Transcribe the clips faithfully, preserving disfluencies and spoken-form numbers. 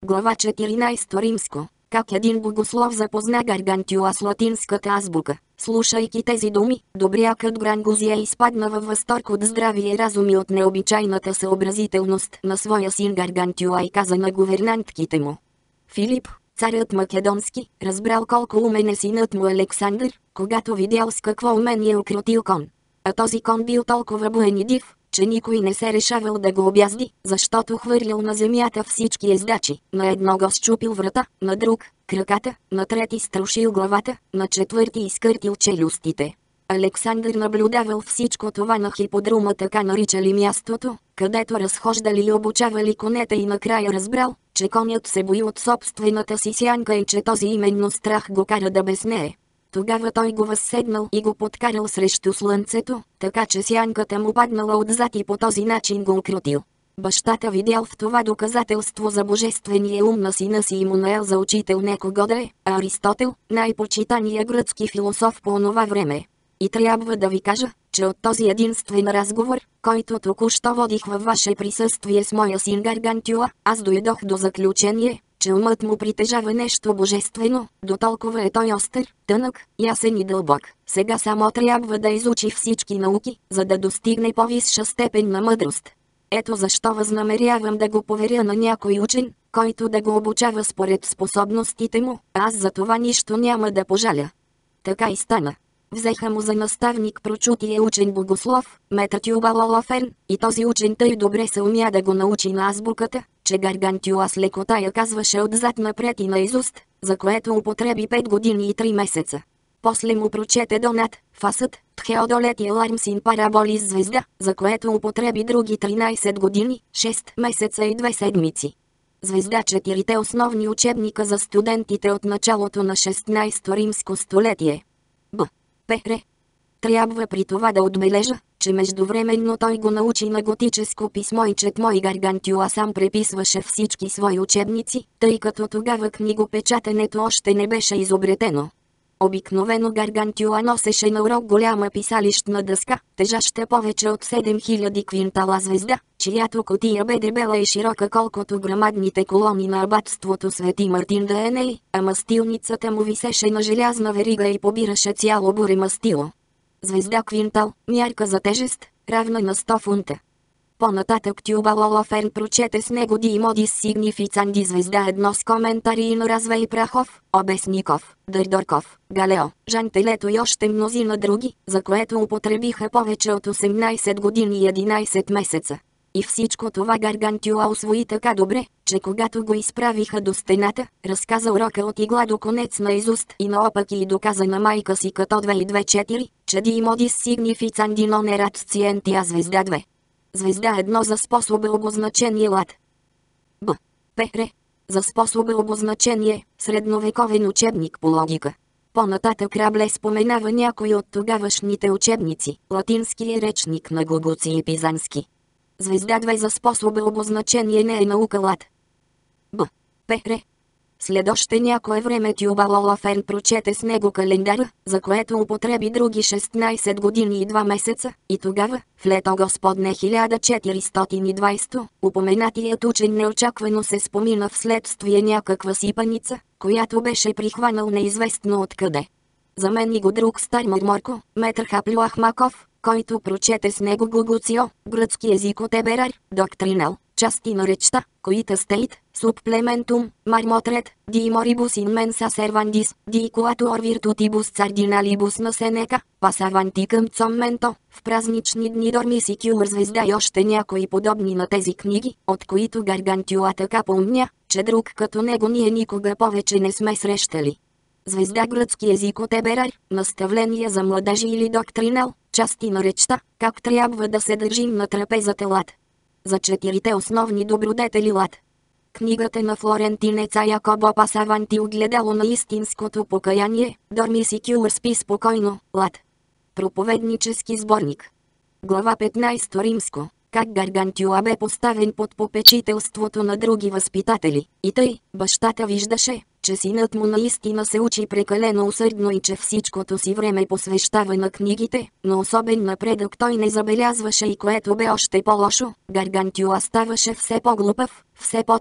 Глава четиринайсета римско. Как един богослов запозна Гаргантюа с латинската азбука. Слушайки тези думи, добрякът Грангузия изпадна във възторг от здравия разум и от необичайната съобразителност на своя син Гаргантюа и каза на гувернантките му: Филип, царят македонски, разбрал колко умен е синът му Александър, когато видял с какво умение укротил кон. А този кон бил толкова буен и див, че никой не се решавал да го обязди, защото хвърлял на земята всички ездачи. На едно го счупил врата, на друг – краката, на трети струшил главата, на четвърти изкъртил челюстите. Александър наблюдавал всичко това на хиподрума, така наричали мястото, където разхождали и обучавали конете, и накрая разбрал, че конят се бои от собствената си сянка и че този именно страх го кара да безнее. Тогава той го възседнал и го подкарал срещу слънцето, така че сянката му паднала отзад и по този начин го укротил. Бащата видял в това доказателство за божествения ум на сина си и му наел за учител некого да е Аристотел, най-почитания гръцки философ по онова време. И трябва да ви кажа, че от този единствен разговор, който току-що водих във ваше присъствие с моя син Гаргантюа, аз дойдох до заключение, че умът му притежава нещо божествено, дотолкова е той остър, тънък, ясен и дълбок. Сега само трябва да изучи всички науки, за да достигне по-висша степен на мъдрост. Ето защо възнамерявам да го поверя на някой учен, който да го обучава според способностите му, а аз за това нищо няма да пожаля. Така и стана. Взеха му за наставник прочутия учен богослов, метър Тюбал Олаферн, и този учен тъй добре се умя да го научи на азбуката, че Гаргантюа с лекота я казваше отзад напред и наизуст, за което употреби пет години и три месеца. После му прочете Донат, Фасът, Тхеодолет и Лармсин Параболис звезда, за което употреби други тринайсет години, шест месеца и две седмици. Звезда четирите основни учебника за студентите от началото на шестнайсето римско столетие. Б. П.Р. Трябва при това да отбележа, че междувременно той го научи на готическо писмо и четмо и Гаргантюа сам преписваше всички свои учебници, тъй като тогава книгопечатането още не беше изобретено. Обикновено Гаргантюа носеше на урок голяма писалищна дъска, тежаща повече от седем хиляди квинтала звезда, чиято кутия бе дебела и широка колкото грамадните колони на абатството Свети Мартин да Еней, а мастилницата му висеше на желязна верига и побираше цяло буре мастило. Звезда квинтал, мярка за тежест, равна на сто фунта. По-нататък Тюбал Олаферн прочете с него Ди Модис Сигнифицанди звезда едно с коментари на Развей Прахов, Обесников, Дърдорков, Галео, Жан Телето и още мнозина други, за което употребиха повече от осемнайсет години и единайсет месеца. И всичко това Гаргантюа усвои така добре, че когато го изправиха до стената, разказа урока от игла до конец наизуст и наопаки и доказа на майка си като две и две четири, че Ди Модис Сигнифицанди нон ерат сциентия звезда две. Звезда едно за способа обозначение лад. Б. П.Р. За способа обозначение, средновековен учебник по логика. По-нататък Рабле споменава някой от тогавашните учебници, латинския речник на Гугуци и Пизански. Звезда две за способа обозначение не е наука лад. Б. П.Р. След още някое време Тюбал Олаферн прочете с него календара, за което употреби други шестнайсет години и два месеца, и тогава, в лето Господне хиляда четиристотин и двайсето, упоменатият учен неочаквано се спомина вследствие някаква сипаница, която беше прихванал неизвестно откъде. Замени го друг стар мърморко, метър Хаплю Ахмаков, който прочете с него Гугуцио, гръцки език от Еберар, доктринал, части на речта, коита стейт, субплементум, мармотрет, ди морибус in mensa servandis, ди coatur virtutibus cardinalibus на Сенека, пасаванти към цомменто, в празнични дни дормиси кюмър звезда и още някои подобни на тези книги, от които Гаргантюа така помня, че друг като него ние никога повече не сме срещали. Звезда гръцки език от Еберар, наставления за младежи или доктринал, части на речта, как трябва да се държим на трапезата лад. За четирите основни добродетели лад. Книгата на флорентинеца Якобо Пасаванти огледало на истинското покаяние, Дорми си кюр спи спокойно, лад. Проповеднически сборник. Глава петнайсета римско. Как Гаргантюа бе поставен под попечителството на други възпитатели. И тъй, бащата виждаше, че синът му наистина се учи прекалено усърдно и че всичкото си време посвещава на книгите, но особен напредък той не забелязваше и което бе още по-лошо, Гаргантюа ставаше все по-глупав, все по-тъп,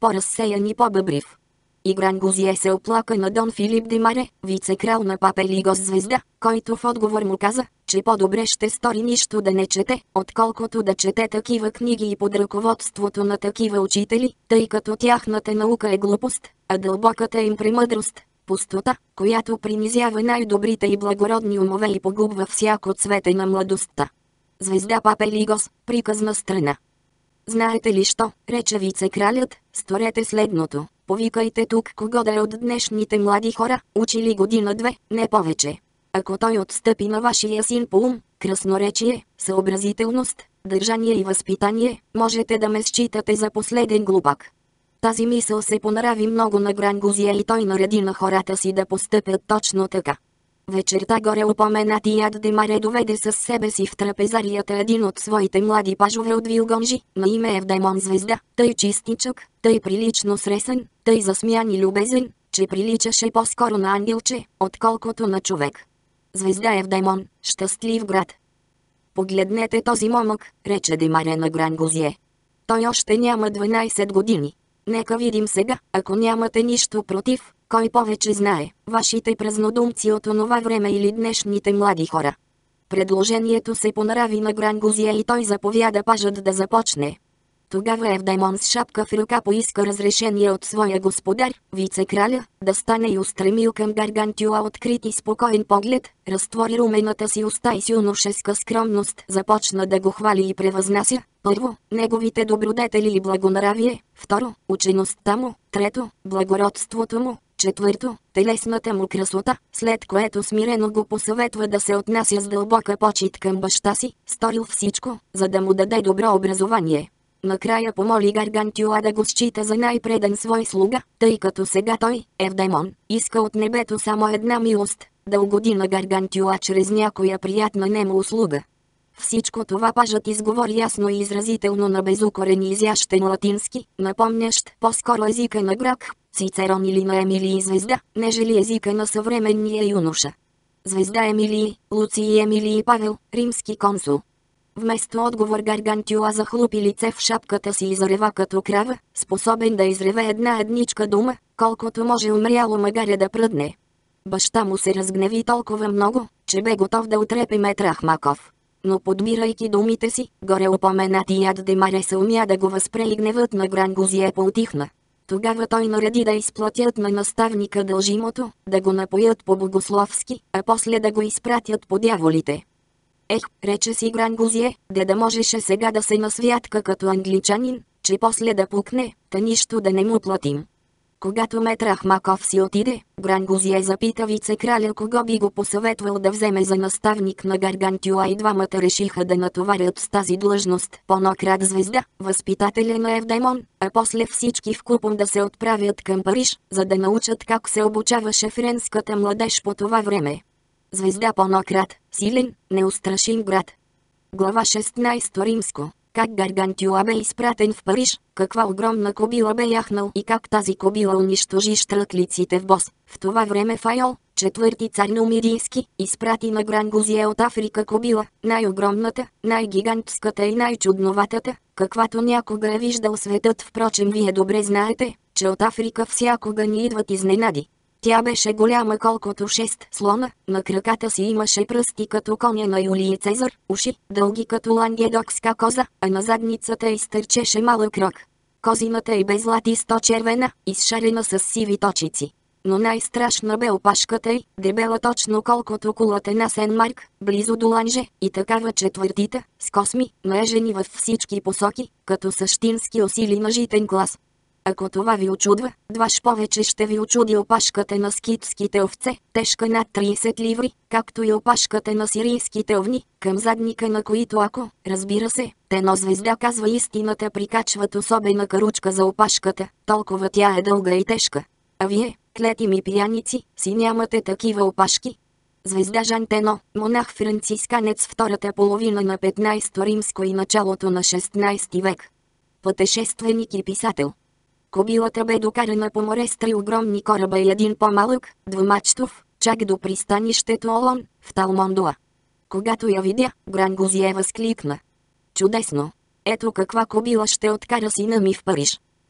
по-разсеян и по-бъбрив. И Грангузие се оплака на Дон Филип де Маре, вице-крал на Папелигос звезда, който в отговор му каза, че по-добре ще стори нищо да не чете, отколкото да чете такива книги и под ръководството на такива учители, тъй като тяхната наука е глупост, а дълбоката им премъдрост – пустота, която принизява най-добрите и благородни умове и погубва всяко цвете на младостта. Звезда Папелигос, приказна страна. Знаете ли що, рече вице-кралят, сторете следното. Повикайте тук кого да е от днешните млади хора, учили година-две, не повече. Ако той отстъпи на вашия син по ум, красноречие, съобразителност, държание и възпитание, можете да ме считате за последен глупак. Тази мисъл се понрави много на Грангузия и той нареди на хората си да постъпят точно така. Вечерта горе упоменатият де Маре доведе със себе си в трапезарията един от своите млади пажове от Вилгонжи, на име Евдаймон звезда, тъй чистичък, тъй прилично сресен, тъй засмян и любезен, че приличаше по-скоро на ангелче, отколкото на човек. Звезда Евдаймон, щастлив град. Погледнете този момък, рече де Маре на Грангузие. Той още няма дванайсет години. Нека видим сега, ако нямате нищо против, кой повече знае, вашите празнодумци от онова време или днешните млади хора. Предложението се понрави на Грангузия и той заповяда пажът да започне. Тогава Евдаймон с шапка в ръка поиска разрешение от своя господар, вице-краля, да стане и устремил към Гаргантюа открит и спокоен поглед, разтвори румената си уста и с юношеска скромност започна да го хвали и превъзнася. Първо, неговите добродетели и благонравие, второ, учеността му, трето, благородството му, четвърто, телесната му красота, след което смирено го посъветва да се отнася с дълбока почит към баща си, сторил всичко, за да му даде добро образование. Накрая помоли Гаргантюа да го счита за най-предан свой слуга, тъй като сега той, Евдаймон, иска от небето само една милост – да угоди на Гаргантюа чрез някоя приятна нему услуга. Всичко това пажът изговори ясно и изразително на безукорен и изящен латински, напомнящ по-скоро езика на Грак, Цицерон или на Емилий Звезда, нежели езика на съвременния юноша. Звезда Емилий, Луций Емилий Павел, римски консул. Вместо отговор Гаргантюа захлупи лице в шапката си и зарева като крава, способен да изреве една едничка дума, колкото може умряло магаря да пръдне. Баща му се разгневи толкова много, че бе готов да отрепе Метрахмаков. Но подбирайки думите си, горе упоменатият де Маре се умя да го възпре и гневът на Грангузие поутихна. Тогава той нареди да изплатят на наставника дължимото, да го напоят по-богословски, а после да го изпратят по дяволите. Ех, рече си Грангузие, де да можеше сега да се насвятка като англичанин, че после да пукне, та нищо да не му платим. Когато Метрахмаков си отиде, Грангузие запита вице-краля кого би го посъветвал да вземе за наставник на Гаргантюа и двамата решиха да натоварят с тази длъжност Понократ звезда, възпитателя на Евдаймон, а после всички вкупом да се отправят към Париж, за да научат как се обучаваше френската младеж по това време. Звезда Понократ, силен, неустрашим град. Глава шестнайсета римско. Как Гаргантюа бе изпратен в Париж, каква огромна кобила бе яхнал и как тази кобила унищожи щръклиците в Бос. В това време Файол, четвърти цар Нумидийски, изпрати на Грангузие от Африка кобила, най-огромната, най-гигантската и най-чудноватата, каквато някога е виждал светът. Впрочем вие добре знаете, че от Африка всякога ни идват изненади. Тя беше голяма колкото шест слона, на краката си имаше пръсти като коня на Юлий Цезар, уши, дълги като лангедокска коза, а на задницата изтърчеше малък рог. Козината й бе златисто червена, изшарена с сиви точици. Но най-страшна бе опашката й, дебела точно колкото кулата на Сен-Марк, близо до Ланже, и такава четвъртита, с косми, наежени във всички посоки, като същински осили на житен клас. Ако това ви очудва, дваш повече ще ви очуди опашката на скитските овце, тежка над трийсет ливри, както и опашката на сирийските овни, към задника на които ако, разбира се, Тено звезда казва истината, прикачват особена каручка за опашката, толкова тя е дълга и тежка. А вие, клети ми пияници, си нямате такива опашки? Звезда Жан Тено, монах-францисканец втората половина на петнайсето римско и началото на шестнайсети век. Пътешественик и писател. Кобилата бе докарана по море с три огромни кораба и един по-малък, двумачтов, чак до пристанището Олон, в Талмондуа. Когато я видя, Грангузие възкликна: чудесно! Ето каква кобила ще откара сина ми в Париж.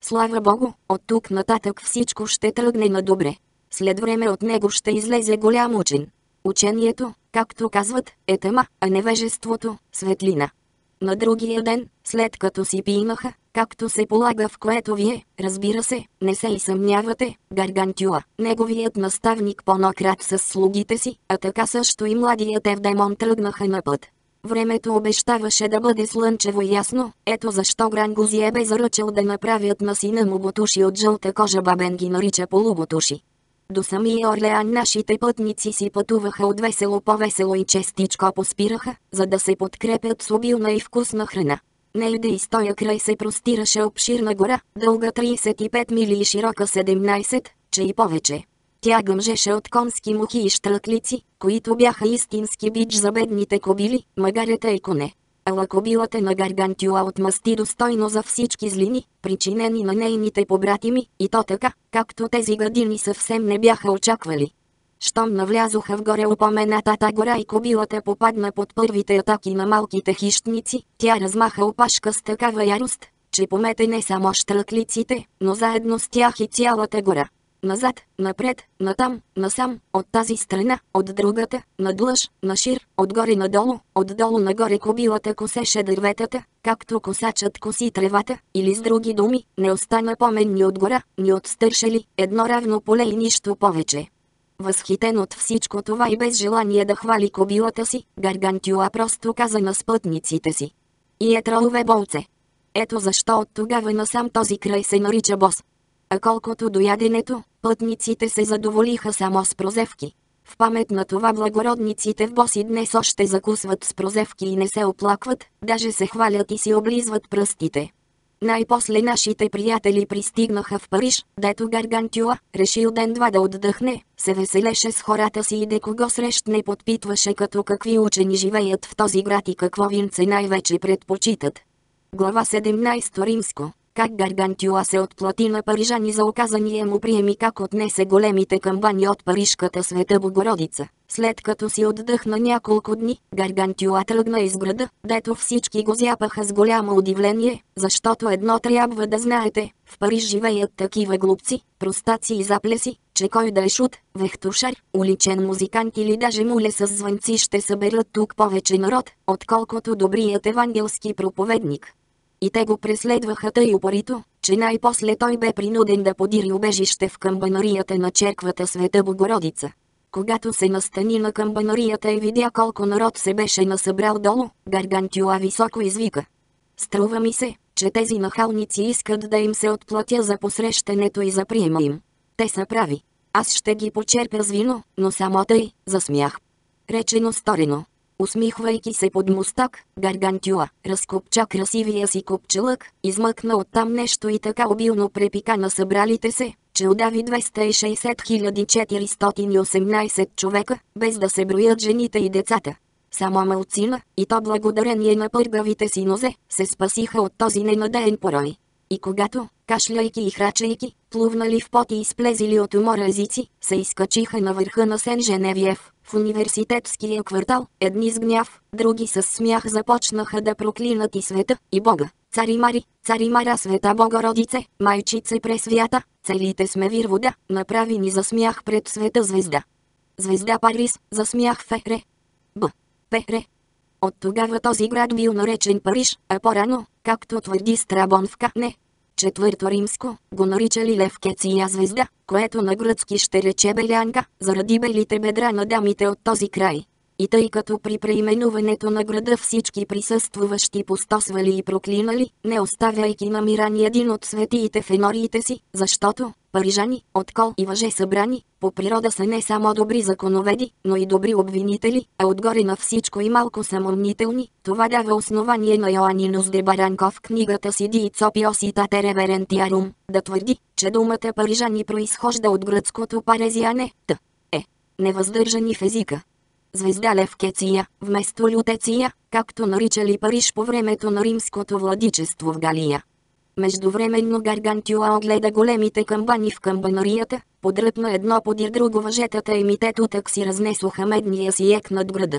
Слава Богу, от тук нататък всичко ще тръгне на добре. След време от него ще излезе голям учен. Учението, както казват, е тъма, а невежеството – светлина. На другия ден, след като си пинаха, както се полага, в което вие, разбира се, не се и съмнявате, Гаргантюа, неговият наставник по-накрат с слугите си, а така също и младият Евдемон тръгнаха на път. Времето обещаваше да бъде слънчево и ясно, ето защо Грангузие бе заръчал да направят на сина му ботуши от жълта кожа, бабен ги нарича полуботуши. До самия Орлеан нашите пътници си пътуваха от весело по-весело и честичко поспираха, за да се подкрепят с обилна и вкусна храна. Нейде и стоя край се простираше обширна гора, дълга тридесет и пет мили и широка седемнайсет, че и повече. Тя гъмжеше от конски мухи и щраклици, които бяха истински бич за бедните кобили, магарета и коне. Ала кобилата на Гаргантюа отмъсти достойно за всички злини, причинени на нейните побратими, и то така, както тези гадини съвсем не бяха очаквали. Щом навлязоха в горе упоменатата гора и кобилата попадна под първите атаки на малките хищници, тя размаха опашка с такава ярост, че помете не само щраклиците, но заедно с тях и цялата гора. Назад, напред, натам, насам, от тази страна, от другата, надлъж, нашир, отгоре надолу, отдолу нагоре кобилата косеше дърветата, както косачът коси тревата, или с други думи, не остана помен ни от гора, ни от стършели, едно равно поле и нищо повече. Възхитен от всичко това и без желание да хвали кобилата си, Гаргантюа просто каза на спътниците си: и е тролове болце. Ето защо от тогава насам този край се нарича Бос. А колкото до яденето, пътниците се задоволиха само с прозевки. В памет на това благородниците в Бос и днес още закусват с прозевки и не се оплакват, даже се хвалят и си облизват пръстите. Най-после нашите приятели пристигнаха в Париж, дето Гаргантюа, решил ден-два да отдъхне, се веселеше с хората си и де кого срещне подпитваше като какви учени живеят в този град и какво винце най-вече предпочитат. Глава седемнайсета Римско. Как Гаргантюа се отплати на парижани за оказания му прием и как отнесе големите камбани от парижката Света Богородица. След като си отдъхна няколко дни, Гаргантюа тръгна из града, дето всички го зяпаха с голямо удивление, защото едно трябва да знаете, в Париж живеят такива глупци, простаци и заплеси, че кой да е шут, вехтушар, уличен музикант или даже муле с звънци ще съберат тук повече народ, отколкото добрият евангелски проповедник. И те го преследваха тъй упорито, че най-после той бе принуден да подири убежище в камбанарията на черквата Света Богородица. Когато се настани на камбанарията и видя колко народ се беше насъбрал долу, Гаргантюа високо извика: струва ми се, че тези нахалници искат да им се отплатя за посрещането и за приема им. Те са прави. Аз ще ги почерпя с вино, но само тъй, за смях. Речено сторено. Усмихвайки се под мустак, Гаргантюа разкопча красивия си копчелък, измъкна оттам нещо и така обилно препика на събралите се, че удави двеста и шейсет хиляди четиристотин и осемнайсет човека, без да се броят жените и децата. Само малцина, и то благодарение на пъргавите си нозе, се спасиха от този ненадеен порой. И когато, кашляйки и храчейки, плувнали в пот и изплезили от умора езици, се изкачиха на върха на Сен-Женевиев, в университетския квартал, едни с гняв, други с смях започнаха да проклинат и света, и Бога. Цари Мари, цари Мара, Света Богородице, майчице пресвята, целите сме вир вода, направи ни за смях пред света звезда. Звезда Парис, за смях Фере. Б. Пере. От тогава този град бил наречен Париж, а по-рано, както твърди Страбон в Кане, Четвърто Римско, го наричали Левкеция звезда, което на гръцки ще рече белянка, заради белите бедра на дамите от този край. И тъй като при преименуването на града всички присъствуващи пустосвали и проклинали, не оставяйки на мира ни един от светиите в енориите си, защото, парижани, от кол и въже събрани, по природа са не само добри законоведи, но и добри обвинители, а отгоре на всичко и малко самомнителни, това дава основание на Йоанинус де Баранков в книгата си Ди Цопиоситате Реверентиарум, да твърди, че думата парижани произхожда от гръцкото парезиане, т. е. невъздържани в езика. Звезда Левкеция, вместо Лютеция, както наричали Париж по времето на римското владичество в Галия. Междувременно Гаргантюа огледа големите камбани в камбанарията, подръпна едно подир друго въжетата и митето так си разнесоха медния си ек над града.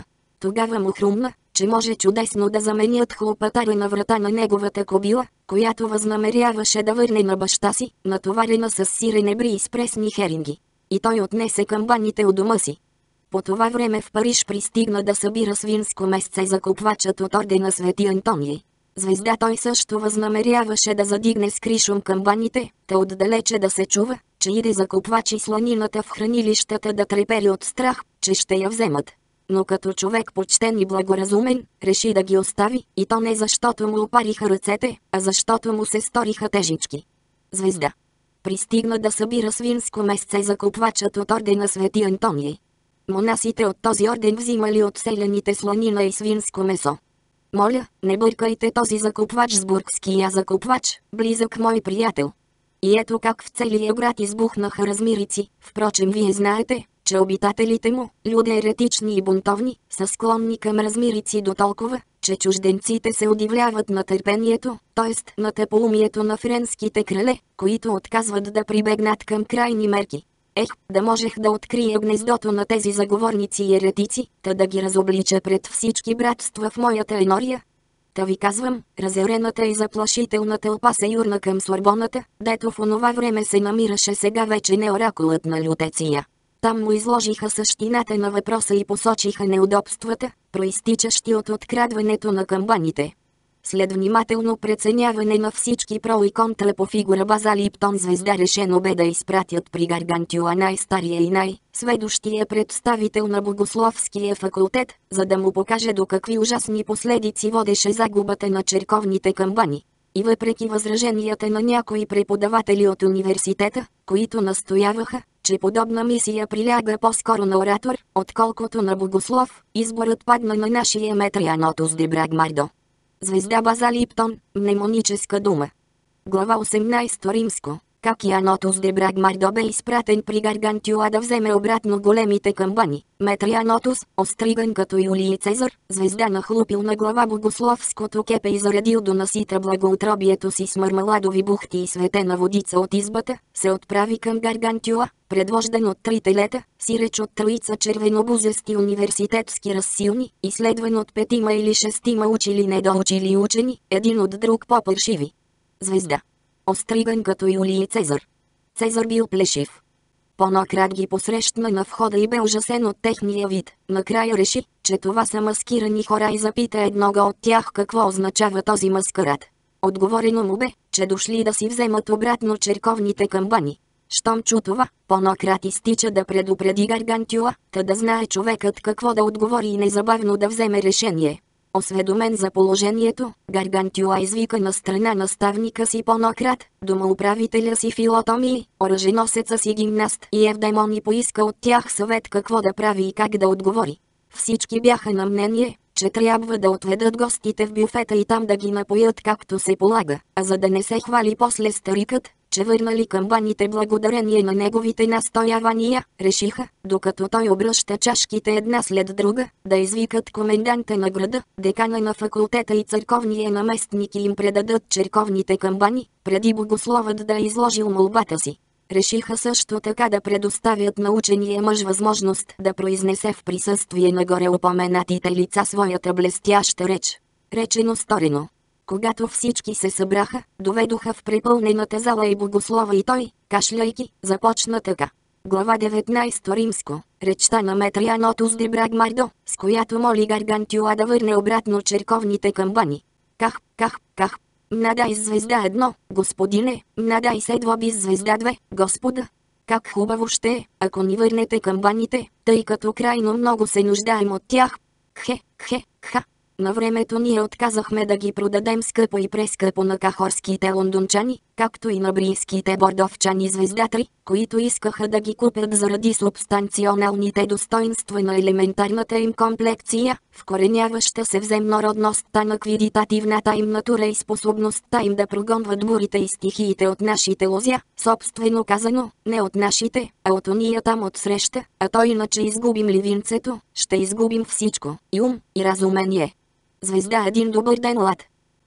Тогава му хрумна, че може чудесно да заменят хлопатаря на врата на неговата кобила, която възнамеряваше да върне на баща си, натоварена с сирене бри и с пресни херинги. И той отнесе камбаните от дома си. По това време в Париж пристигна да събира свинско месце закупвачът от ордена Свети Антоний. Звезда той също възнамеряваше да задигне с кришом камбаните, та отдалече да се чува, че иде закупвачи сланината в хранилищата да трепери от страх, че ще я вземат. Но като човек почтен и благоразумен, реши да ги остави, и то не защото му опариха ръцете, а защото му се сториха тежички. Звезда пристигна да събира свинско месце закупвачът от ордена Свети Антоний. Монасите от този орден взимали от селяните сланина и свинско месо. Моля, не бъркайте този закупвач с бургския закупвач, близък мой приятел. И ето как в целия град избухнаха размирици. Впрочем, вие знаете, че обитателите му, люди еретични и бунтовни, са склонни към размирици до толкова, че чужденците се удивляват на търпението, т.е. на тъпоумието на френските крале, които отказват да прибегнат към крайни мерки. Ех, да можех да открия гнездото на тези заговорници и еретици, та да ги разоблича пред всички братства в моята енория. Та ви казвам, разярената и заплашителна тълпа се юрна към Сорбоната, дето в онова време се намираше сега вече не оракулът на Лютеция. Там му изложиха същината на въпроса и посочиха неудобствата, проистичащи от открадването на камбаните. След внимателно преценяване на всички про и контра по фигура База Липтон Звезда решено бе да изпратят при Гаргантюа най-стария и най-сведущия представител на Богословския факултет, за да му покаже до какви ужасни последици водеше загубата на черковните камбани. И въпреки възраженията на някои преподаватели от университета, които настояваха, че подобна мисия приляга по-скоро на оратор, отколкото на богослов, изборът падна на нашия Метрианотус де Брагмардо. Звезда База Липтон, мнемоническа дума. Глава осемнайсета римско. Как Янотус де Брагмардо бе изпратен при Гаргантюа да вземе обратно големите камбани. Метрианотус, остриган като Юлий Цезар, звезда нахлупил на глава богословското кепе и заредил до насита благоутробието си с мармаладови бухти и светена водица от избата, се отправи към Гаргантюа, предвождан от три телета, сиреч от троица червенобузести университетски разсилни, изследван от петима или шестима учили недоучили учени, един от друг по-паршиви. Звезда остриган като Юлий Цезар. Цезар бил плешив. По-накрат ги посрещна на входа и бе ужасен от техния вид. Накрая реши, че това са маскирани хора и запита едного от тях какво означава този маскарад. Отговорено му бе, че дошли да си вземат обратно черковните камбани. Щом чу това, по-накрат изтича да предупреди Гаргантюа, та да знае човекът какво да отговори и незабавно да вземе решение. Осведомен за положението, Гаргантюа извика на страна наставника си по-накрат, домоуправителя си Филотомий, оръженосеца си Гимнаст и Евдемон и поиска от тях съвет какво да прави и как да отговори. Всички бяха на мнение, че трябва да отведат гостите в бюфета и там да ги напоят както се полага, а за да не се хвали после старикът, че върнали камбаните благодарение на неговите настоявания, решиха, докато той обръща чашките една след друга, да извикат коменданта на града, декана на факултета и църковния наместник и им предадат черковните камбани, преди богословът да е изложил молбата си. Решиха също така да предоставят на учения мъж възможност да произнесе в присъствие на горе упоменатите лица своята блестяща реч. Речено сторено. Когато всички се събраха, доведоха в препълнената зала и богослова и той, кашляйки, започна така. Глава деветнайсета римско. Речта на Метрианотус де Брагмардо, с която моли Гаргантюа да върне обратно черковните камбани. Ках, ках, ках. Надай звезда едно, господине, надай седво без звезда две, господа. Как хубаво ще е, ако ни върнете камбаните, тъй като крайно много се нуждаем от тях. Хе, хе, ха. На времето ние отказахме да ги продадем скъпо и прескъпо на кахорските лондончани, както и на брийските бордовчани звездатри, които искаха да ги купят заради субстанционалните достоинства на елементарната им комплекция, вкореняваща се в земнородността на квидитативната им натура и способността им да прогонват бурите и стихиите от нашите лозя, собствено казано, не от нашите, а от ония там отсреща, а то иначе изгубим ли винцето, ще изгубим всичко, и ум, и разумение. Звезда един добър ден, лад.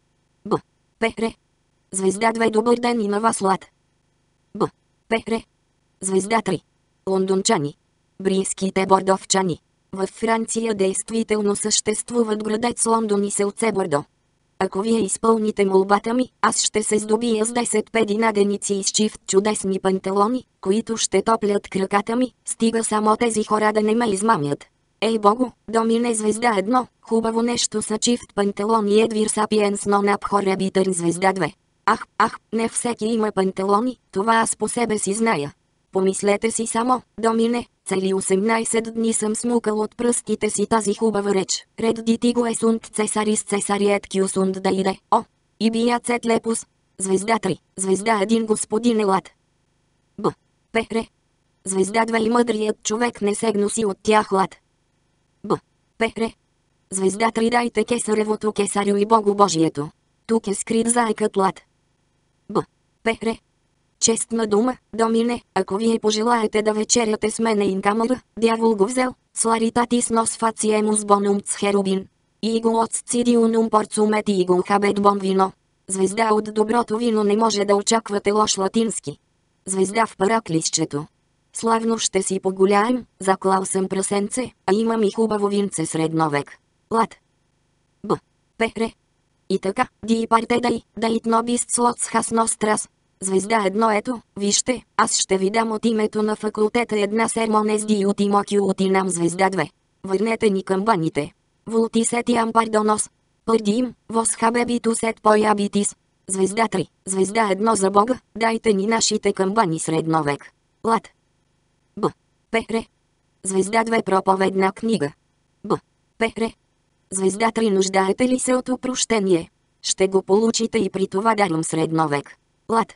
Б. Пере. Звезда две добър ден и на вас, лад. Б. Пере. Звезда три. Лондончани. Брийските бордовчани. Във Франция действително съществуват градец Лондон и селце Бордо. Ако вие изпълните молбата ми, аз ще се здобия с десет педи наденици и с чифт чудесни панталони, които ще топлят краката ми, стига само тези хора да не ме измамят. Ей богу, домине звезда едно, хубаво нещо са чифт панталони Едвир Сапиенс нон абхоребитърн звезда две. Ах, ах, не всеки има панталони, това аз по себе си зная. Помислете си само, домине, цели осемнайсет дни съм смукал от пръстите си тази хубава реч. Ред дити го е сунд цесарис цесариет кюсунд да иде. О, и бияцет лепус. Звезда три, звезда един господин елат. Б. Пере. Звезда две и мъдрият човек не се гноси от тях лад. Б. Пере. Звезда три дайте кесаревото кесарю и Богу Божието. Тук е скрит заекът лад. Б. Пере. Честна дума, домине, ако вие пожелаете да вечеряте с мене ин камъра, дявол го взел, сларитатис нос фациемус бонум цхерубин. Игол от сцидиунум порцумет и игол хабет бон вино. Звезда от доброто вино не може да очаквате лош латински. Звезда в параклисчето. Славно ще си погуляем, заклал съм прасенце, а имам и хубаво винце средновек. Лад. Б. Пере. И така, ди парте дай, дайт нобист слоц хас нострас. Звезда едно ето, вижте, аз ще ви дам от името на факултета една сермонез ди от имокю от инам звезда две. Върнете ни към баните. Вулти сетиам пардонос. Пърдим, вос хабебитус ет поябитис. Звезда три, звезда едно за Бога, дайте ни нашите камбани средновек. Лад. Б. Пере. Звезда две проповедна книга. Б. Пере. Звезда три нуждаете ли се от опрощение? Ще го получите и при това даром средновек. Лад.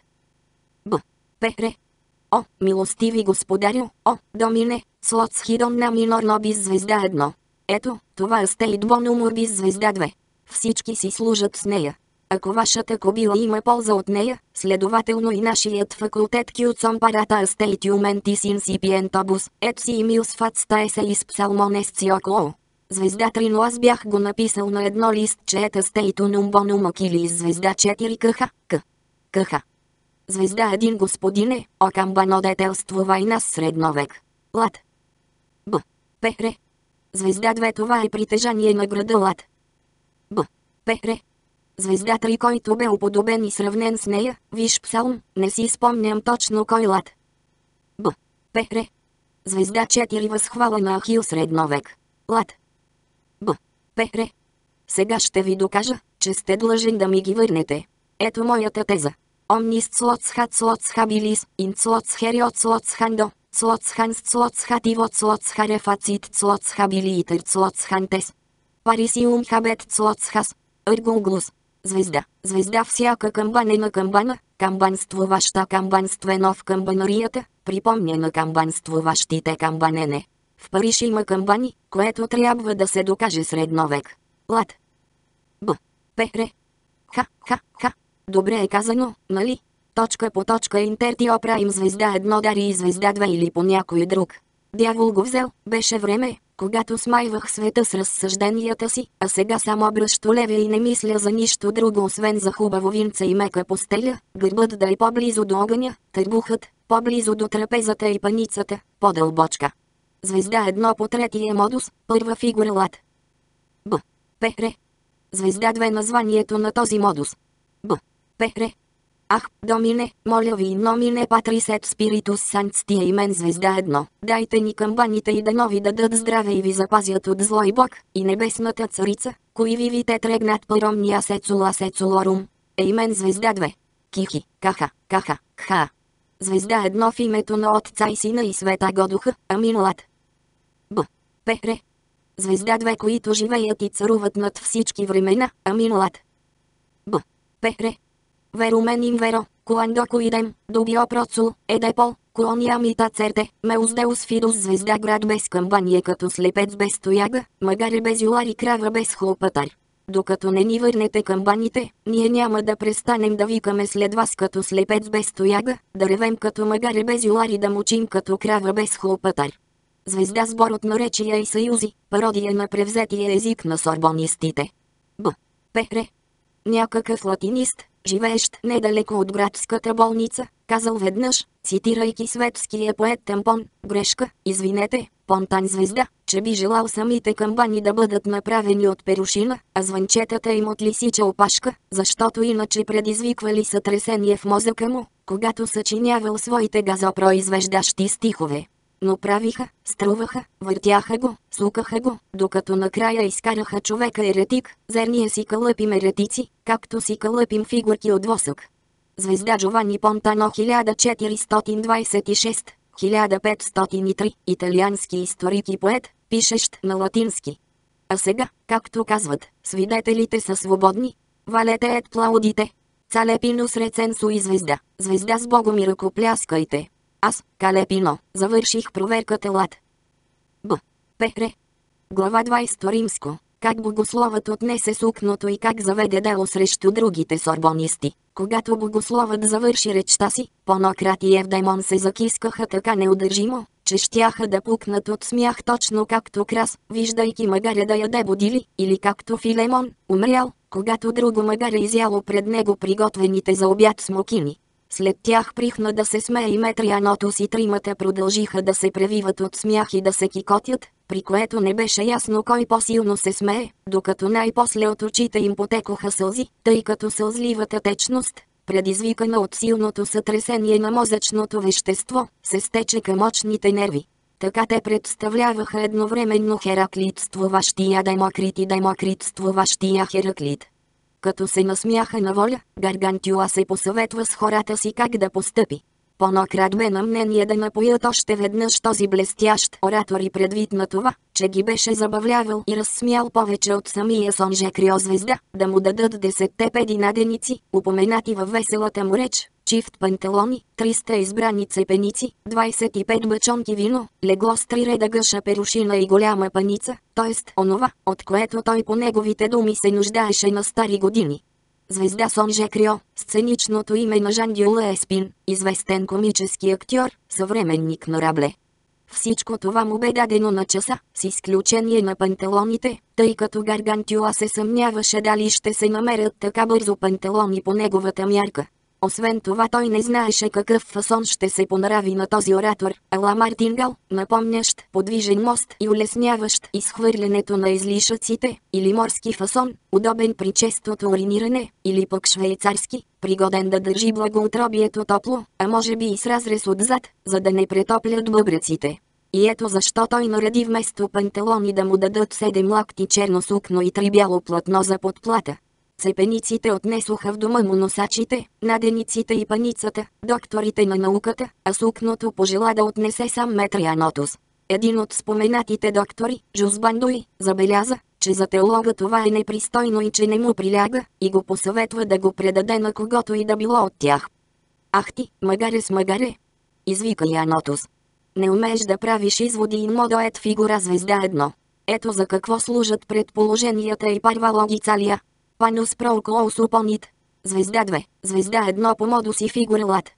Б. Пере. О, милостиви господарю, о, домине, слоц хидон на минор нобис звезда едно. Ето, това е стейт бонум орбис звезда две. Всички си служат с нея. Ако вашата кобила има полза от нея, следователно и нашият факултет кюцом парата астейтиументи инсипиентобус, ет си имилс фацта есе из псалмонес циоклоо. Звезда три, но аз бях го написал на едно листче ета стейтунум бонум окилис звезда четири кх, к. Кх. Звезда един господине, о камбанодетелствувай нас средновек. Лад. Б. Пере. Звезда две, това е притежание на града Лад. Б. Пере. Звезда три, който бе уподобен и сравнен с нея, виж псалм, не си спомням точно кой Лад. Б. Пере. Звезда четири, възхвала на Ахил средновек. Лад. Б. Пере. Сега ще ви докажа, че сте длъжен да ми ги върнете. Ето моята теза. Омнис цлоц хат цлоц хабилис, ин цлоц хериот цлоц хандо, цлоц ханс цлоц хативо цлоц харефацит цлоц хабилитър цлоц хантес. Парисиум хабет цлоц хас, ъргулглус. Звезда, звезда всяка камбан е на камбана, камбанствуваща камбанствено в камбанарията, припомня на камбанствуващите камбанене. В Париж има камбани, което трябва да се докаже средновек. Лад. Б. Пере. Ха, ха, ха. Добре е казано, нали? Точка по точка интертио правим звезда едно дари и звезда две или по някой друг. Дявол го взел, беше време, когато смайвах света с разсъжденията си, а сега само бръщолевя и не мисля за нищо друго освен за хубаво винце и мека постеля, гърбът да е по-близо до огъня, търбухът, по-близо до трапезата и паницата, по-дълбочка. Звезда едно по третия модус, първа фигура Лад. Б. Пере. Звезда две, названието на този модус. Б. Пере. Ах, домине, моля ви, номине патрис ет спиритус санцтия имен звезда едно. Дайте ни камбаните и да ви дадат здраве и ви запазят от злой бог, и небесната царица, кои ви вите трегнат паромния сецула сецулорум. Имен звезда две. Кихи, каха, каха, кха. Звезда едно в името на Отца и Сина и Света Годуха, амин Лад. Б. Пере. Звезда две, които живеят и царуват над всички времена, амин Лад. Б. Пере. Верумен им веро, куандо куидем, добио процул, едепол, куониамита церте, меуздеус фидус звезда град без камбание като слепец без тояга, магаре без юлар и крава без хлопатар. Докато не ни върнете камбаните, ние няма да престанем да викаме след вас като слепец без тояга, да ревем като магаре без юлар и да мучим като крава без хлопатар. Звезда сбор от наречия и съюзи, пародия на превзетия език на сорбонистите. Б. Пере. Някакъв латинист, живеещ недалеко от градската болница, казал веднъж, цитирайки светския поет Тампон: грешка, извинете, Понтан звезда, че би желал самите камбани да бъдат направени от перушина, а звънчетата им от лисича опашка, защото иначе предизвиквали сътресение в мозъка му, когато съчинявал своите газопроизвеждащи стихове. Но правиха, струваха, въртяха го, сукаха го, докато накрая изкараха човека еретик. Зерния си кълъпим еретици, както си кълъпим фигурки от восък. Звезда Джовани Понтано хиляда четиристотин двадесет и шеста до хиляда петстотин и трета, италиански историк и поет, пишещ на латински. А сега, както казват, свидетелите са свободни. Валете ет плаудите. Цалепинус реценсо и звезда, звезда с Богом и ръкопляскайте. Аз, Калепино, завърших проверката лад. Б. Пехре. Глава двадесета римско. Как богословът отнесе сукното и как заведе дело срещу другите сорбонисти. Когато богословът завърши речта си, Понократ и Евдемон се закискаха така неудържимо, че щяха да пукнат от смях точно както Крас, виждайки магаря да яде будили, или както Филемон, умрял, когато друго магаре изяло пред него приготвените за обяд смокини. След тях прихна да се смее и Метрианотос и тримата продължиха да се превиват от смях и да се кикотят, при което не беше ясно кой по-силно се смее, докато най-после от очите им потекоха сълзи, тъй като сълзливата течност, предизвикана от силното сътресение на мозъчното вещество, се стече към очните нерви. Така те представляваха едновременно Хераклитствуващия Демокрит и Демокритствуващия Хераклит. Като се насмяха на воля, Гаргантюа се посъветва с хората си как да постъпи. Понократ бе на мнение да напоят още веднъж този блестящ оратор и предвид на това, че ги беше забавлявал и разсмял повече от самия Сонже Крио звезда, да му дадат десетте пединаденици, упоменати във веселата му реч, чифт панталони, триста избрани цепеници, двадесет и пет бачонки вино, легло с три реда гъша перушина и голяма паница, т.е. онова, от което той по неговите думи се нуждаеше на стари години. Звезда Сонже Крио, сценичното име на Жан Дюла Еспин, известен комически актьор, съвременник на Рабле. Всичко това му бе дадено на часа, с изключение на панталоните, тъй като Гаргантюа се съмняваше дали ще се намерят така бързо панталони по неговата мярка. Освен това той не знаеше какъв фасон ще се понрави на този оратор, ала мартингал, напомнящ подвижен мост и улесняващ изхвърлянето на излишъците, или морски фасон, удобен при честото ориниране, или пък швейцарски, пригоден да държи благоутробието топло, а може би и с разрез отзад, за да не претоплят бъбреците. И ето защо той нареди вместо панталони да му дадат седем лакти черно сукно и три бяло платно за подплата. Цепениците отнесоха в дома му носачите, надениците и паницата, докторите на науката, а сукното пожела да отнесе сам Метрианотос. Един от споменатите доктори, Жузбандуи, забеляза, че за теолога това е непристойно и че не му приляга, и го посъветва да го предаде на когото и да било от тях. Ах ти, магаре с магаре! Извика Янотос. Не умееш да правиш изводи и модоет фигура звезда едно. Ето за какво служат предположенията и парвалогицалия. Панус проуколос упонит. Звезда две, звезда едно по модус и фигура лад.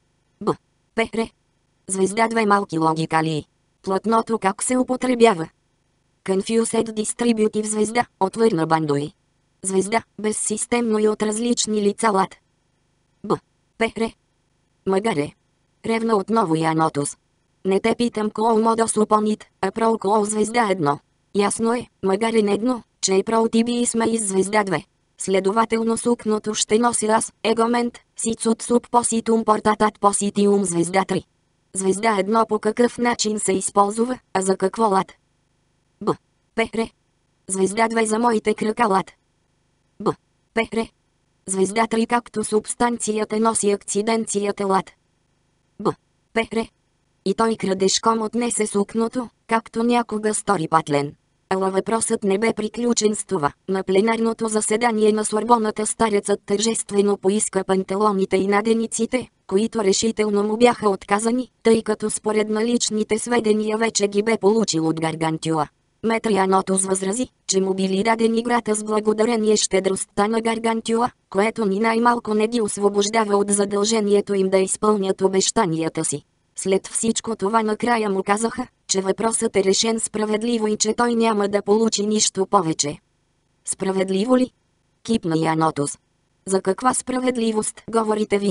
Б. Пехре. Звезда две малки логикалии. Платното как се употребява. Confused Distributive звезда, отвърна Бандуи. Звезда, безсистемно и от различни лица лад. Б. Пехре. Магаре. Ревна отново Янотос. Не те питам кол модус упонит, а проукол звезда едно. Ясно е, магаре не едно, че е проутиби сме из звезда две. Следователно сукното ще носи аз, егомент, сицут суп поситум портатат поситиум звезда три. Звезда едно по какъв начин се използва, а за какво лад? Б. Пехре. Звезда две за моите крака лад. Б. Пехре. Звезда три както субстанцията носи акциденцията лад. Б. Пехре. И той крадешком отнесе сукното, както някога стори Патлен. Ала въпросът не бе приключен с това. На пленарното заседание на Сорбоната старецът тържествено поиска панталоните и надениците, които решително му бяха отказани, тъй като според наличните сведения вече ги бе получил от Гаргантюа. Метрианотос възрази, че му били дадени грата с благодарение щедростта на Гаргантюа, което ни най-малко не ги освобождава от задължението им да изпълнят обещанията си. След всичко това накрая му казаха, че въпросът е решен справедливо и че той няма да получи нищо повече. Справедливо ли? Кипна Янотос. За каква справедливост говорите вие?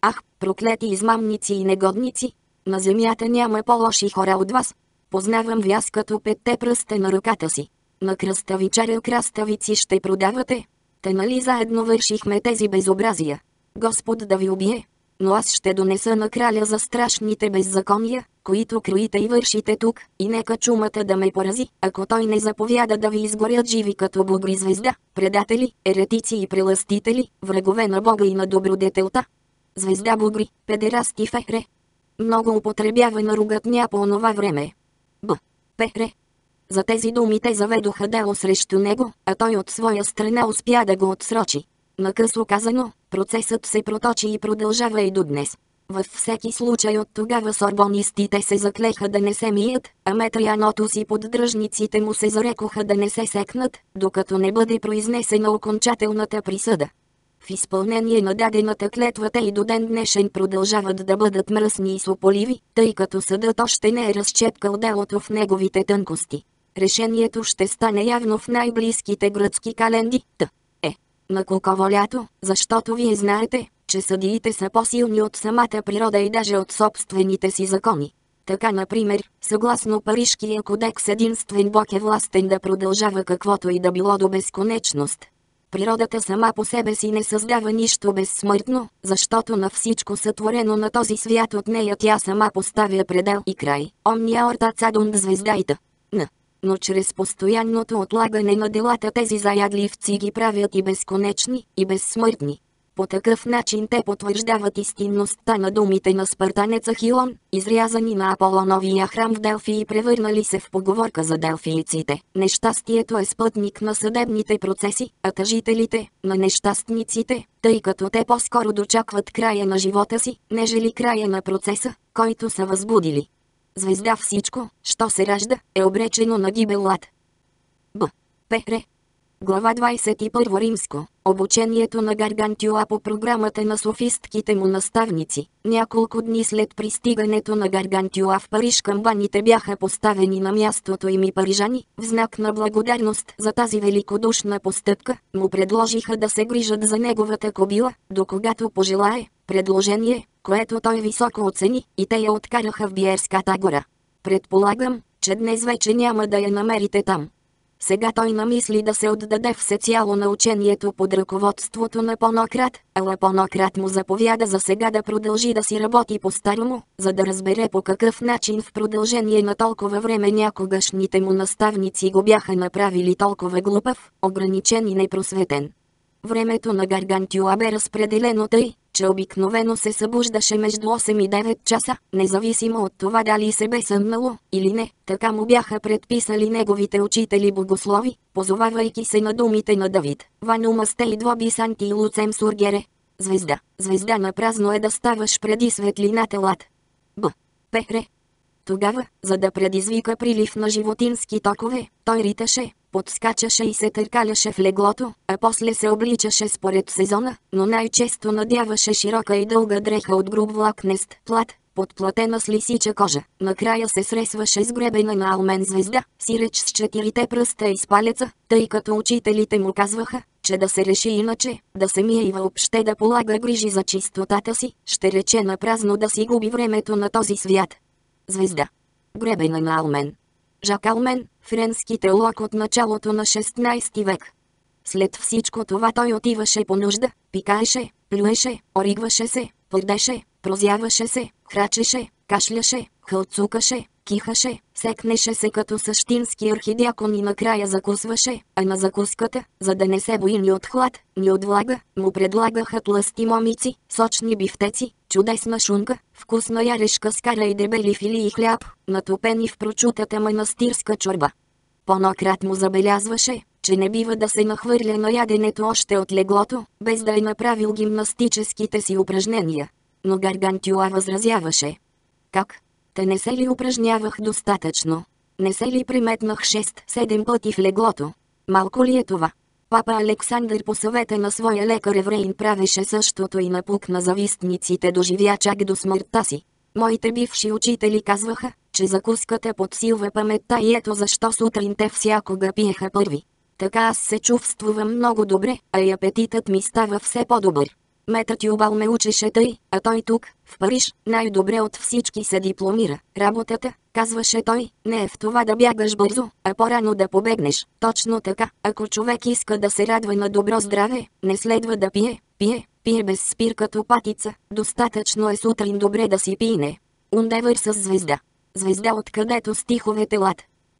Ах, проклети измамници и негодници! На земята няма по-лоши хора от вас. Познавам ви аз като петте пръста на ръката си. На кръставичаря краставици ще продавате? Те нали заедно вършихме тези безобразия? Господ да ви убие! Но аз ще донеса на краля за страшните беззакония, които кроите и вършите тук, и нека чумата да ме порази, ако той не заповяда да ви изгорят живи като бугри звезда, предатели, еретици и прелъстители, врагове на Бога и на добродетелта. Звезда бугри, педерасти фехре. Много употребявана ругатня по онова време. Б. Пехре. За тези думи те заведоха дело срещу него, а той от своя страна успя да го отсрочи. Накъсло казано, процесът се проточи и продължава и до днес. Във всеки случай от тогава сорбонистите се заклеха да не се мият, а Метрияното и поддръжниците му се зарекоха да не се секнат, докато не бъде произнесена окончателната присъда. В изпълнение на дадената клетва те и до ден днешен продължават да бъдат мръсни и сополиви, тъй като съдът още не е разчепкал делото в неговите тънкости. Решението ще стане явно в най-близките гръцки календи, т. е. На колково лято, защото вие знаете, че съдиите са по-силни от самата природа и даже от собствените си закони. Така например, съгласно Парижкия кодекс единствен Бог е властен да продължава каквото и да било до безконечност. Природата сама по себе си не създава нищо безсмъртно, защото на всичко сътворено на този свят от нея тя сама поставя предел и край. Омния орта цадунд звездайта. Н. Но чрез постоянното отлагане на делата тези заядливци ги правят и безконечни, и безсмъртни. По такъв начин те потвърждават истинността на думите на спартанеца Хилон, изрязани на Аполоновия храм в Делфи и превърнали се в поговорка за делфийците. Нещастието е спътник на съдебните процеси, а тъжителите – на нещастниците, тъй като те по-скоро дочакват края на живота си, нежели края на процеса, който са възбудили. Звезда всичко, що се ражда, е обречено на гибелът. Б. Пехре. Глава двадесет и първа римско. Обучението на Гаргантюа по програмата на софистките му наставници. Няколко дни след пристигането на Гаргантюа в Париж камбаните бяха поставени на мястото им и парижани, в знак на благодарност за тази великодушна постъпка, му предложиха да се грижат за неговата кобила, докогато пожелае, предложение, което той високо оцени, и те я откараха в Биерската гора. Предполагам, че днес вече няма да я намерите там. Сега той намисли да се отдаде всецяло на учението под ръководството на Понократ, ала Понократ му заповяда за сега да продължи да си работи по-старому, за да разбере по какъв начин в продължение на толкова време някогашните му наставници го бяха направили толкова глупав, ограничен и непросветен. Времето на Гаргантюа бе разпределено тъй, че обикновено се събуждаше между осем и девет часа, независимо от това дали се бе съннало или не, така му бяха предписали неговите учители богослови, позовавайки се на думите на Давид. Ванума сте и двоби санти и луцем сургере. Звезда, звезда на празно е да ставаш преди светлината лад. Б. Пехре. Тогава, за да предизвика прилив на животински токове, той риташе, подскачаше и се търкаляше в леглото, а после се обличаше според сезона, но най-често надяваше широка и дълга дреха от груб влакнест плат, подплатена с лисича кожа. Накрая се сресваше с гребена на алмен звезда, сиреч с четирите пръста и с палеца, тъй като учителите му казваха, че да се реши иначе, да се мие и въобще да полага грижи за чистотата си, ще рече на празно да си губи времето на този свят. Звезда. Гребена на Алмен. Жак Алмен, френски теолог от началото на шестнадесети век. След всичко това той отиваше по нужда, пикаеше, плюеше, оригваше се, пърдеше, прозяваше се, храчеше, кашляше, хълцукаше, кихаше, секнеше се като същински архидиакон и накрая закусваше, а на закуската, за да не се бои ни от хлад, ни от влага, му предлагаха тлъсти момици, сочни бифтеци, чудесна шунка, вкусна ярешка с кара и дебели фили и хляб, натопени в прочутата манастирска чорба. Понократ му забелязваше, че не бива да се нахвърля на яденето още от леглото, без да е направил гимнастическите си упражнения. Но Гаргантюа възразяваше. Как? Те не се ли упражнявах достатъчно? Не се ли приметнах шест-седем пъти в леглото? Малко ли е това? Папа Александър по съвета на своя лекар евреин правеше същото и напукна завистниците доживя чак до смъртта си. Моите бивши учители казваха, че закуската подсилва паметта и ето защо сутрин те всякога пиеха първи. Така аз се чувствувам много добре, а и апетитът ми става все по-добър. Метът Юбал ме учеше тъй, а той тук, в Париж, най-добре от всички се дипломира. Работата, казваше той, не е в това да бягаш бързо, а по-рано да побегнеш. Точно така, ако човек иска да се радва на добро здраве, не следва да пие, пие, пие без спир като патица. Достатъчно е сутрин добре да си пине. Ундевър с звезда. Звезда, откъдето стиховете лад.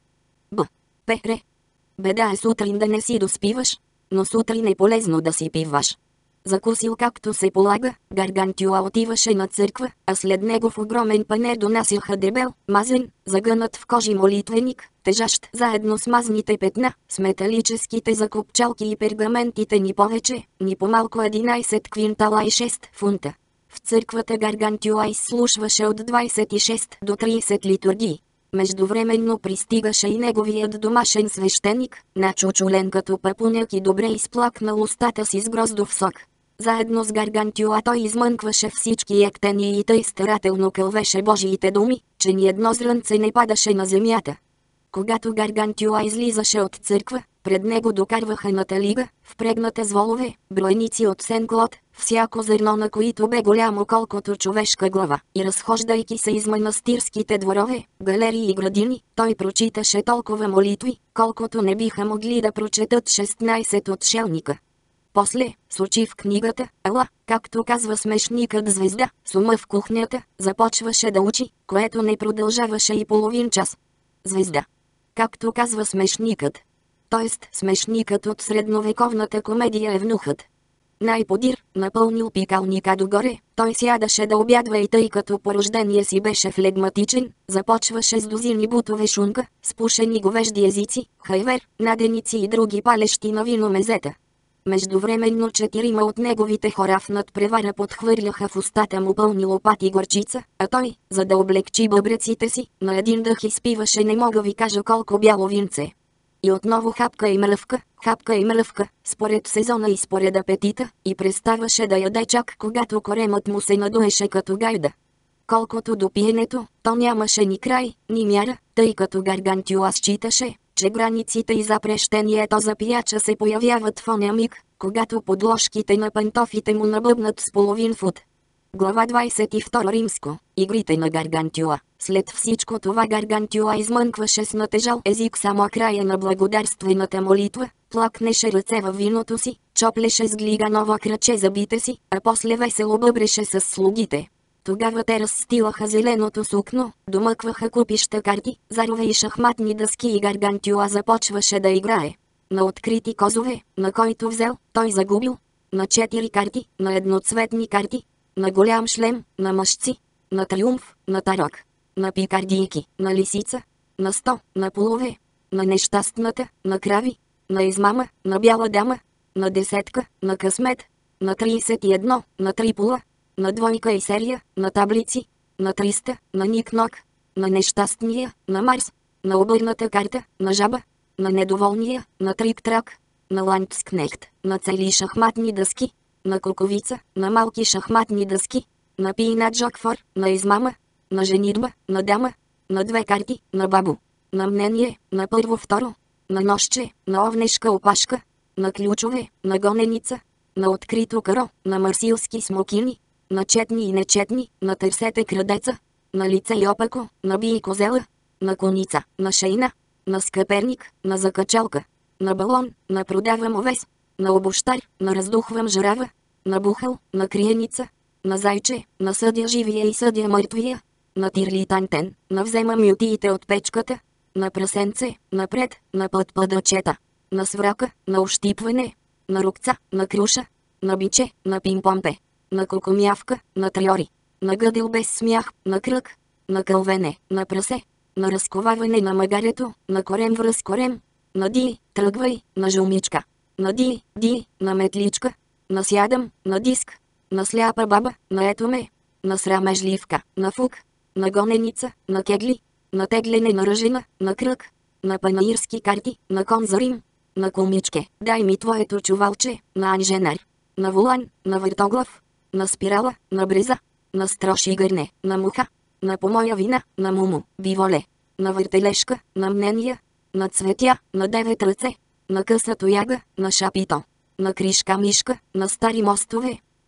Б. Пере. Беда е сутрин да не си доспиваш, но сутрин е полезно да си пиваш. Закусил както се полага, Гаргантюа отиваше на църква, а след него в огромен панер донасяха дебел, мазен, загънат в кожи молитвеник, тежащ заедно с мазните петна, с металическите закопчалки и пергаментите ни повече, ни по-малко единайсет квинтала и шест фунта. В църквата Гаргантюа изслушваше от двайсет и шест до трийсет литургии. Междувременно пристигаше и неговият домашен свещеник, начучулен като папуняк и добре изплакнал устата си с гроздов сок. Заедно с Гаргантюа той измънкваше всички ектени и тъй старателно кълвеше Божиите думи, че ни едно зрънце не падаше на земята. Когато Гаргантюа излизаше от църква, пред него докарваха на талига, впрегната с волове, бройници от Сен-Клод, всяко зърно на които бе голямо колкото човешка глава, и разхождайки се из манастирските дворове, галерии и градини, той прочиташе толкова молитви, колкото не биха могли да прочетат шестнайсет отшелника. После, с очи в книгата, ала, както казва смешникът Звезда, с ума в кухнята, започваше да учи, което не продължаваше и половин час. Звезда. Както казва смешникът. Тоест, смешникът от средновековната комедия Евнухът. Най-подир, напълнил пикалника догоре, той сядаше да обядва и тъй като по рождение си беше флегматичен, започваше с дозини бутове шунка, спушени говежди езици, хайвер, наденици и други палещи на вино мезета. Междувременно четирима от неговите хора в надпревара подхвърляха в устата му пълни лопати горчица, а той, за да облегчи бъбреците си, на един дъх изпиваше не мога ви кажа колко бяло винце. И отново хапка и мръвка, хапка и мръвка, според сезона и според апетита, и преставаше да яде чак когато коремът му се надуеше като гайда. Колкото до пиенето, то нямаше ни край, ни мяра, тъй като Гаргантюа считаше, че границите и запрещението за пияча се появяват в оня миг, когато подложките на пантофите му набъбнат с половин фут. Глава двайсет и втора Римско. Игрите на Гаргантюа. След всичко това Гаргантюа измънкваше с натежал език само края на благодарствената молитва, плакнеше ръце във виното си, чоплеше с глига ново кръче зъбите си, а после весело бъбреше с слугите. Тогава те разстилаха зеленото сукно, домъкваха купища карти, зарове и шахматни дъски и Гаргантюа започваше да играе. На открити козове, на който взел, той загубил. На четири карти, на едноцветни карти, на голям шлем, на мъжци, на триумф, на тарок, на пикардийки, на лисица, на сто, на полове, на нещастната, на крави, на измама, на бяла дама, на десетка, на късмет, на трийсет и едно, на трипола, на двойка и серия, на таблици, на триста, на никнок, на нещастния, на Марс, на обърната карта, на жаба, на недоволния, на трик-трак, на ландскнехт, на цели шахматни дъски, на куковица, на малки шахматни дъски, на пийнат жокфор, на измама, на женитба, на дама, на две карти, на бабо, на мнение, на първо-второ, на нощче, на овнешка опашка, на ключове, на гоненица, на открито каро, на марсилски смокини, на четни и нечетни, на търсете крадеца, на лице и опако, на би и козела, на коница, на шейна, на скъперник, на закачалка, на балон, на продавам овес, на обощар, на раздухвам жрава, на бухал, на криеница, на зайче, на съдя живия и съдя мъртвия, на тирлитантен, на вземам ютиите от печката, на прасенце, напред, на път-пъдъчета, на сврака, на ощипване, на рукца, на круша, на биче, на пимпомпе, на кокомявка, на триори, на гъдел без смях, на кръг, на кълвене, на прасе, на разковаване на магарето, на корем връз корем, на ди, тръгвай, на жълмичка, на ди, ди, на метличка, на сядам, на диск, на сляпа баба, на ето ме, на срамежливка, на фук, на гоненица, на кегли, на тегляне на ръжена, на кръг, на панаирски карти, на кон за Рим, на комичке, дай ми твоето чувалче, на анженер, на волан, на въртоглав, на спирала, на бреза, на строш и гърне, на муха, на помоя вина, на муму, биволе, на въртележка, на мнения, на цветя, на девет ръце, на къса тояга, на шапито, на кришка мишка, на стари мостове,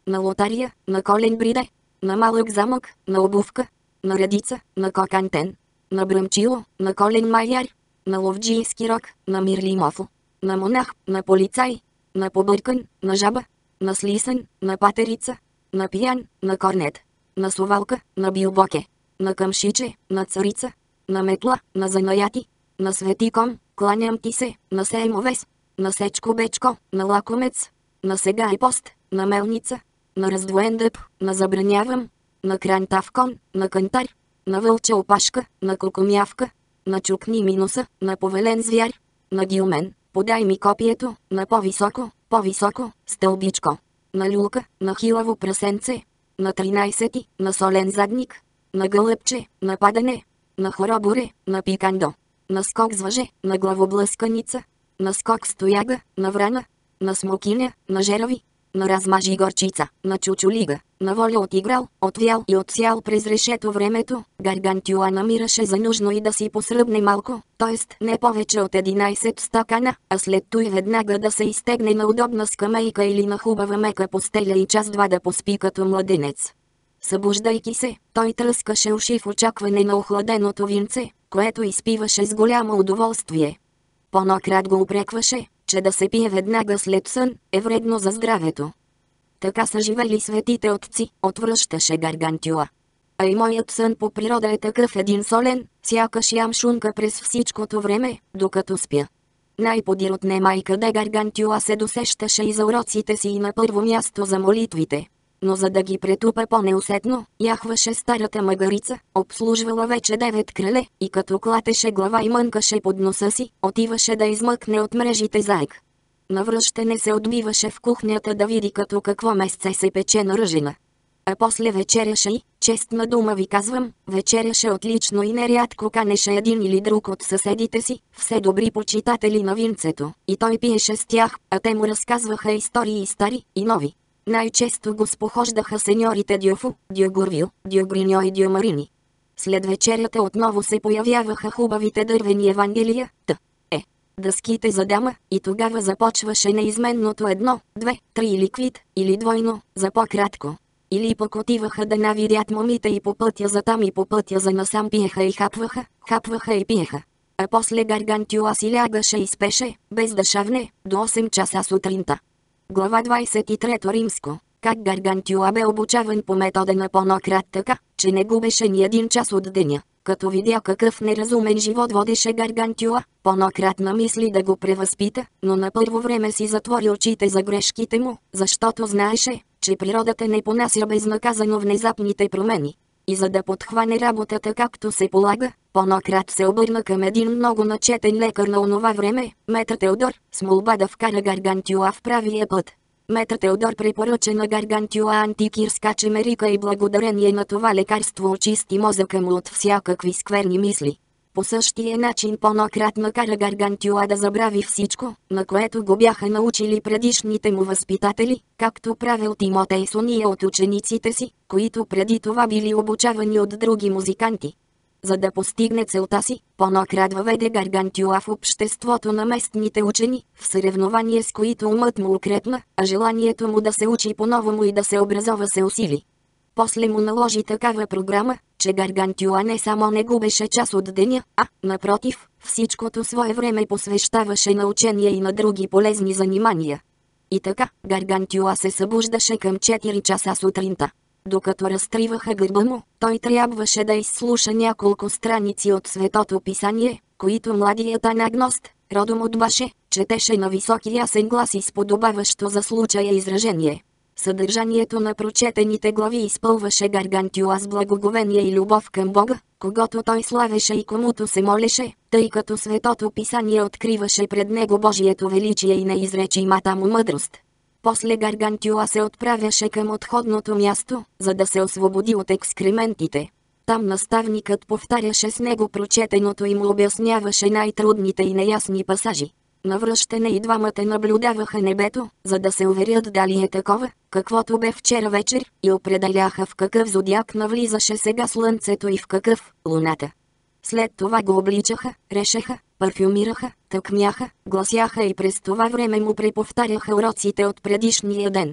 на лотария, на колен бриде, на малък замък, на обувка, на редица, на кокантен, на бръмчило, на колен майяр, на ловджийски рок, на мирлимофо, на монах, на полицай, на побъркан, на жаба, на слисън, на патерица, на пиян, на корнет, на совалка, на билбоке, на къмшиче, на царица, на метла, на занаяти, на светиком, кланям ти се, на сеймовес, на сечко-бечко, на лакомец, на сега и пост, на мелница, на раздвоен дъб, на забранявам, на крантавкон, на кантар, на вълча опашка, на кокомявка, на чукни минуса, на повелен звяр, на гилмен, подай ми копието, на по-високо, по-високо, стълбичко, на люлка, на хилаво прасенце, на тринайсети, на солен задник, на гълъбче, на падане, на хороборе, на пикандо, на скок с въже, на главоблъсканица, на скок с тояга, на врана, на смокиня, на жерави, на размажи горчица, на чучулига, на воля отиграл, отвял и отсял през решето времето. Гаргантюа намираше за нужно и да си посръбне малко, т.е. не повече от единайсет стакана, а след той веднага да се изтегне на удобна скамейка или на хубава мека постеля и час-два да поспи като младенец. Събуждайки се, той тръскаше уши в очакване на охладеното винце, което изпиваше с голямо удоволствие. Понократ го упрекваше, че да се пие веднага след сън е вредно за здравето. Така са живели светите отци, отвръщаше Гаргантюа. А и моят сън по природа е такъв един солен, сякаш ям шунка през всичкото време, докато спя. Най-подир от нема и къде Гаргантюа се досещаше и за уроците си и на първо място за молитвите. Но за да ги претупа по-неусетно, яхваше старата магарица, обслужвала вече девет крале, и като клатеше глава и мънкаше под носа си, отиваше да измъкне от мрежите заек. Навръщане се отбиваше в кухнята да види като какво месце се пече на ръжена. А после вечеряше и, честна дума ви казвам, вечеряше отлично и нерядко канеше един или друг от съседите си, все добри почитатели на винцето, и той пиеше с тях, а те му разказваха истории и стари, и нови. Най-често го спохождаха сеньорите Дюфо, Дюгурвил, Дюгриньо и Дюмарини. След вечерята отново се появяваха хубавите дървени евангелия, т. е. дъските за дама, и тогава започваше неизменното едно, две, три или квит, или двойно, за по-кратко. Или пък отиваха да навидят момите и по пътя за там и по пътя за насам пиеха и хапваха, хапваха и пиеха. А после Гаргантюа си лягаше и спеше, без да шавне, до осем часа сутринта. Глава двайсет и трета римско. Как Гаргантюа бе обучаван по метода на Понократ така, че не губеше ни един час от деня. Като видя какъв неразумен живот водеше Гаргантюа, Понократ намисли да го превъзпита, но на първо време си затвори очите за грешките му, защото знаеше, че природата не понася безнаказано внезапните промени. И за да подхване работата както се полага, Понократ се обърна към един много начетен лекар на онова време, метър Теодор, с молба да вкара Гаргантюа в правия път. Метър Теодор препоръча на Гаргантюа антикирска чемерика и благодарение на това лекарство очисти мозъка му от всякакви скверни мисли. По същия начин Понократ накара Гаргантюа да забрави всичко, на което го бяха научили предишните му възпитатели, както правил Тимотей с ония от учениците си, които преди това били обучавани от други музиканти. За да постигне целта си, Понократ въведе Гаргантюа в обществото на местните учени, в съревнование с които умът му укрепна, а желанието му да се учи по-новому и да се образова се усили. После му наложи такава програма, че Гаргантюа не само не губеше час от деня, а, напротив, всичкото свое време посвещаваше на учение и на други полезни занимания. И така, Гаргантюа се събуждаше към четири часа сутринта. Докато разтриваха гърба му, той трябваше да изслуша няколко страници от Светото Писание, които младият анагност, родом от Баше, четеше на висок и ясен глас и с подобаващо за случая изражение. Съдържанието на прочетените глави изпълваше Гаргантюа с благоговение и любов към Бога, когото той славеше и комуто се молеше, тъй като Светото Писание откриваше пред него Божието величие и неизречимата му мъдрост. После Гаргантюа се отправяше към отходното място, за да се освободи от екскрементите. Там наставникът повтаряше с него прочетеното и му обясняваше най-трудните и неясни пасажи. Навръщане и двамата наблюдаваха небето, за да се уверят дали е такова, каквото бе вчера вечер, и определяха в какъв зодиак навлизаше сега слънцето и в какъв – луната. След това го обличаха, решеха, парфюмираха, тъкмяха, гласяха и през това време му преповтаряха уроците от предишния ден.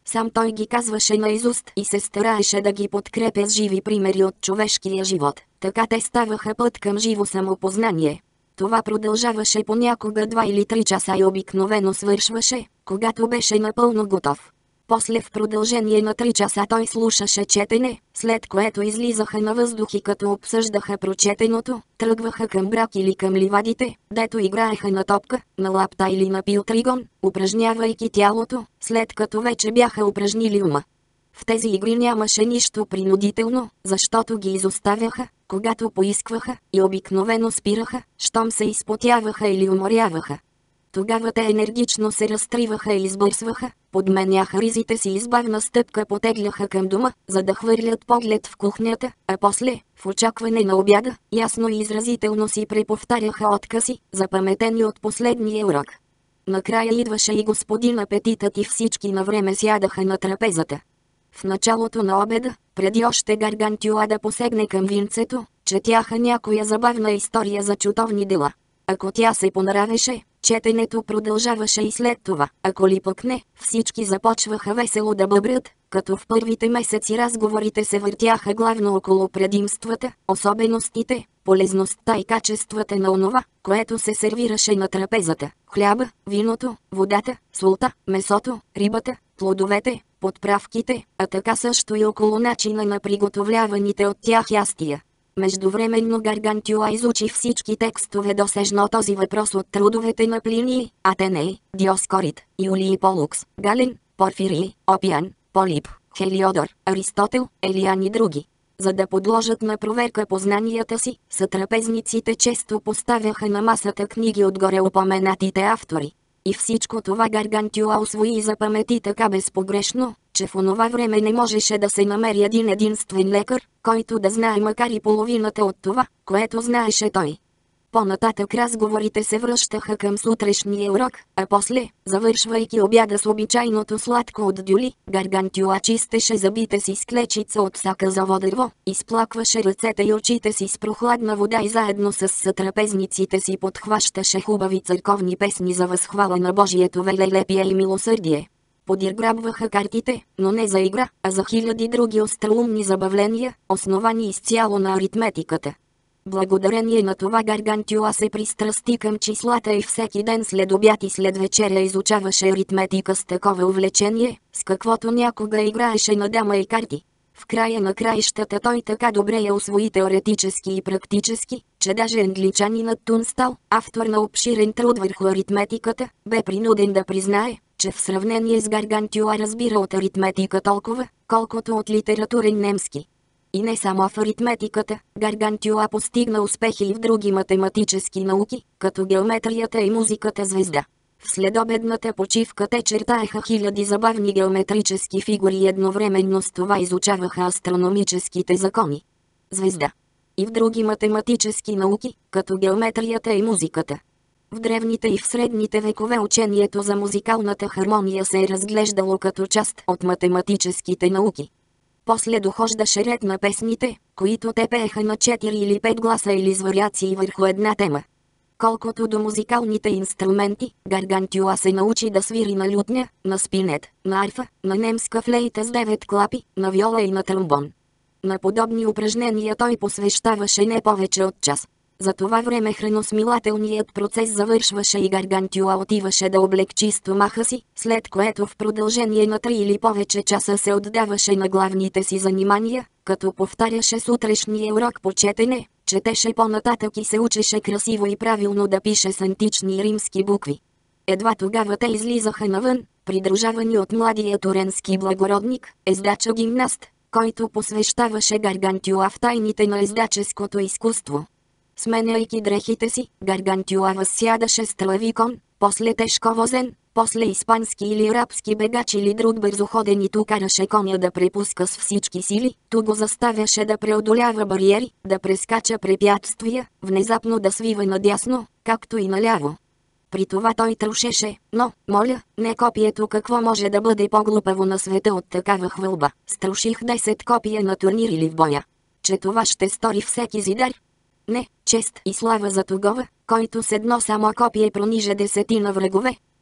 Сам той ги казваше наизуст и се стараеше да ги подкрепя с живи примери от човешкия живот. Така те ставаха път към живо самопознание. Това продължаваше понякога два или три часа и обикновено свършваше, когато беше напълно готов. После в продължение на три часа той слушаше четене, след което излизаха на въздух и като обсъждаха прочетеното, тръгваха към брак или към ливадите, дето играеха на топка, на лапта или на пилтригон, упражнявайки тялото, след като вече бяха упражнили ума. В тези игри нямаше нищо принудително, защото ги изоставяха, когато поискваха, и обикновено спираха, щом се изпотяваха или уморяваха. Тогава те енергично се разтриваха и избърсваха, подменяха ризите си и с бавна стъпка потегляха към дома, за да хвърлят поглед в кухнята, а после, в очакване на обяда, ясно и изразително си преповтаряха откази, запаметени от последния урок. Накрая идваше и господин апетитът и всички навреме сядаха на трапезата. В началото на обеда, преди още Гаргантюа да посегне към винцето, четяха някоя забавна история за чутовни дела. Ако тя се понравеше, четенето продължаваше и след това. Ако ли пък не, всички започваха весело да бъбрят, като в първите месеци разговорите се въртяха главно около предимствата, особеностите, полезността и качествата на онова, което се сервираше на трапезата. Хляба, виното, водата, солта, месото, рибата, плодовете, подправките, а така също и около начина на приготовляваните от тях ястия. Междувременно Гаргантюа изучи всички текстове досежно този въпрос от трудовете на Плиний, Атеней, Диоскорид, Юлий Полукс, Гален, Порфирий, Опиан, Полип, Хелиодор, Аристотел, Елиан и други. За да подложат на проверка познанията си, сътрапезниците често поставяха на масата книги от горе упоменатите автори. И всичко това Гаргантюа усвои и запамети така безпогрешно, че в онова време не можеше да се намери един единствен лекар, който да знае макар и половината от това, което знаеше той. По-нататък разговорите се връщаха към сутрешния урок, а после, завършвайки обяда с обичайното сладко от дюли, Гаргантюа чистеше зъбите си с клечица от саказово дърво, изплакваше ръцете и очите си с прохладна вода и заедно с сътрапезниците си подхващаше хубави църковни песни за възхвала на Божието велелепие и милосърдие. Подирграбваха картите, но не за игра, а за хиляди други остроумни забавления, основани изцяло на аритметиката. Благодарение на това Гаргантюа се пристрасти към числата и всеки ден след обяд и след вечеря изучаваше аритметика с такова увлечение, с каквото някога играеше на дама и карти. В края на краищата той така добре я усвои теоретически и практически, че даже англичанинът Тунстал, автор на обширен труд върху аритметиката, бе принуден да признае, че в сравнение с Гаргантюа разбира от аритметика толкова, колкото от литературен немски. И не само в аритметиката, Гаргантюа постигна успехи и в други математически науки, като геометрията и музиката звезда. В следобедната почивка те чертаеха хиляди забавни геометрически фигури и едновременно с това изучаваха астрономическите закони. Звезда. И в други математически науки, като геометрията и музиката. В древните и в средните векове учението за музикалната хармония се е разглеждало като част от математическите науки. После дохождаше ред на песните, които те пееха на четири или пет гласа или с вариации върху една тема. Колкото до музикалните инструменти, Гаргантюа се научи да свири на лютня, на спинет, на арфа, на немска флейта с девет клапи, на виола и на тромбон. На подобни упражнения той посвещаваше не повече от час. За това време храносмилателният процес завършваше и Гаргантюа отиваше да облегчи стомаха си, след което в продължение на три или повече часа се отдаваше на главните си занимания, като повтаряше сутрешния урок по четене, четеше по-нататък и се учеше красиво и правилно да пише с антични римски букви. Едва тогава те излизаха навън, придружавани от младия туренски благородник, ездача-гимнаст, който посвещаваше Гаргантюа в тайните на ездаческото изкуство. Сменяйки дрехите си, Гаргантюа възсядаше с тръви кон, после тежковозен, после испански или арабски бегач или друг бързоходен и ту караше коня да препуска с всички сили, ту го заставяше да преодолява бариери, да прескача препятствия, внезапно да свива надясно, както и наляво. При това той трошеше, но, моля, не копието какво може да бъде по-глупаво на света от такава хвалба. Струших десет копия на турнир или в боя. Че това ще стори всеки зидар? Не, чест и слава за тогова, който с едно само копие прониже десетина врагове.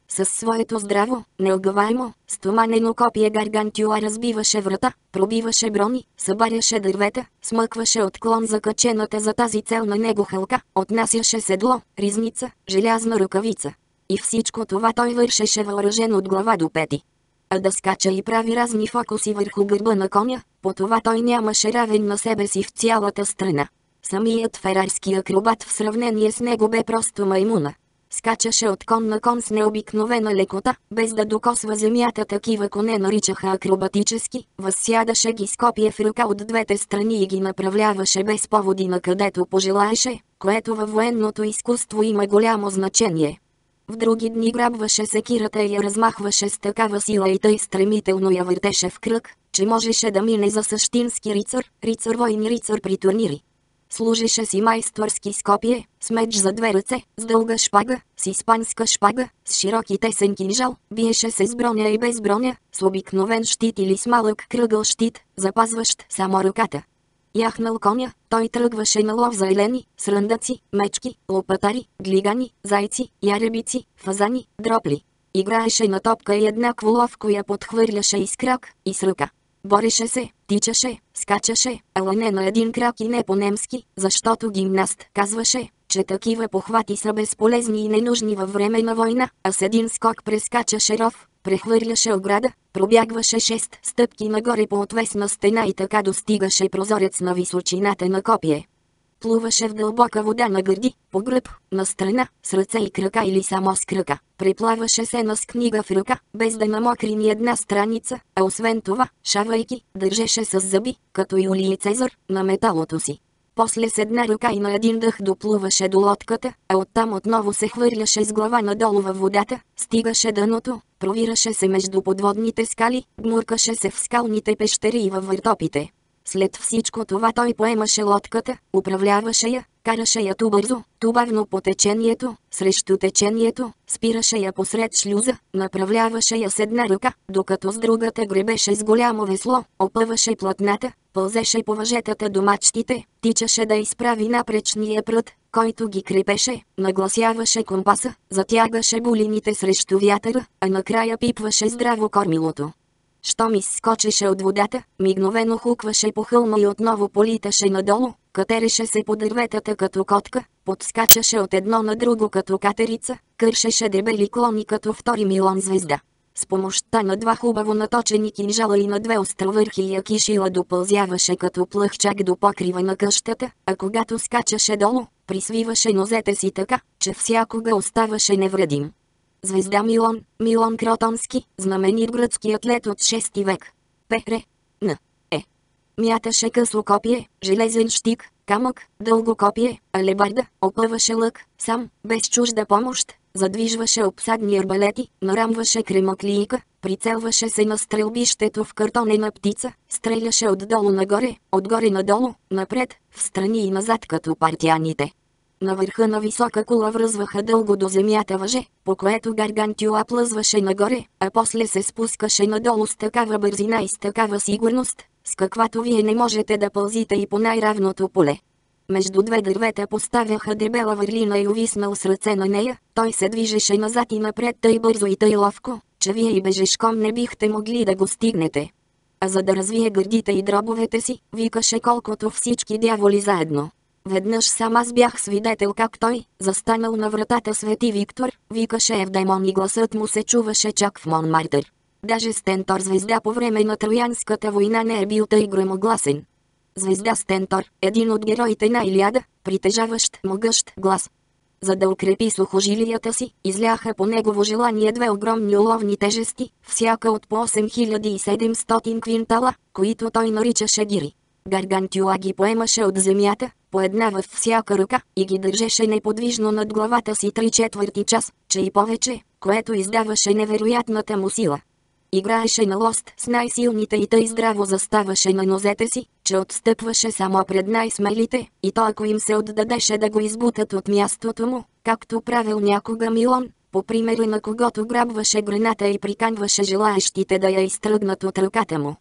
Със своето здраво, неогъваемо, стоманено копие Гаргантюа разбиваше врата, пробиваше брони, събаряше дървета, смъкваше отклон закачената за тази цел на него хълка, отнасяше седло, ризница, желязна ръкавица. И всичко това той вършеше въоръжен от глава до пети. А да скача и прави разни фокуси върху гърба на коня, по това той нямаше равен на себе си в цялата страна. Самият ферарски акробат в сравнение с него бе просто маймуна. Скачаше от кон на кон с необикновена лекота, без да докосва земята, такива коне наричаха акробатически, възсядаше ги с копие в ръка от двете страни и ги направляваше без поводи на където пожелаеше, което във военното изкуство има голямо значение. В други дни грабваше секирата и я размахваше с такава сила и тъй стремително я въртеше в кръг, че можеше да мине за същински рицар, рицар войн и рицар при турнири. Служеше си майсторски с копие, с меч за две ръце, с дълга шпага, с испанска шпага, с широки тесен кинжал, биеше се с броня и без броня, с обикновен щит или с малък кръгъл щит, запазващ само ръката. Яхнал коня, той тръгваше на лов за елени, сръндъци, мечки, лопатари, глигани, зайци, яребици, фазани, дропли. Играеше на топка и еднакво ловко я подхвърляше и с крак, и с ръка. Бореше се, тичаше, скачаше, ала не на един крак и не по-немски, защото гимнаст казваше, че такива похвати са безполезни и ненужни във време на война, а с един скок прескачаше ров, прехвърляше ограда, пробягваше шест стъпки нагоре по отвесна стена и така достигаше прозорец на височината на копие. Плуваше в дълбока вода на гърди, по гръб, на страна, с ръце и крака или само с крака. Преплаваше се на с книга в ръка, без да намокри ни една страница, а освен това, шавайки, държеше с зъби, като Юлий Цезар, на металото си. После с една ръка и на един дъх доплуваше до лодката, а оттам отново се хвърляше с глава надолу във водата, стигаше дъното, провираше се между подводните скали, гмуркаше се в скалните пещери и във въртопите. След всичко това той поемаше лодката, управляваше я, караше я ту бързо, ту бавно по течението, срещу течението, спираше я посред шлюза, направляваше я с една ръка, докато с другата гребеше с голямо весло, опъваше платната, пълзеше по въжетата до мачтите, тичаше да изправи напречния прът, който ги крепеше, нагласяваше компаса, затягаше булините срещу вятъра, а накрая пипваше здраво кормилото. Щом изскочеше от водата, мигновено хукваше по хълма и отново политаше надолу, катереше се по дърветата като котка, подскачаше от едно на друго като катерица, кършеше дебели клони като втори Милон звезда. С помощта на два хубаво наточени кинжала и на две островърхи я кишила допълзяваше като плъхчак до покрива на къщата, а когато скачаше долу, присвиваше нозете си така, че всякога оставаше невредим. Звезда Милон, Милон Кротонски, знаменит гръцки атлет от шести век. Пре, Н. Е. Мяташе късо копие, железен щик, камък, дълго копие, алебарда, опъваше лък, сам, без чужда помощ, задвижваше обсадни арбалети, нарамваше кремаклийка, прицелваше се на стрелбището в картонена птица, стреляше отдолу нагоре, отгоре надолу, напред, встрани и назад като партияните. На върха на висока кула връзваха дълго до земята въже, по което Гаргантюа плъзваше нагоре, а после се спускаше надолу с такава бързина и с такава сигурност, с каквато вие не можете да пълзите и по най-равното поле. Между две дървета поставяха дебела върлина и увиснал с ръце на нея, той се движеше назад и напред тъй бързо и тъй ловко, че вие и бежешком не бихте могли да го стигнете. А за да развие гърдите и дробовете си, викаше колкото всички дяволи заедно. Веднъж сам аз бях свидетел как той, застанал на вратата Свети Виктор, викаше Евдемон и гласът му се чуваше чак в Монмартър. Даже Стентор звезда по време на Троянската война не е бил тъй громогласен. Звезда Стентор, един от героите на Илиада, притежаващ могъщ глас. За да укрепи сухожилията си, изляха по негово желание две огромни уловни тежести, всяка от по осем хиляди и седемстотин квинтала, които той наричаше гири. Гаргантюа ги поемаше от земята, по една във всяка ръка, и ги държеше неподвижно над главата си три четвърти час, че и повече, което издаваше невероятната му сила. Играеше на лост с най-силните и тъй здраво заставаше на нозете си, че отстъпваше само пред най-смелите, и то ако им се отдадеше да го избутат от мястото му, както правил някога Милон, по примера на когото грабваше граната и приканваше желаещите да я изтръгнат от ръката му.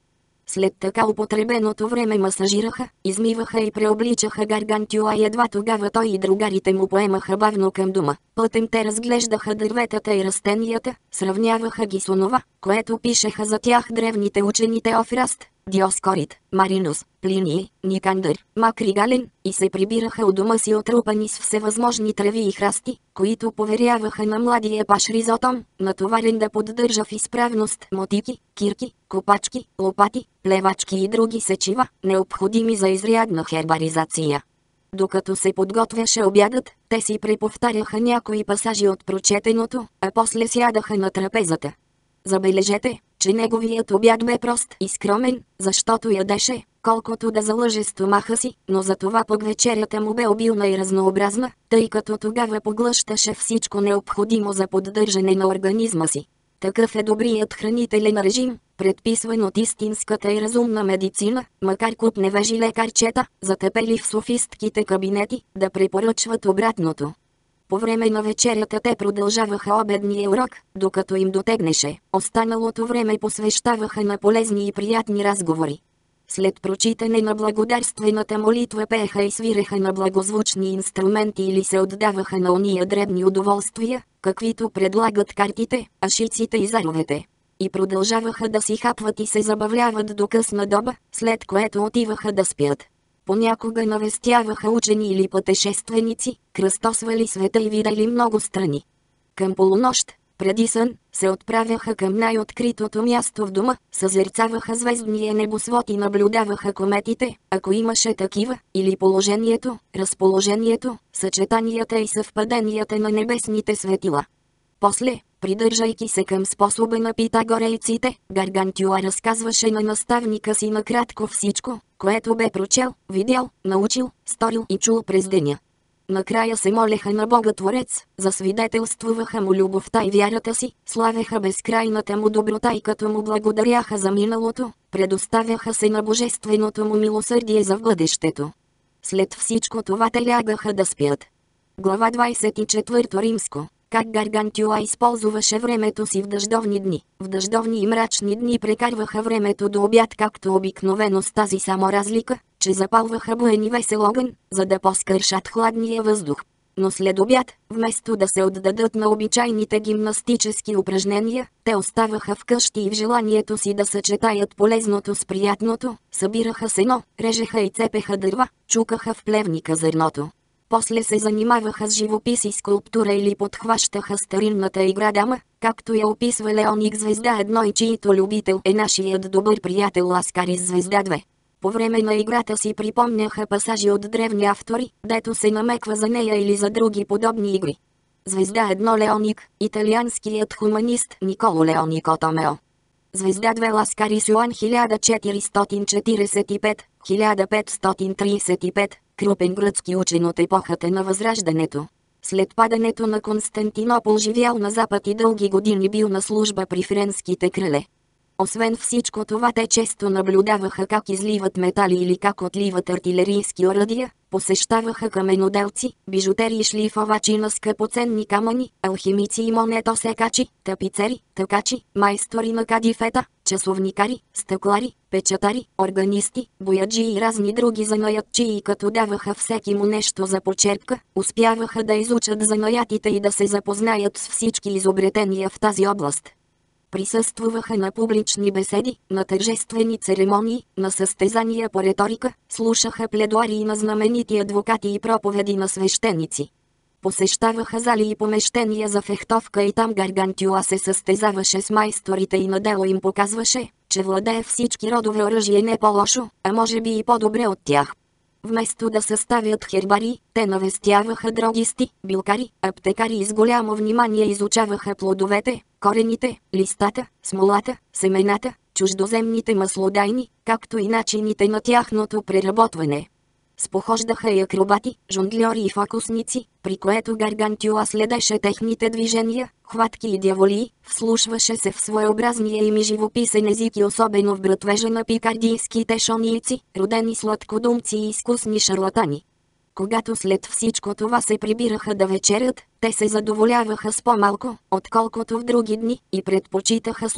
След така употребеното време масажираха, измиваха и преобличаха Гаргантюа и едва тогава той и другарите му поемаха бавно към дома. Пътем те разглеждаха дърветата и растенията, сравняваха ги с онова, което пишеха за тях древните учени Теофраст, Диоскорид, Маринус, Плиний, Никандър, Макригален, и се прибираха у дома си отрупани с всевъзможни треви и храсти, които поверяваха на младия паш Ризотон, натоварен да поддържа в изправност мотики, кирки, копачки, лопати, плевачки и други сечива, необходими за изрядна хербаризация. Докато се подготвяше обядът, те си преповтаряха някои пасажи от прочетеното, а после сядаха на трапезата. Забележете, че неговият обяд бе прост и скромен, защото ядеше, колкото да залъже стомаха си, но за това пък вечерята му бе обилна и разнообразна, тъй като тогава поглъщаше всичко необходимо за поддържане на организма си. Такъв е добрият хранителен режим, предписван от истинската и разумна медицина, макар куп невежи лекарчета, затъпели в софистките кабинети, да препоръчват обратното. По време на вечерята те продължаваха обедния урок, докато им дотегнеше. Останалото време посвещаваха на полезни и приятни разговори. След прочитане на благодарствената молитва пееха и свиреха на благозвучни инструменти или се отдаваха на ония дребни удоволствия, каквито предлагат картите, ашиците и заровете. И продължаваха да си хапват и се забавляват до късна доба, след което отиваха да спят. Понякога навестяваха учени или пътешественици, кръстосвали света и видели много страни. Към полунощ, преди сън, се отправяха към най-откритото място в дома, съзерцаваха звездния небосвод и наблюдаваха кометите, ако имаше такива, или положението, разположението, съчетанията и съвпаденията на небесните светила. После, придържайки се към способа на питагорейците, Гаргантюа разказваше на наставника си накратко всичко, което бе прочел, видял, научил, сторил и чул през деня. Накрая се молеха на Бога Творец, засвидетелствуваха му любовта и вярата си, славеха безкрайната му доброта и като му благодаряха за миналото, предоставяха се на божественото му милосърдие за в бъдещето. След всичко това те лягаха да спят. Глава двадесет и четвърта Римско. Как Гаргантюа използваше времето си в дъждовни дни. В дъждовни и мрачни дни прекарваха времето до обяд както обикновено с тази само разлика, че запалваха буен и весел огън, за да поскършат хладния въздух. Но след обяд, вместо да се отдадат на обичайните гимнастически упражнения, те оставаха вкъщи и в желанието си да съчетаят полезното с приятното, събираха сено, режеха и цепеха дърва, чукаха в плевника зърното. После се занимаваха с живопис и скулптура или подхващаха старинната игра дама, както я описва Леоник Звезда едно и чието любител е нашият добър приятел Ласкарис Звезда две. По време на играта си припомняха пасажи от древни автори, дето се намеква за нея или за други подобни игри. Звезда едно Леоник, италианският хуманист Николо Леонико Томео. Звезда две Ласкарис Йоан хиляда четиристотин четиридесет и пет до хиляда петстотин тридесет и пет, крупен гръцки учен от епохата на Възраждането. След падането на Константинопол живял на запад и дълги години бил на служба при френските крале. Освен всичко това те често наблюдаваха как изливат метали или как отливат артилерийски оръдия, посещаваха каменоделци, бижутери и шлифовачи на скъпоценни камъни, алхимици и монетосекачи, тапицери, тъкачи, майстори на кадифета, часовникари, стъклари, печатари, органисти, бояджи и разни други занаятчии, като даваха всеки му нещо за почерпка, успяваха да изучат занаятите и да се запознаят с всички изобретения в тази област. Присъствуваха на публични беседи, на тържествени церемонии, на състезания по риторика, слушаха пледуарии на знаменити адвокати и проповеди на свещеници. Посещаваха зали и помещения за фехтовка и там Гаргантюа се състезаваше с майсторите и на дело им показваше, че владее всички родове оръжие не по-лошо, а може би и по-добре от тях. Вместо да съставят хербари, те навестяваха дрогисти, билкари, аптекари и с голямо внимание изучаваха плодовете, корените, листата, смолата, семената, чуждоземните маслодайни, както и начините на тяхното преработване. Спохождаха и акробати, жонгльори и фокусници, при което Гаргантюа следеше техните движения, хватки и дяволии, вслушваше се в своеобразния им и живописен език и особено в братвежа на пикардийските шонийци, родени сладкодумци и изкусни шарлатани. Когато след всичко това се прибираха да вечерят, те се задоволяваха с по-малко, отколкото в други дни, и предпочитаха сухо,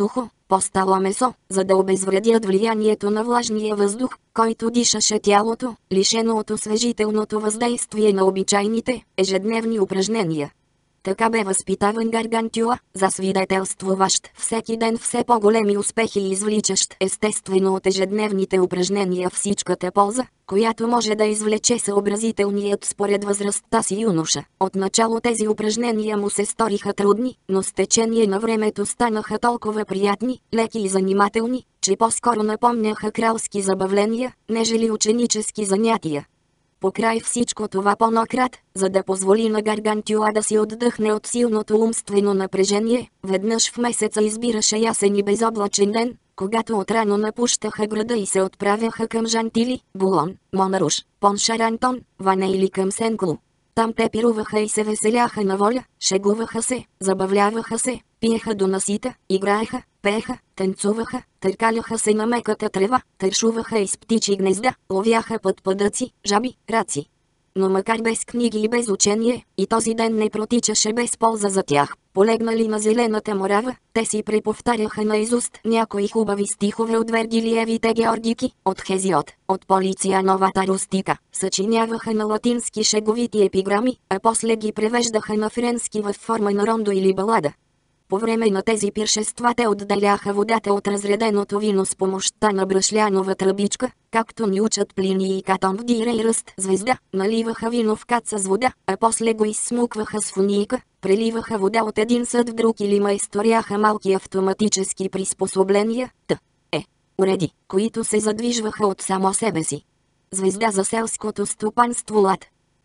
Постало месо, за да обезвредят влиянието на влажния въздух, който дишаше тялото, лишено от освежителното въздействие на обичайните, ежедневни упражнения. Така бе възпитаван Гаргантюа, засвидетелствуващ всеки ден все по-големи успехи и извличащ естествено от ежедневните упражнения всичката полза, която може да извлече съобразителният според възрастта си юноша. Отначало тези упражнения му се сториха трудни, но с течение на времето станаха толкова приятни, леки и занимателни, че по-скоро напомняха кралски забавления, нежели ученически занятия. Покрай всичко това Понократ, за да позволи на Гаргантюа да си отдъхне от силното умствено напрежение, веднъж в месеца избираше ясен и безоблачен ден, когато отрано напущаха града и се отправяха към Жантили, Булон, Монаруш, Поншарантон, Ване или към Сенкло. Там те пируваха и се веселяха на воля, шегуваха се, забавляваха се, пиеха до насита, играеха, пееха, танцуваха, търкаляха се на меката трева, тършуваха из птичи гнезда, ловяха пътпадъци, жаби, раци. Но макар без книги и без учение, и този ден не протичаше без полза за тях. Полегнали на зелената морава, те си преповтаряха наизуст някои хубави стихове от Вергилиевите Георгики, от Хезиот, от Полиция Новата Рустика, съчиняваха на латински шеговити епиграми, а после ги превеждаха на френски във форма на рондо или балада. По време на тези пиршества те отделяха водата от разреденото вино с помощта на бръшлянова тръбичка, както ни учат Плиний и Катон в Дира и Ръст звезда, наливаха вино в каца с вода, а после го изсмукваха с фунийка, преливаха вода от един съд в друг или майсторяха малки автоматически приспособления, т. е. уреди, които се задвижваха от само себе си. Звезда за селското стопанство лад.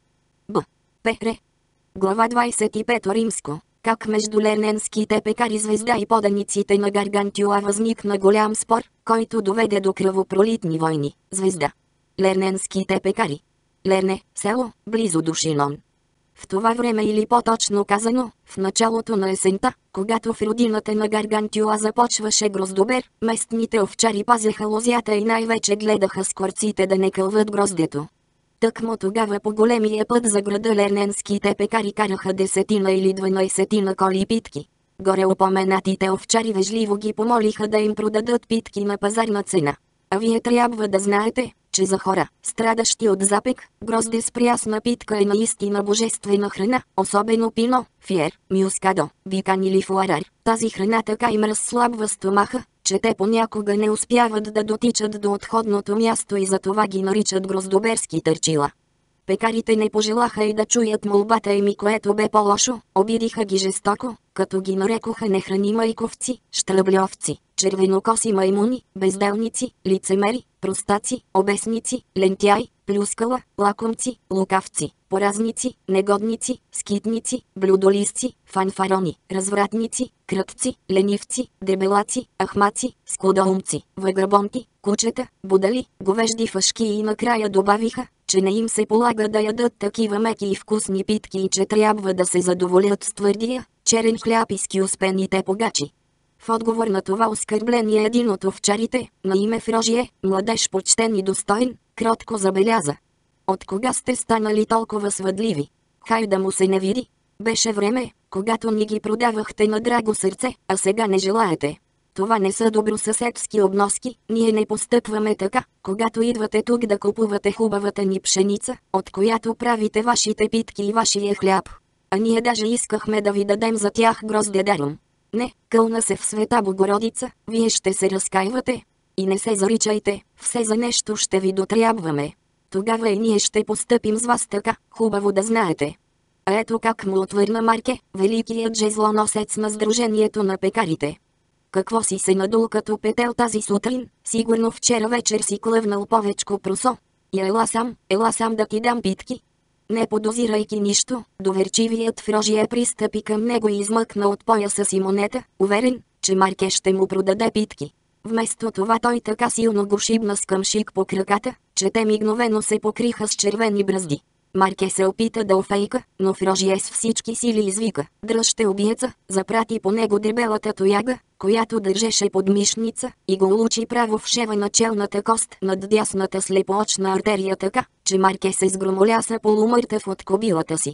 Б. П. Глава двадесет и пета римско. Как между лерненските пекари звезда и поданиците на Гаргантюа възникна голям спор, който доведе до кръвопролитни войни. Звезда. Лерненските пекари. Лерне, село, близо до Шинон. В това време или по-точно казано, в началото на есента, когато в родината на Гаргантюа започваше гроздобер, местните овчари пазеха лозята и най-вече гледаха скворците да не кълват гроздето. Тъкмо тогава по големия път за града лерненските пекари караха десетина или дванайсетина коли питки. Горе упоменатите овчари вежливо ги помолиха да им продадат питки на пазарна цена. А вие трябва да знаете, че за хора, страдащи от запек, грозде с прясна питка е наистина божествена храна, особено пино, фиер, мюскадо, викан или фуарар. Тази храна така им разслабва стомаха, че те понякога не успяват да дотичат до отходното място и затова ги наричат гроздоберски търчила. Пекарите не пожелаха и да чуят молбата им, и което бе по-лошо, обидиха ги жестоко, като ги нарекоха нехрани майковци, щръбльовци, червенокоси маймуни, безделници, лицемери, простаци, обесници, лентяй, плюскала, лакомци, лукавци, поразници, негодници, скитници, блюдолизци, фанфарони, развратници, крътци, ленивци, дебелаци, ахмаци, скудоумци, вагабонти, кучета, будали, говежди фашки и накрая добавиха, че не им се полага да ядат такива меки и вкусни питки и че трябва да се задоволят с твърдия, черен хляб и скюспените погачи. В отговор на това оскърбление един от овчарите, на име Фрожие, младеж почтен и достоен, кротко забеляза. От кога сте станали толкова свъдливи? Хай да му се не види. Беше време, когато ни ги продавахте на драго сърце, а сега не желаете. Това не са добросъседски обноски, ние не постъпваме така, когато идвате тук да купувате хубавата ни пшеница, от която правите вашите питки и вашия хляб. А ние даже искахме да ви дадем за тях грозде даром. Не, кълна се в света Богородица, вие ще се разкаивате. И не се заричайте, все за нещо ще ви дотрябваме. Тогава и ние ще постъпим с вас така, хубаво да знаете. А ето как му отвърна Марке, великият жезлоносец на Сдружението на пекарите. Какво си се надул като петел тази сутрин? Сигурно вчера вечер си клъвнал повечко просо. И ела сам, ела сам да ти дам питки. Не подозирайки нищо, доверчивият Фрожие пристъпи към него и измъкна от пояса си монета, уверен, че Марке ще му продаде питки. Вместо това той така силно го шибна с къмшик по краката, че те мигновено се покриха с червени бръзди. Марке се опита да офейка, но Фрожие с всички сили извика: "Дръжте убиеца!" Запрати по него дебелата тояга, която държеше под мишница, и го улучи право в шева на челната кост над дясната слепоочна артерия така, че Марке се сгромоляса полумъртъв от кобилата си.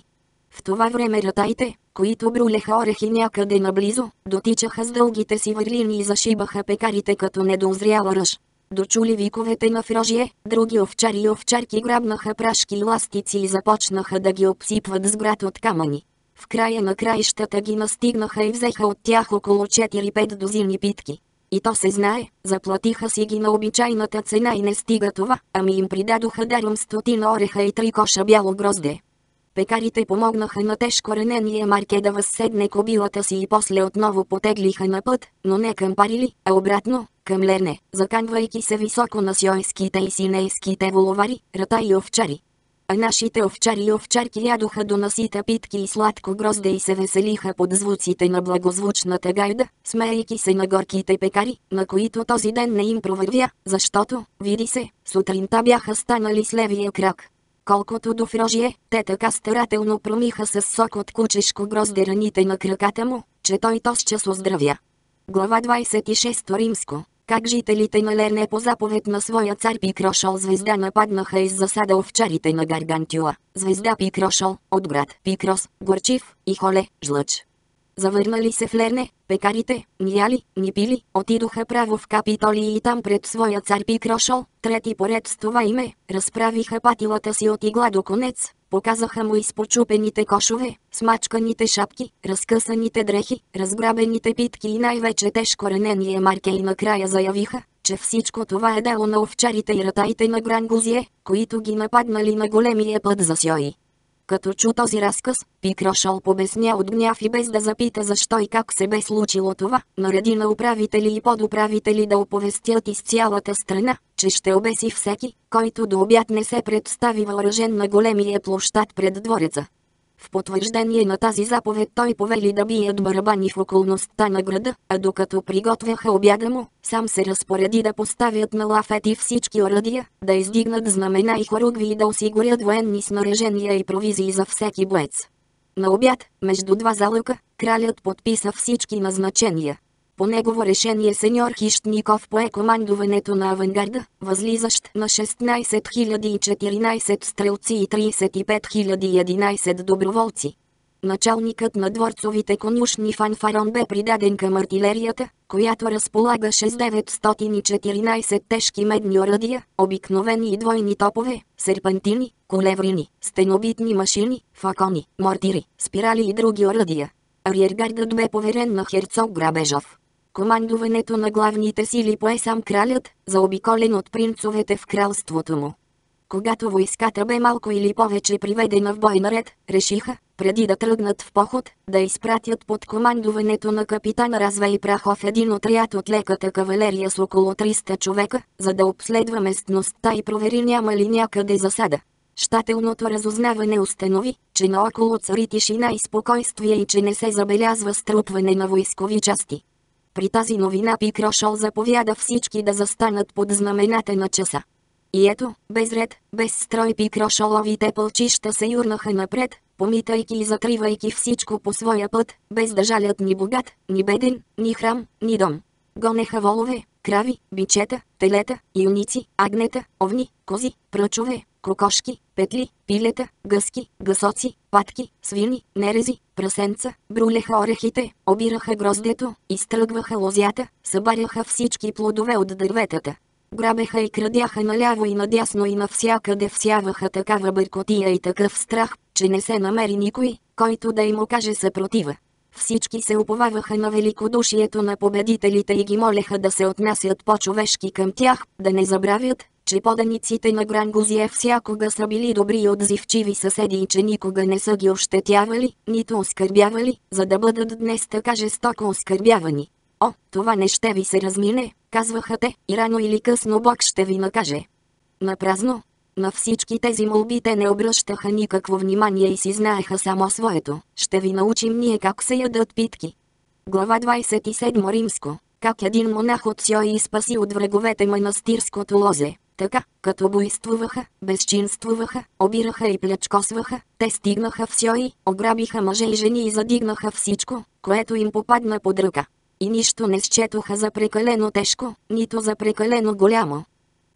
В това време ратаите, които брулеха орехи някъде наблизо, дотичаха с дългите си върлини и зашибаха пекарите като недозряла ръж. Дочули виковете на Фрожие, други овчари и овчарки грабнаха прашки и ластици и започнаха да ги обсипват с град от камъни. В края на краищата ги настигнаха и взеха от тях около четири-пет дузини питки. И то се знае, заплатиха си ги на обичайната цена и не стига това, ами им придадоха даром стотина ореха и три коша бяло грозде. Пекарите помогнаха на тежко ранения Марке да възседне кобилата си и после отново потеглиха на път, но не към Парили, а обратно, към Лерне, заканвайки се високо на сьойските и синейските воловари, рата и овчари. А нашите овчари и овчарки ядоха до насита питки и сладко грозде и се веселиха под звуците на благозвучната гайда, смеейки се на горките пекари, на които този ден не им провървя, защото, види се, сутринта бяха станали с левия крак. Колкото до Фрожие, те така старателно промиха с сок от кучешко грозде раните на краката му, че той тозчас оздравя. Глава двадесет и шеста римско. Как жителите на Лерне по заповед на своя цар Пикрошол Звезда нападнаха из засада овчарите на Гаргантюа. Звезда Пикрошол, от град Пикрос, горчив и холе, жлъч. Завърнали се в Лерне, пекарите, ни яли, ни пили, отидоха право в Капитолий и там пред своя цар Пикрошол, трети поред с това име, разправиха патилата си от игла до конец, показаха му изпочупените кошове, смачканите шапки, разкъсаните дрехи, разграбените питки и най-вече тежко ранение Марке и накрая заявиха, че всичко това е дело на овчарите и ратаите на Грангузие, които ги нападнали на големия път за Сьои. Като чу този разказ, Пикрошол побесня от гняв и без да запита защо и как се бе случило това, нареди на управители и подуправители да оповестят из цялата страна, че ще обеси всеки, който до обяд не се представи въоръжен на големия площад пред двореца. В потвърждение на тази заповед той повели да бият барабани в околността на града, а докато приготвяха обяда му, сам се разпореди да поставят на лафети всички оръдия, да издигнат знамена и хоругви и да осигурят военни снаряжения и провизии за всеки боец. На обяд, между два залъка, кралят подписа всички назначения. По негово решение сеньор Хищников пое командуването на авангарда, възлизащ на шестнадесет хиляди и четиринадесет стрелци и тридесет и пет хиляди и единадесет доброволци. Началникът на дворцовите конюшни Фанфарон бе придаден към артилерията, която разполагаше с деветстотин и четиринадесет тежки медни оръдия, обикновени и двойни топове, серпантини, колеврини, стенобитни машини, факони, мортири, спирали и други оръдия. Ариергардът бе поверен на херцог Грабежов. Командуването на главните сили пое сам кралят, заобиколен от принцовете в кралството му. Когато войската бе малко или повече приведена в бой наред, решиха, преди да тръгнат в поход, да изпратят под командуването на капитан Развей Прахов един отряд от леката кавалерия с около триста човека, за да обследва местността и провери няма ли някъде засада. Щателното разузнаване установи, че наоколо цари тишина и спокойствие и че не се забелязва струпване на войскови части. При тази новина Пикрошол заповяда всички да застанат под знамената на часа. И ето, без ред, без строй Пикрошоловите пълчища се юрнаха напред, помитайки и затривайки всичко по своя път, без да жалят ни богат, ни беден, ни храм, ни дом. Гонеха волове, крави, бичета, телета, юници, агнета, овни, кози, пръчове, кокошки, петли, пилета, гъски, гъсоци, патки, свини, нерези, прасенца, брулеха орехите, обираха гроздето, изтръгваха лозята, събаряха всички плодове от дърветата. Грабеха и крадяха наляво и надясно и навсякъде всяваха такава бъркотия и такъв страх, че не се намери никой, който да им окаже съпротива. Всички се уповаваха на великодушието на победителите и ги молеха да се отнасят по-човешки към тях, да не забравят, че поданиците на Грангузие всякога са били добри и отзивчиви съседи и че никога не са ги ощетявали, нито оскърбявали, за да бъдат днес така жестоко оскърбявани. О, това не ще ви се размине, казваха те, и рано или късно Бог ще ви накаже. Напразно. На всички тези молби те не обръщаха никакво внимание и си знаеха само своето. Ще ви научим ние как се ядат питки. Глава двадесет и седма римско. Как един монах от Сьои спаси от враговете манастирското лозе. Така, като буйствуваха, безчинствуваха, обираха и плячкосваха, те стигнаха в Сьои, ограбиха мъже и жени и задигнаха всичко, което им попадна под ръка. И нищо не счетоха за прекалено тежко, нито за прекалено голямо.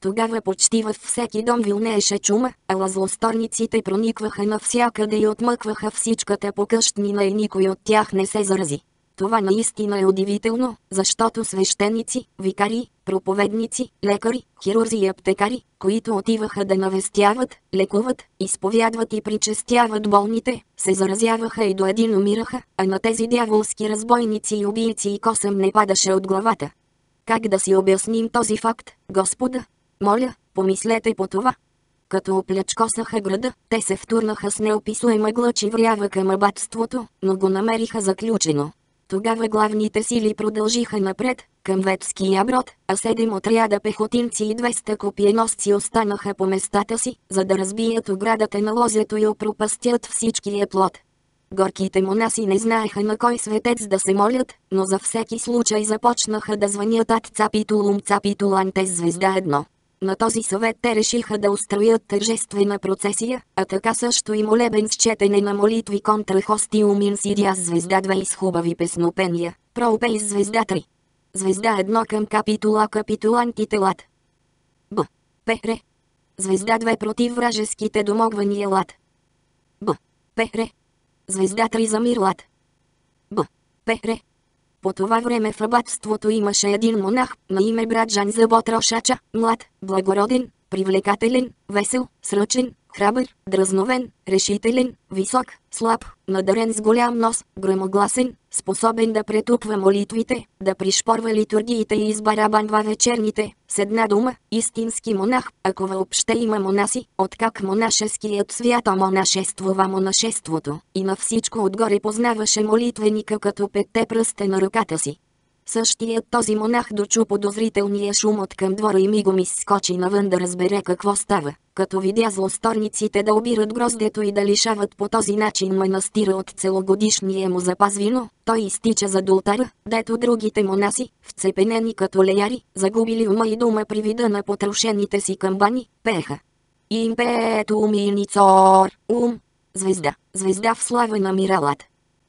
Тогава почти във всеки дом вилнееше чума, а злосторниците проникваха навсякъде и отмъкваха всичката покъщнина и никой от тях не се зарази. Това наистина е удивително, защото свещеници, викари, проповедници, лекари, хирурзи и аптекари, които отиваха да навестяват, лекуват, изповядват и причестяват болните, се заразяваха и до един умираха, а на тези дяволски разбойници и убийци и косъм не падаше от главата. Как да си обясним този факт, Господа? Моля, помислете по това. Като оплячкосаха града, те се втурнаха с неописуема глъч и врява към абатството, но го намериха заключено. Тогава главните сили продължиха напред, към Ветския Брод, а седем отряда пехотинци и двеста копиеносци останаха по местата си, за да разбият оградата на лозето и опропастят всичкия плод. Горките монаси не знаеха на кой светец да се молят, но за всеки случай започнаха да звънят ад цапитулум цапитулантес звезда едно. На този съвет те решиха да устроят тържествена процесия, а така също и молебен с четене на молитви контра хостиум инсидиас звезда две и с хубави песнопения, проупейс звезда три. Звезда едно към капитула капитулантите лад. Б. Пере. Звезда две против вражеските домогвания лад. Б. Пере. Звезда три за мир лад. Б. Пере. По това време в абатството имаше един монах, на име брат Жан Заботрошача, млад, благороден, привлекателен, весел, сръчен, храбър, дразновен, решителен, висок, слаб, надарен с голям нос, гръмогласен, способен да претупва молитвите, да пришпорва литургиите и избарабанва вечерните, с една дума, истински монах, ако въобще има монаси, откак монашеският свято монашествува монашеството, и на всичко отгоре познаваше молитвеника като петте пръста на ръката си. Същият този монах дочу подозрителния шум от към двора и мигом изскочи навън да разбере какво става, като видя злосторниците да обират гроздето и да лишават по този начин манастира от целогодишния му запас вино. Той изтича за долтара, дето другите монаси, вцепенени като леяри, загубили ума и дума при вида на потрошените си камбани, пееха. Импето уминицор, ум, звезда, звезда в слава на миралат.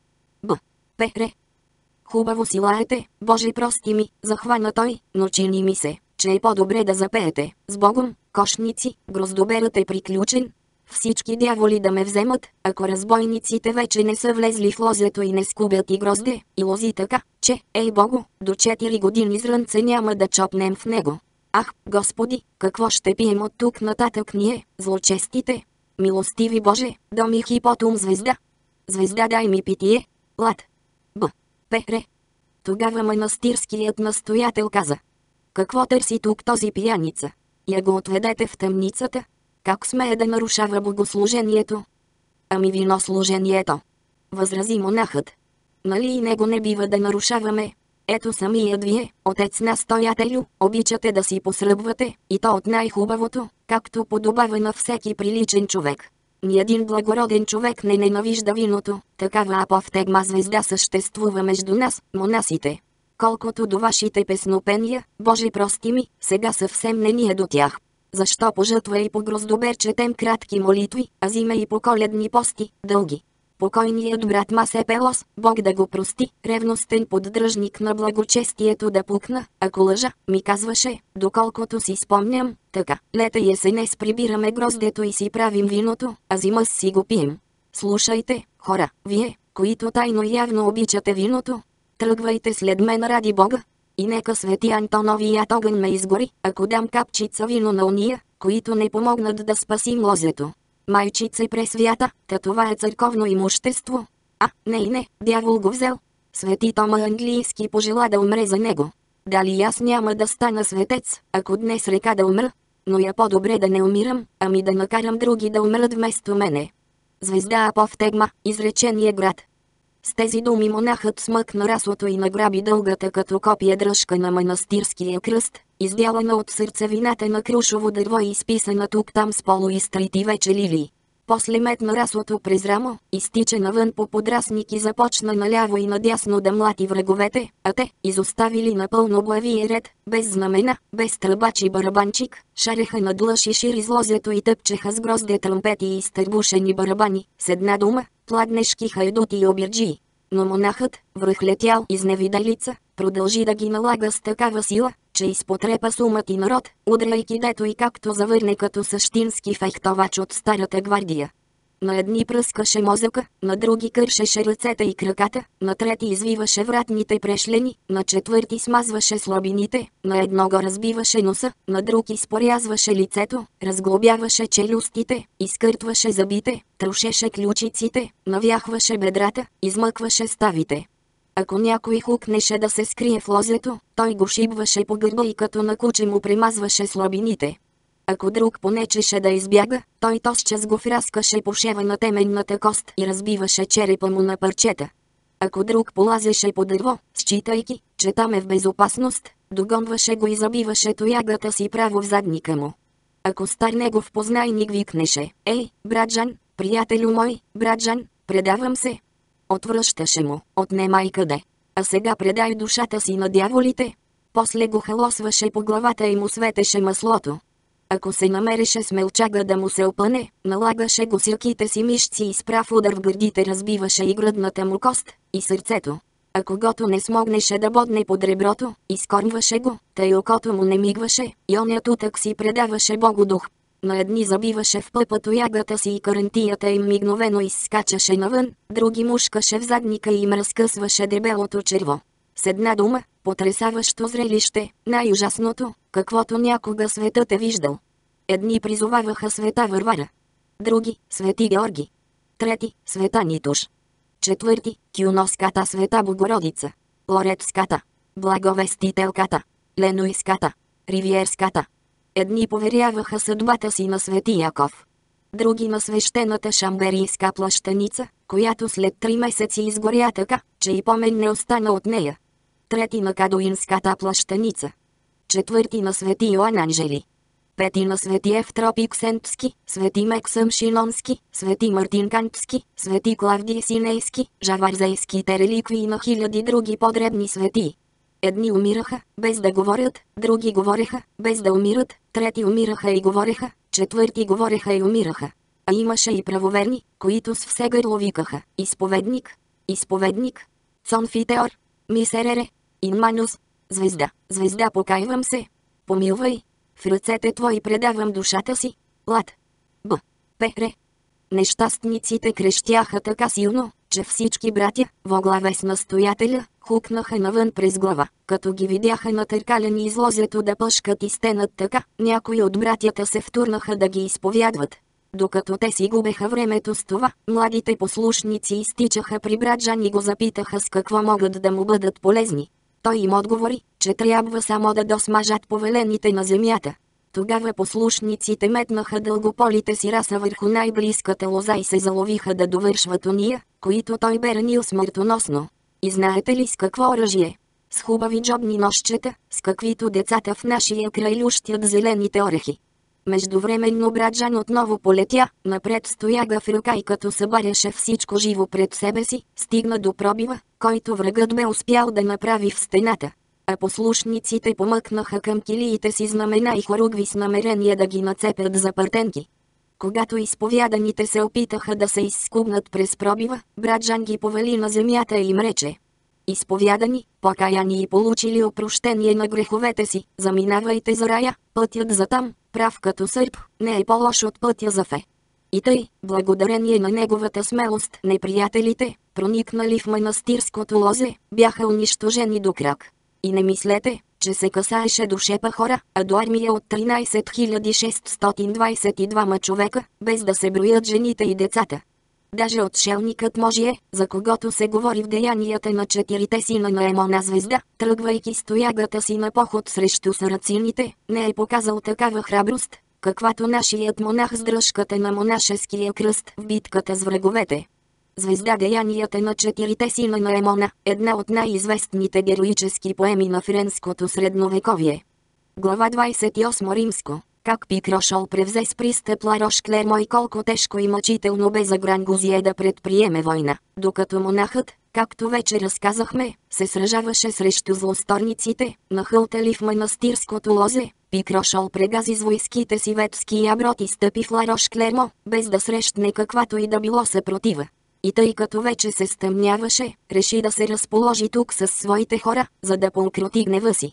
Б. Пере. Хубаво си лаете, Боже прости ми, захвана той, но чини ми се, че е по-добре да запеете. С Богом, кошници, гроздоберът е приключен. Всички дяволи да ме вземат, ако разбойниците вече не са влезли в лозето и не скубят и грозде, и лози така, че, ей Богу, до четири години зрънце няма да чопнем в него. Ах, Господи, какво ще пием от тук нататък ние, злочестите? Милостиви Боже, доми хипотум звезда. Звезда дай ми питие, лад. Б. Пере. Тогава манастирският настоятел каза: какво търси тук този пияница? Я го отведете в тъмницата. Как смее да нарушава богослужението? Ами винослужението, възрази монахът. Нали и него не бива да нарушаваме? Ето самият вие, отец настоятелю, обичате да си посръбвате, и то от най-хубавото, както подобава на всеки приличен човек. Ни един благороден човек не ненавижда виното, такава апофтегма звезда съществува между нас, монасите. Колкото до вашите песнопения, Боже прости ми, сега съвсем не ни е до тях. Защо по жътва и по гроздобер четем кратки молитви, а зиме и по коледни пости, дълги? Покойният брат Масе Пелос, Бог да го прости, ревностен поддръжник на благочестието да пукна, ако лъжа, ми казваше, доколкото си спомням, така, лета и есенес прибираме гроздето и си правим виното, а зима си го пием. Слушайте, хора, вие, които тайно явно обичате виното, тръгвайте след мен ради Бога. И нека свети Антоновият огън ме изгори, ако дам капчица вино на уния, които не помогнат да спасим лозето. Майчице пресвята, та това е църковно имущество. А, не и не, дявол го взел. Свети Тома английски пожела да умре за него. Дали аз няма да стана светец, ако днес река да умра? Но я по-добре да не умирам, ами да накарам други да умрат вместо мене. Звезда апофтегма, изречение град. С тези думи монахът смъкна раслото и награби дългата като копия дръжка на манастирския кръст, издялана от сърцевината на крушово дърво и изписана тук-там с полуизтрити вече лилии. После метна раслото през рамо, изтича навън по подрасник и започна наляво и надясно да млати враговете, а те, изоставили напълно главия ред, без знамена, без тръбач и барабанчик, шареха надлъж и шир из лозето и тъпчеха с грозде трампети и изтърбушени барабани, с една дума, пладнешки хайдути и обирджии. Но монахът, връхлетял изневиделица, продължи да ги налага с такава сила, че изпотрепа сумът и народ, удряйки дето и както завърне като същински фехтовач от старата гвардия. На едни пръскаше мозъка, на други кършеше ръцете и краката, на трети извиваше вратните прешлени, на четвърти смазваше слабините, на едно го разбиваше носа, на друг изпорязваше лицето, разглобяваше челюстите, изкъртваше зъбите, трошеше ключиците, навяхваше бедрата, измъкваше ставите. Ако някой хукнеше да се скрие в лозето, той го шибваше по гърба и като на куче му премазваше слабините. Ако друг понечеше да избяга, той тосчас го враскаше по шева на теменната кост и разбиваше черепа му на парчета. Ако друг полазеше по дърво, считайки, че там е в безопасност, догонваше го и забиваше тоягата си право в задника му. Ако стар негов познайник викнеше: "Ей, браджан, приятелю мой, браджан, предавам се!" Отвръщаше му: "Отнемай къде? А сега предай душата си на дяволите!" После го халосваше по главата и му светеше маслото. Ако се намереше смелчага да му се опъне, налагаше го силките си мишци и с прав удар в гърдите разбиваше и гръдната му кост, и сърцето. А когото не смогнеше да бодне под реброто, изкормваше го, тъй окото му не мигваше, и оня тутък си предаваше Богодух. На едни забиваше в пъпа тоягата си и карантията им мигновено изскачаше навън, други мушкаше в задника и им разкъсваше дебелото черво. С една дума, потресаващо зрелище, най-ужасното, каквото някога светът е виждал. Едни призоваваха света Варвара. Други – свети Георги. Трети – света Нитош. Четвърти – кюноската света Богородица. Лоретската. Благовестителката. Ленойската. Ривиерската. Едни поверяваха съдбата си на свети Яков. Други на свещената шамберийска плащаница, която след три месеци изгоря така, че и помен не остана от нея. Трети на кадуинската плащаница. Четвърти на свети Йоан Анжели. Пети на свети Евтропий Ксентски, свети Мексъм Шинонски, свети Мартин Кантски, свети Клавдий Синейски, Жаварзейските реликвии на хиляди други подребни светии. Едни умираха, без да говорят, други говореха, без да умират, трети умираха и говореха, четвърти говореха и умираха. А имаше и правоверни, които с все гърло викаха: "Изповедник! Изповедник! Цонфитеор! Мисерере! Инманус! Звезда! Звезда, покайвам се! Помилвай! В ръцете твои предавам душата си! Лад! Б! Пере!" Нещастниците крещяха така силно, че всички братя, во главе с настоятеля, хукнаха навън през глава, като ги видяха натъркалени из лозето да пъшкат и стенат така, някои от братята се втурнаха да ги изповядват. Докато те си губеха времето с това, младите послушници изтичаха при браджан и го запитаха с какво могат да му бъдат полезни. Той им отговори, че трябва само да досмажат повелените на земята. Тогава послушниците метнаха дългополите си раса върху най-близката лоза и се заловиха да довършват ония, които той бе ранил смъртоносно. И знаете ли с какво оръжие? С хубави джобни ножчета, с каквито децата в нашия край лющят зелените орехи. Междувременно браджан отново полетя, напред стояга в ръка и като събаряше всичко живо пред себе си, стигна до пробива, който врагът бе успял да направи в стената. А послушниците помъкнаха към килиите си знамена и хоругви с намерение да ги нацепят за партенки. Когато изповяданите се опитаха да се изскубнат през пробива, браджан ги повели на земята и им рече: "Изповядани, покаяни и получили опрощение на греховете си, заминавайте за рая, пътят за там, прав като сърп, не е по-лош от пътя за Фе." И тъй, благодарение на неговата смелост, неприятелите, проникнали в манастирското лозе, бяха унищожени до крак. И не мислете, че се касаеше до шепа хора, а до армия от тринайсет хиляди шестстотин двайсет и двама човека, без да се броят жените и децата. Даже отшелникът Можие, за когото се говори в деянията на четирите сина на Емона Звезда, тръгвайки с тоягата си на поход срещу сарацините, не е показал такава храброст, каквато нашият монах с дръжката на монашеския кръст в битката с враговете. Звезда деянията на четирите сина на Емона, една от най-известните героически поеми на френското средновековие. Глава двайсет и осма римско. Как Пикрошол превзе с пристъп Ларош Клермо и колко тежко и мъчително бе за Грангузие да предприеме война, докато монахът, както вече разказахме, се сражаваше срещу злосторниците, нахълтали в манастирското лозе. Пикрошол прегази с войските си ветски яброт и стъпи в Ларош Клермо, без да срещне каквато и да било съпротива. И тъй като вече се стъмняваше, реши да се разположи тук с своите хора, за да поукроти гнева си.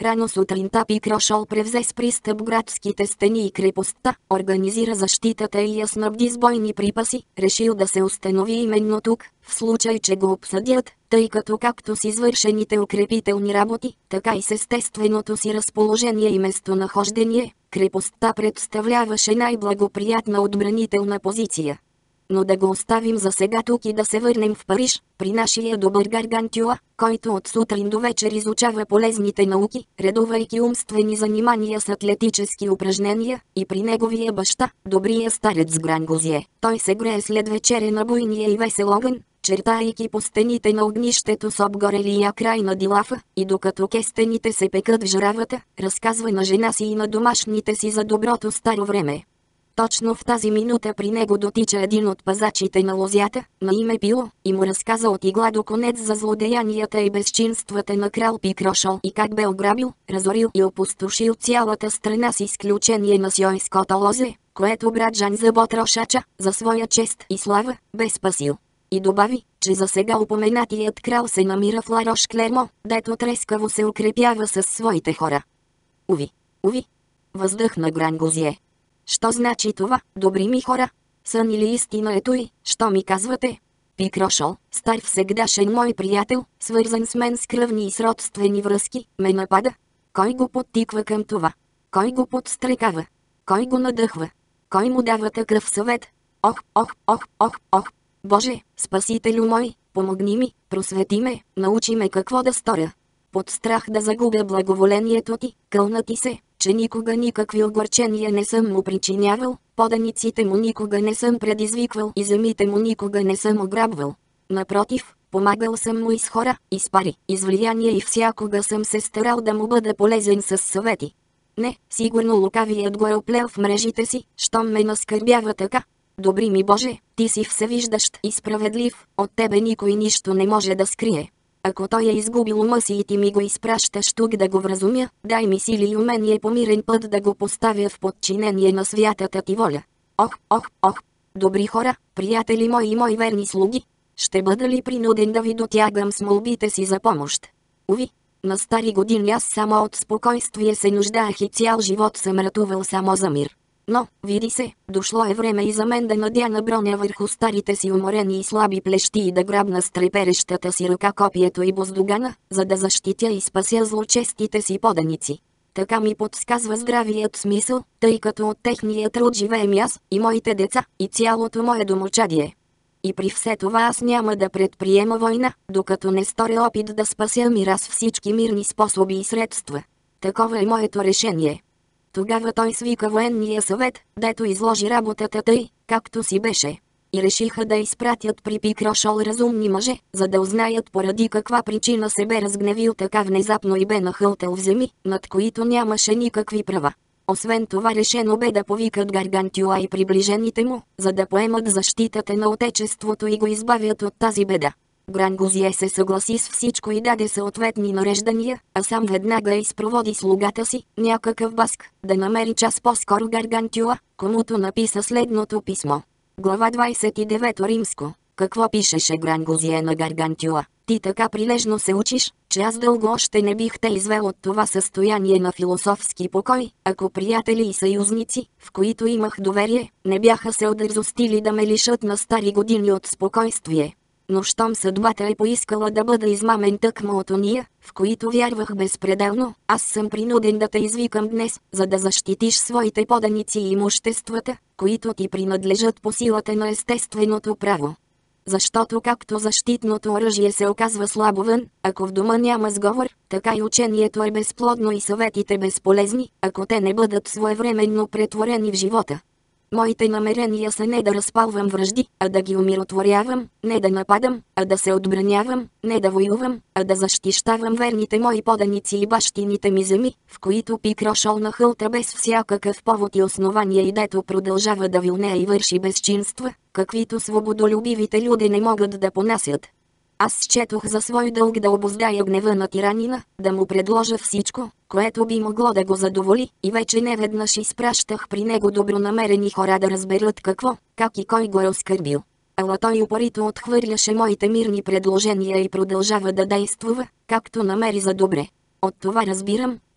Рано сутринта Пикрошол превзе с пристъп градските стени и крепостта, организира защитата и я снабди с бойни припаси, решил да се установи именно тук, в случай че го обсъдят, тъй като както с извършените укрепителни работи, така и с естественото си разположение и местонахождение, крепостта представляваше най-благоприятна отбранителна позиция. Но да го оставим за сега тук и да се върнем в Париж, при нашия добър Гаргантюа, който от сутрин до вечер изучава полезните науки, редувайки умствени занимания с атлетически упражнения, и при неговия баща, добрия старец Грангозие. Той се грее след вечеря на буйния и весел огън, чертайки по стените на огнището с обгорелия край на дилафа, и докато кестените се пекат в жаравата, разказва на жена си и на домашните си за доброто старо време. Точно в тази минута при него дотича един от пазачите на лозята, на име Пило, и му разказа от игла до конец за злодеянията и безчинствата на крал Пикрошол и как бе ограбил, разорил и опустошил цялата страна с изключение на Сьойското лозе, което брат Жан Заботрошача, за своя чест и слава, бе спасил. И добави, че за сега упоменатият крал се намира в Ларош Клермо, дето трескаво се укрепява със своите хора. Уви, уви, въздъхна Грангозие. Що значи това, добри ми хора? Сън или истина е той, що ми казвате? Пикрошол, стар всегдашен мой приятел, свързан с мен с кръвни и сродствени връзки, ме напада. Кой го подтиква към това? Кой го подстрекава? Кой го надъхва? Кой му дава такъв съвет? Ох, ох, ох, ох, ох! Боже, спасителю мой, помогни ми, просвети ме, научи ме какво да сторя. Под страх да загубя благоволението ти, кълна ти се, че никога никакви огорчения не съм му причинявал, поданиците му никога не съм предизвиквал и земите му никога не съм ограбвал. Напротив, помагал съм му и с хора, и с пари, и с влияние и всякога съм се старал да му бъда полезен с съвети. Не, сигурно лукавият го е оплел в мрежите си, щом ме наскърбява така. Добри ми Боже, ти си всевиждащ и справедлив, от тебе никой нищо не може да скрие. Ако той е изгубил ума си и ти ми го изпращаш тук да го вразумя, дай ми сили и умение по мирен път да го поставя в подчинение на святата ти воля. Ох, ох, ох, добри хора, приятели мои и мои верни слуги, ще бъда ли принуден да ви дотягам с молбите си за помощ? Уви, на стари години аз само от спокойствие се нуждаех и цял живот съм ратувал само за мир. Но, види се, дошло е време и за мен да надяна броня върху старите си уморени и слаби плещи и да грабна с треперещата си ръка копието и боздугана, за да защитя и спася злочестите си поданици. Така ми подсказва здравият смисъл, тъй като от техния труд живеем аз, и моите деца, и цялото мое домочадие. И при все това аз няма да предприема война, докато не сторя опит да спася мира с всички мирни способи и средства. Такова е моето решение. Тогава той свика военния съвет, дето изложи работата тъй, както си беше. И решиха да изпратят при Пикрошол разумни мъже, за да узнаят поради каква причина се бе разгневил така внезапно и бе нахълтал в земи, над които нямаше никакви права. Освен това решено бе да повикат Гаргантюа и приближените му, за да поемат защитата на отечеството и го избавят от тази беда. Грангозие се съгласи с всичко и даде съответни нареждания, а сам веднага изпроводи слугата си, някакъв баск, да намери час по-скоро Гаргантюа, комуто написа следното писмо. Глава двадесет и девета Римско. Какво пишеше Грангозие на Гаргантюа? Ти така прилежно се учиш, че аз дълго още не бих те извел от това състояние на философски покой, ако приятели и съюзници, в които имах доверие, не бяха се одързостили да ме лишат на стари години от спокойствие. Но щом съдбата е поискала да бъда измамен тъкмо от ония, в които вярвах безпределно, аз съм принуден да те извикам днес, за да защитиш своите поданици и имуществата, които ти принадлежат по силата на естественото право. Защото както защитното оръжие се оказва слабо вън, ако в дома няма сговор, така и учението е безплодно и съветите безполезни, ако те не бъдат своевременно претворени в живота. Моите намерения са не да разпалвам вражди, а да ги умиротворявам, не да нападам, а да се отбранявам, не да воювам, а да защищавам верните мои поданици и бащините ми земи, в които Пикрошол нахълта без всякакъв повод и основание и дето продължава да вилнее и върши безчинства, каквито свободолюбивите люди не могат да понасят. Аз счетох за свой дълг да обуздая гнева на тиранина, да му предложа всичко, което би могло да го задоволи, и вече неведнъж изпращах при него добронамерени хора да разберат какво, как и кой го е оскърбил. Ала той упорито отхвърляше моите мирни предложения и продължава да действува, както намери за добре. От това разбирам,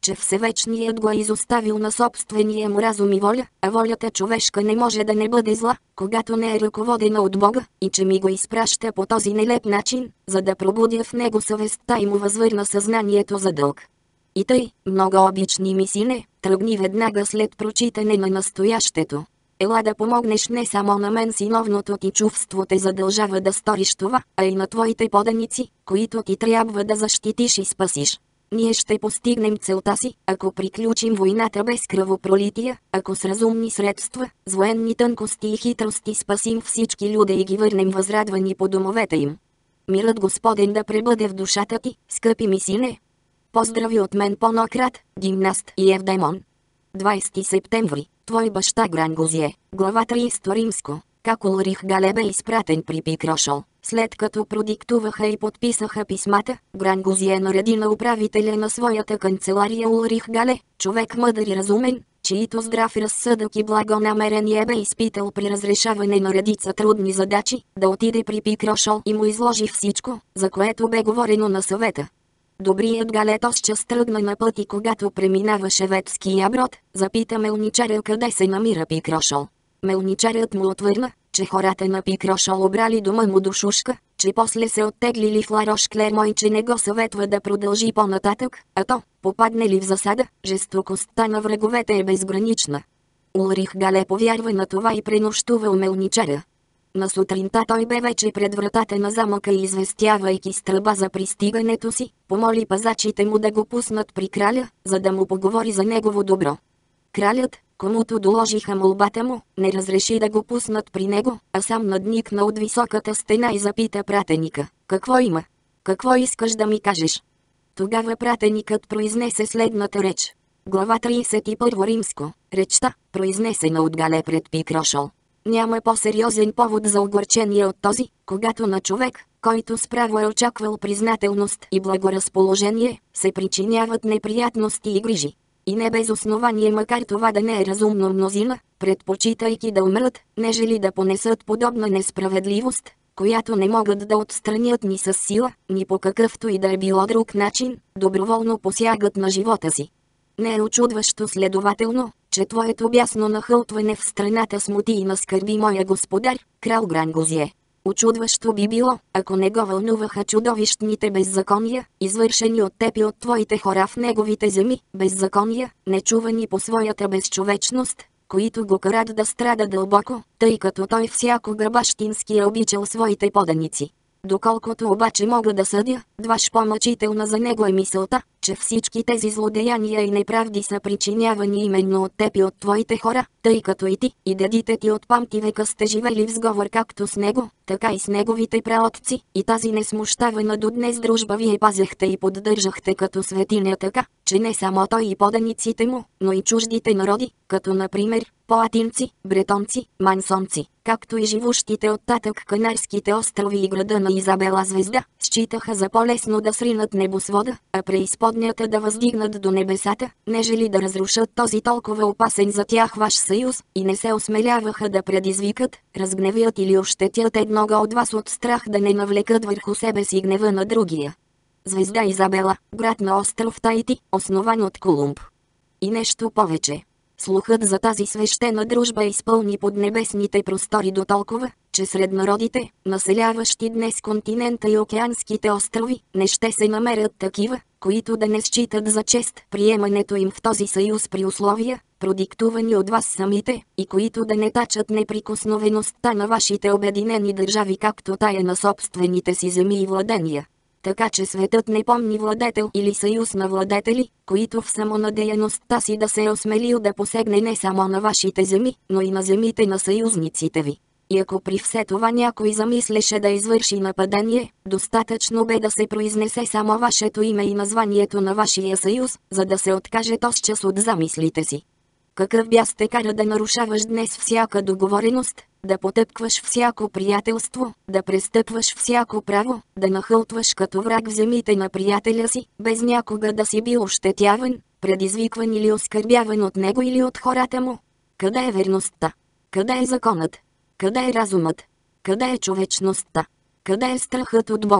че Всевечният го е изоставил на собствения му разум и воля, а волята човешка не може да не бъде зла, когато не е ръководена от Бога, и че ми го изпраща по този нелеп начин, за да пробудя в него съвестта и му възвърна съзнанието за дълг. И тъй, много обични ми сине, тръгни веднага след прочитане на настоящето. Ела да помогнеш не само на мен, синовното ти чувство те задължава да сториш това, а и на твоите поданици, които ти трябва да защитиш и спасиш. Ние ще постигнем целта си, ако приключим войната без кръвопролития, ако с разумни средства, с военни тънкости и хитрости спасим всички люде и ги върнем възрадвани по домовете им. Мирът Господен да пребъде в душата ти, скъпи ми сине. Поздрави от мен Понократ, гимнаст и Евдемон. двайсети септември. Твой баща Грангозие, глава трийсета римско. Как Улрих Гале бе изпратен при Пикрошол. След като продиктуваха и подписаха писмата, Грангозие нареди на управителя на своята канцелария Улрих Гале, човек мъдър и разумен, чието здрав разсъдък и благонамерение бе изпитал при разрешаване на редица трудни задачи, да отиде при Пикрошол и му изложи всичко, за което бе говорено на съвета. Добрият Гале тотчас тръгна на път и когато преминаваше ветския брод, запита мелничаря къде се намира Пикрошол. Мелничарят му отвърна, че хората на Пикрошол обрали дома му до Шушка, че после се оттеглили в Ларош Клермо и че не го съветва да продължи по-нататък, а то, попадне ли в засада, жестокостта на враговете е безгранична. Улрих Гале повярва на това и пренощува у мелничаря. На сутринта той бе вече пред вратата на замъка и известявайки с тръба за пристигането си, помоли пазачите му да го пуснат при краля, за да му поговори за негово добро. Кралят, комуто доложиха молбата му, не разреши да го пуснат при него, а сам надникна от високата стена и запита пратеника: "Какво има? Какво искаш да ми кажеш?" Тогава пратеникът произнесе следната реч. Глава трийсет и първа римско. Речта, произнесена от Гале пред Пикрошол. Няма по-сериозен повод за огорчение от този, когато на човек, който справо е очаквал признателност и благоразположение, се причиняват неприятности и грижи. И не без основание, макар това да не е разумно мнозина, предпочитайки да умрат, нежели да понесат подобна несправедливост, която не могат да отстранят ни с сила, ни по какъвто и да е било друг начин, доброволно посягат на живота си. Не е очудващо следователно, че твоето бясно нахълтване в страната смути и наскърби моя господар, крал Грангозие. Очудващо би било, ако не го вълнуваха чудовищните беззакония, извършени от теб и от твоите хора в неговите земи, беззакония, нечувани по своята безчовечност, които го карат да страда дълбоко, тъй като той всякога бащински е обичал своите поданици. Доколкото обаче мога да съдя, дваж по-мъчителна за него е мисълта, че всички тези злодеяния и неправди са причинявани именно от теб и от твоите хора, тъй като и ти, и дедите ти от памти века сте живели в сговор както с него, така и с неговите праотци, и тази несмущавана до днес дружба вие пазехте и поддържахте като светиня така, че не само той и поданиците му, но и чуждите народи, като например, поатинци, бретонци, мансонци, както и живущите оттатък Канарските острови и града на Изабела звезда, считаха за по-лесно да сринат небосвода, а преизподнята да въздигнат до небесата, нежели да разрушат този толкова опасен за тях ваш съюз, и не се осмеляваха да предизвикат, разгневят или ощетят едного от вас от страх да не навлекат върху себе си гнева на другия. Звезда Изабела, град на остров Таити, основан от Колумб. И нещо повече. Слухът за тази свещена дружба изпълни поднебесните простори до толкова, че сред народите, населяващи днес континента и океанските острови, не ще се намерят такива, които да не считат за чест приемането им в този съюз при условия, продиктувани от вас самите, и които да не тачат неприкосновеността на вашите обединени държави както тая на собствените си земи и владения. Така че светът не помни владетел или съюз на владетели, които в самонадеяността си да се е осмелил да посегне не само на вашите земи, но и на земите на съюзниците ви. И ако при все това някой замислеше да извърши нападение, достатъчно бе да се произнесе само вашето име и названието на вашия съюз, за да се откаже тотчас от замислите си. Какъв бяс те кара да нарушаваш днес всяка договореност, да потъпкваш всяко приятелство, да престъпваш всяко право, да нахълтваш като враг в земите на приятеля си, без някога да си бил ощетяван, предизвикван или оскърбяван от него или от хората му? Къде е верността? Къде е законът? Къде е разумът? Къде е човечността? Къде е страхът от Бога?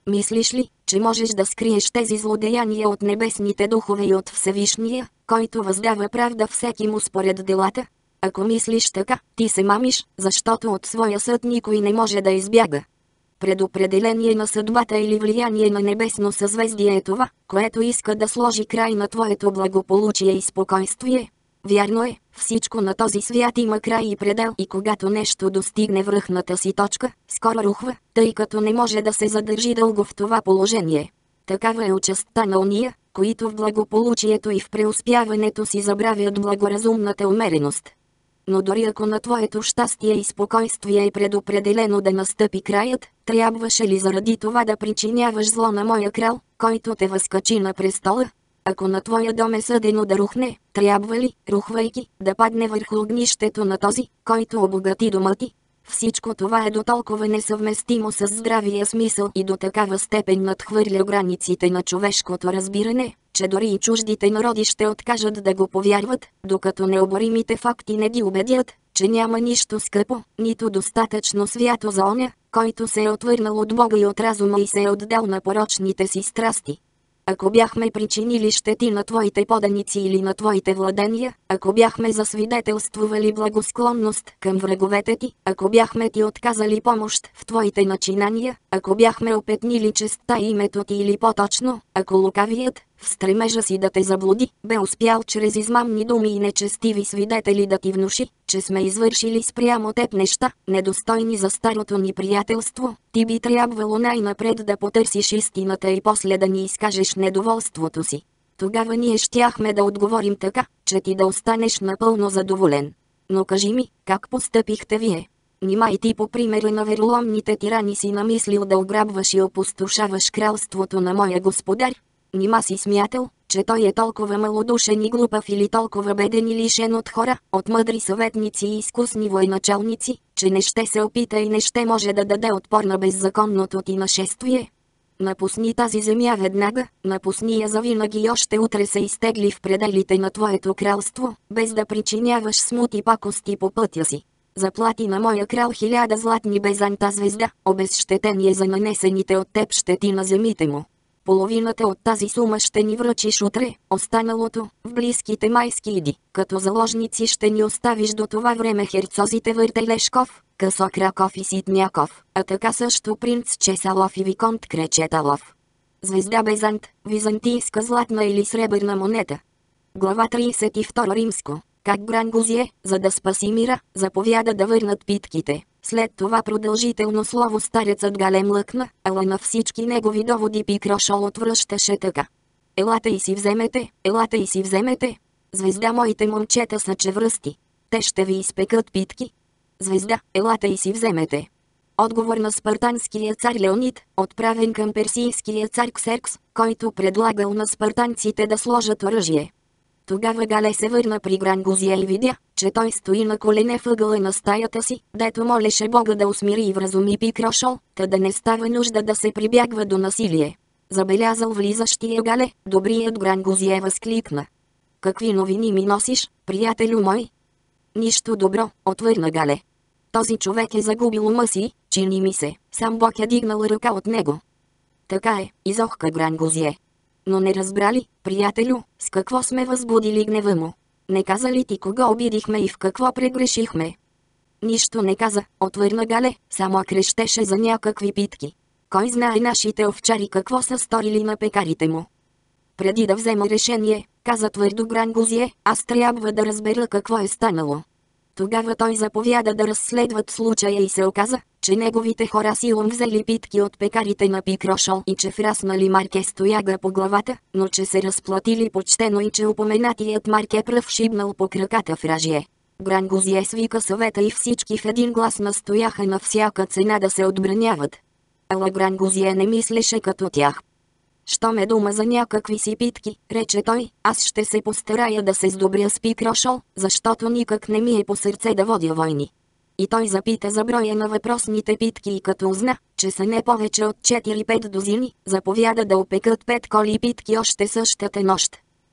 Мислиш ли, че можеш да скриеш тези злодеяния от небесните духове и от Всевишния, който въздава правда всеки му според делата? Ако мислиш така, ти се мамиш, защото от своя съд никой не може да избяга. Предопределение на съдбата или влияние на небесно съзвездие е това, което иска да сложи край на твоето благополучие и спокойствие. Вярно е, всичко на този свят има край и предел и когато нещо достигне връхната си точка, скоро рухва, тъй като не може да се задържи дълго в това положение. Такава е участта на ония, които в благополучието и в преуспяването си забравят благоразумната умереност. Но дори ако на твоето щастие и спокойствие е предопределено да настъпи краят, трябваше ли заради това да причиняваш зло на моя крал, който те възкачи на престола? Ако на твоя дом е съдено да рухне, трябва ли, рухвайки, да падне върху огнището на този, който обогати дома ти? Всичко това е дотолкова несъвместимо с здравия смисъл и до такава степен надхвърля границите на човешкото разбиране, че дори и чуждите народи ще откажат да го повярват, докато необоримите факти не ги убедят, че няма нищо скъпо, нито достатъчно свято за оня, който се е отвърнал от Бога и от разума и се е отдал на порочните си страсти. Ако бяхме причинили щети на твоите поданици или на твоите владения, ако бяхме засвидетелствували благосклонност към враговете ти, ако бяхме ти отказали помощ в твоите начинания, ако бяхме опетнили честта и името ти или по-точно, ако лукавият, в стремежа си да те заблуди, бе успял чрез измамни думи и нечестиви свидетели да ти внуши, че сме извършили спрямо теб неща, недостойни за старото ни приятелство, ти би трябвало най-напред да потърсиш истината и после да ни изкажеш недоволството си. Тогава ние щяхме да отговорим така, че ти да останеш напълно задоволен. Но кажи ми, как постъпихте вие? Нима и ти по примера на вероломните тирани си намислил да ограбваш и опустошаваш кралството на моя господар? Нима си смятал, че той е толкова малодушен и глупав или толкова беден и лишен от хора, от мъдри съветници и изкусни военачалници, че не ще се опита и не ще може да даде отпор на беззаконното ти нашествие? Напусни тази земя веднага, напусни я завинаги и още утре се изтегли в пределите на твоето кралство, без да причиняваш смут и пакости по пътя си. Заплати на моя крал хиляда златни безанта звезда, обезщетение за нанесените от теб щети на земите му. Половината от тази сума ще ни връчиш утре, останалото, в близките майски иди, като заложници ще ни оставиш до това време херцозите Въртелешков, Късокраков и Ситняков, а така също принц Чесалов и виконт Кречеталов. Звезда Безант, византийска златна или сребърна монета. Глава тридесет и втора римско. Как Грангузие, за да спаси мира, заповяда да върнат питките. След това продължително слово старецът Гале млъкна, ала на всички негови доводи Пикрошол отвръщаше така. Елата и си вземете, елата и си вземете. Звезда, моите момчета са чевръсти. Те ще ви изпекат питки. Звезда, елата и си вземете. Отговор на спартанския цар Леонид, отправен към персийския цар Ксеркс, който предлагал на спартанците да сложат оръжие. Тогава Гале се върна при Грангузия и видя, че той стои на колене в ъгъла на стаята си, дето молеше Бога да усмири и вразуми Пикрошол, та да не става нужда да се прибягва до насилие. Забелязал влизащия Гале, добрият Грангузия възкликна. Какви новини ми носиш, приятелю мой? Нищо добро, отвърна Гале. Този човек е загубил ума си, чини ми се, сам Бог е дигнал ръка от него. Така е, изохка Грангузие. Но не разбрали, приятелю, с какво сме възбудили гнева му? Не каза ли ти кого обидихме и в какво прегрешихме? Нищо не каза, отвърна Гале, само крещеше за някакви питки. Кой знае нашите овчари какво са сторили на пекарите му? Преди да взема решение, каза твърдо Грангузие, аз трябва да разбера какво е станало. Тогава той заповяда да разследват случая и се оказа, че неговите хора силом взели питки от пекарите на Пикрошол и че враснали Марке стояга по главата, но че се разплатили почтено и че упоменатият Марке пръв шибнал по краката вражие. Грангузие свика съвета и всички в един глас настояха на всяка цена да се отбраняват. Ала Грангузие не мислеше като тях. Що ме дума за някакви си питки, рече той, аз ще се постарая да се сдобря с Пикрошол, защото никак не ми е по сърце да водя войни. И той запита за броя на въпросните питки и като узна, че са не повече от четири-пет дозини, заповяда да опекат пет коли питки още същата нощ.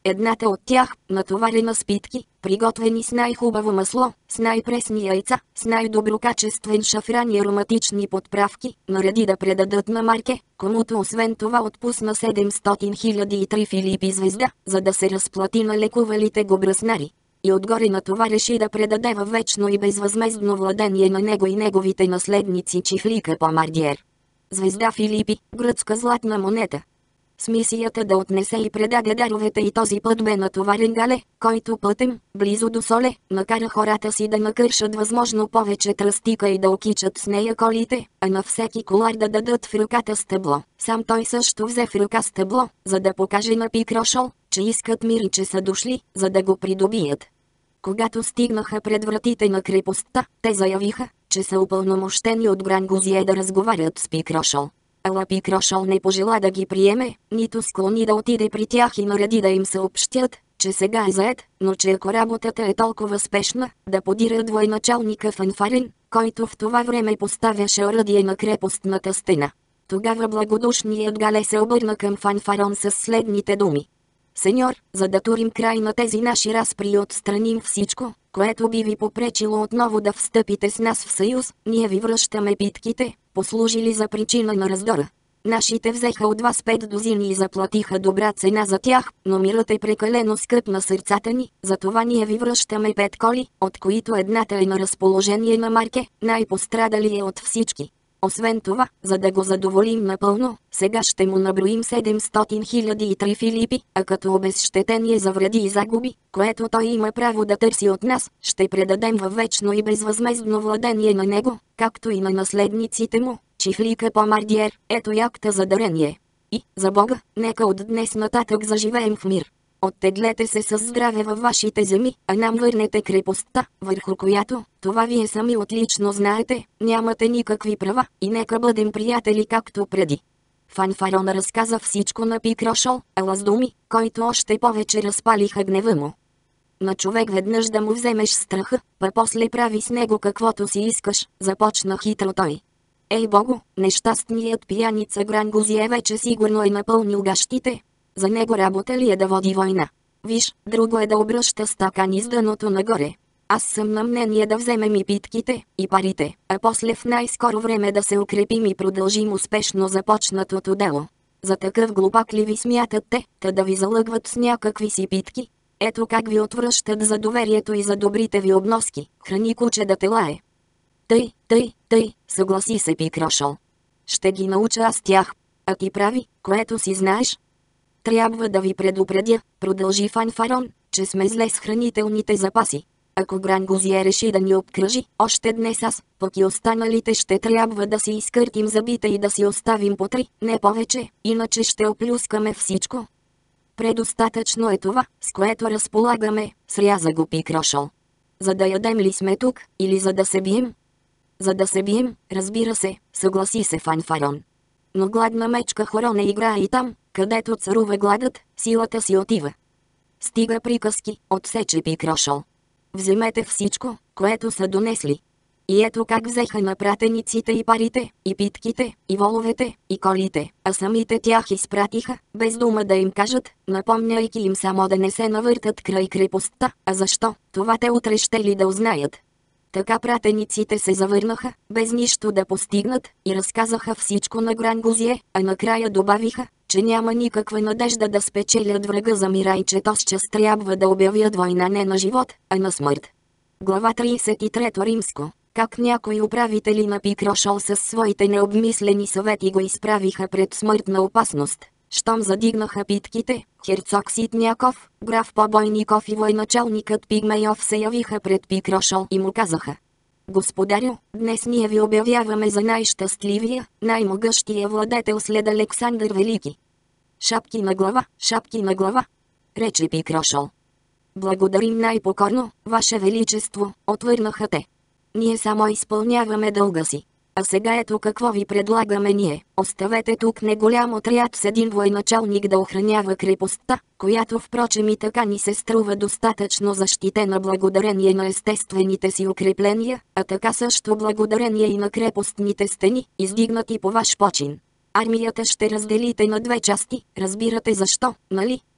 Едната от тях, натоварена с питки, приготвени с най-хубаво масло, с най-пресни яйца, с най-доброкачествен шафран и ароматични подправки, нареди да предадат на Марке, комуто освен това отпусна седемстотин хиляди и три Филипи звезда, за да се разплати на лекувалите го бръснари. И отгоре на това реши да предаде във вечно и безвъзмездно владение на него и неговите наследници чифлика Помардиер. Звезда Филипи, гръцка златна монета. С мисията да отнесе и предаде даровете и този път бе натоварен Гале, който пътем, близо до Соле, накара хората си да накършат възможно повече тръстика и да окичат с нея колите, а на всеки колар да дадат в ръката стъбло. Сам той също взе в ръка стъбло, за да покаже на Пикрошол, че искат мир и че са дошли, за да го придобият. Когато стигнаха пред вратите на крепостта, те заявиха, че са упълномощени от Грангозие да разговарят с Пикрошол. Ала Пикрошол не пожела да ги приеме, нито склони да отиде при тях и нареди да им съобщят, че сега е заед, но че ако работата е толкова спешна, да подират военачалника Фанфарин, който в това време поставяше оръдие на крепостната стена. Тогава благодушният Гале се обърна към Фанфарон с следните думи. Сеньор, за да турим край на тези наши разпри и отстраним всичко, което би ви попречило отново да встъпите с нас в съюз, ние ви връщаме питките, послужили за причина на раздора. Нашите взеха от вас пет дозини и заплатиха добра цена за тях, но мирът е прекалено скъп на сърцата ни, затова ние ви връщаме пет коли, от които едната е на разположение на Марке, най-пострадали е от всички. Освен това, за да го задоволим напълно, сега ще му наброим седемстотин хиляди и три Филипи, а като обезщетение за вреди и загуби, което той има право да търси от нас, ще предадем във вечно и безвъзмездно владение на него, както и на наследниците му, чифлика Помардиер, ето якта за дарение. И, за Бога, нека от днес нататък заживеем в мир. Оттеглете се със здраве във вашите земи, а нам върнете крепостта, върху която, това вие сами отлично знаете, нямате никакви права, и нека бъдем приятели както преди. Фанфарон разказа всичко на Пикрошол, ала с думи, който още повече разпалиха гнева му. На човек веднъж да му вземеш страха, па после прави с него каквото си искаш, започна хитро той. Ей Богу, нещастният пияница Грангозие вече сигурно е напълнил гащите. За него работа ли е да води война? Виж, друго е да обръща стакани с дъното нагоре. Аз съм на мнение да вземем и питките, и парите, а после в най-скоро време да се укрепим и продължим успешно започнатото дело. За такъв глупак ли ви смятат те, та да ви залъгват с някакви си питки? Ето как ви отвръщат за доверието и за добрите ви обноски, храни куче да те лае. Тъй, тъй, тъй, съгласи се Пикрошол. Ще ги науча аз тях, а ти прави, което си знаеш. Трябва да ви предупредя, продължи Фанфарон, че сме зле с хранителните запаси. Ако Грангозие реши да ни обкръжи, още днес аз, пък и останалите ще трябва да си изкъртим зъбите и да си оставим по три, не повече, иначе ще оплюскаме всичко. Предостатъчно е това, с което разполагаме, сряза го Пикрошол. За да ядем ли сме тук, или за да се бием? За да се бием, разбира се, съгласи се Фанфарон. Но гладна мечка хоро не играе и там, където царува гладът, силата си отива. Стига приказки, отсече Пикрошол. Вземете всичко, което са донесли. И ето как взеха на пратениците и парите, и питките, и воловете, и колите, а самите тях изпратиха, без дума да им кажат, напомняйки им само да не се навъртат край крепостта, а защо, това те утре ще ли да узнаят. Така пратениците се завърнаха, без нищо да постигнат, и разказаха всичко на Грангозие, а накрая добавиха, че няма никаква надежда да спечелят врага за мира и че тосчас трябва да обявят война не на живот, а на смърт. Глава тридесет и трета Римско. Как някои управители на Пикрошол със своите необмислени съвети го изправиха пред смъртна опасност. Щом задигнаха питките, херцог Ситняков, граф Побойников и военачалникът Пигмейов се явиха пред Пикрошол и му казаха: Господарю, днес ние ви обявяваме за най-щастливия, най-могъщия владетел след Александър Велики. Шапки на глава, шапки на глава, рече Пикрошол. Благодарим най-покорно, Ваше Величество, отвърнаха те. Ние само изпълняваме дълга си. А сега ето какво ви предлагаме ние. Оставете тук неголям отряд с един военачалник да охранява крепостта, която впрочем и така ни се струва достатъчно защитена благодарение на естествените си укрепления, а така също благодарение и на крепостните стени, издигнати по ваш почин. Армията ще разделите на две части, разбирате защо, нали?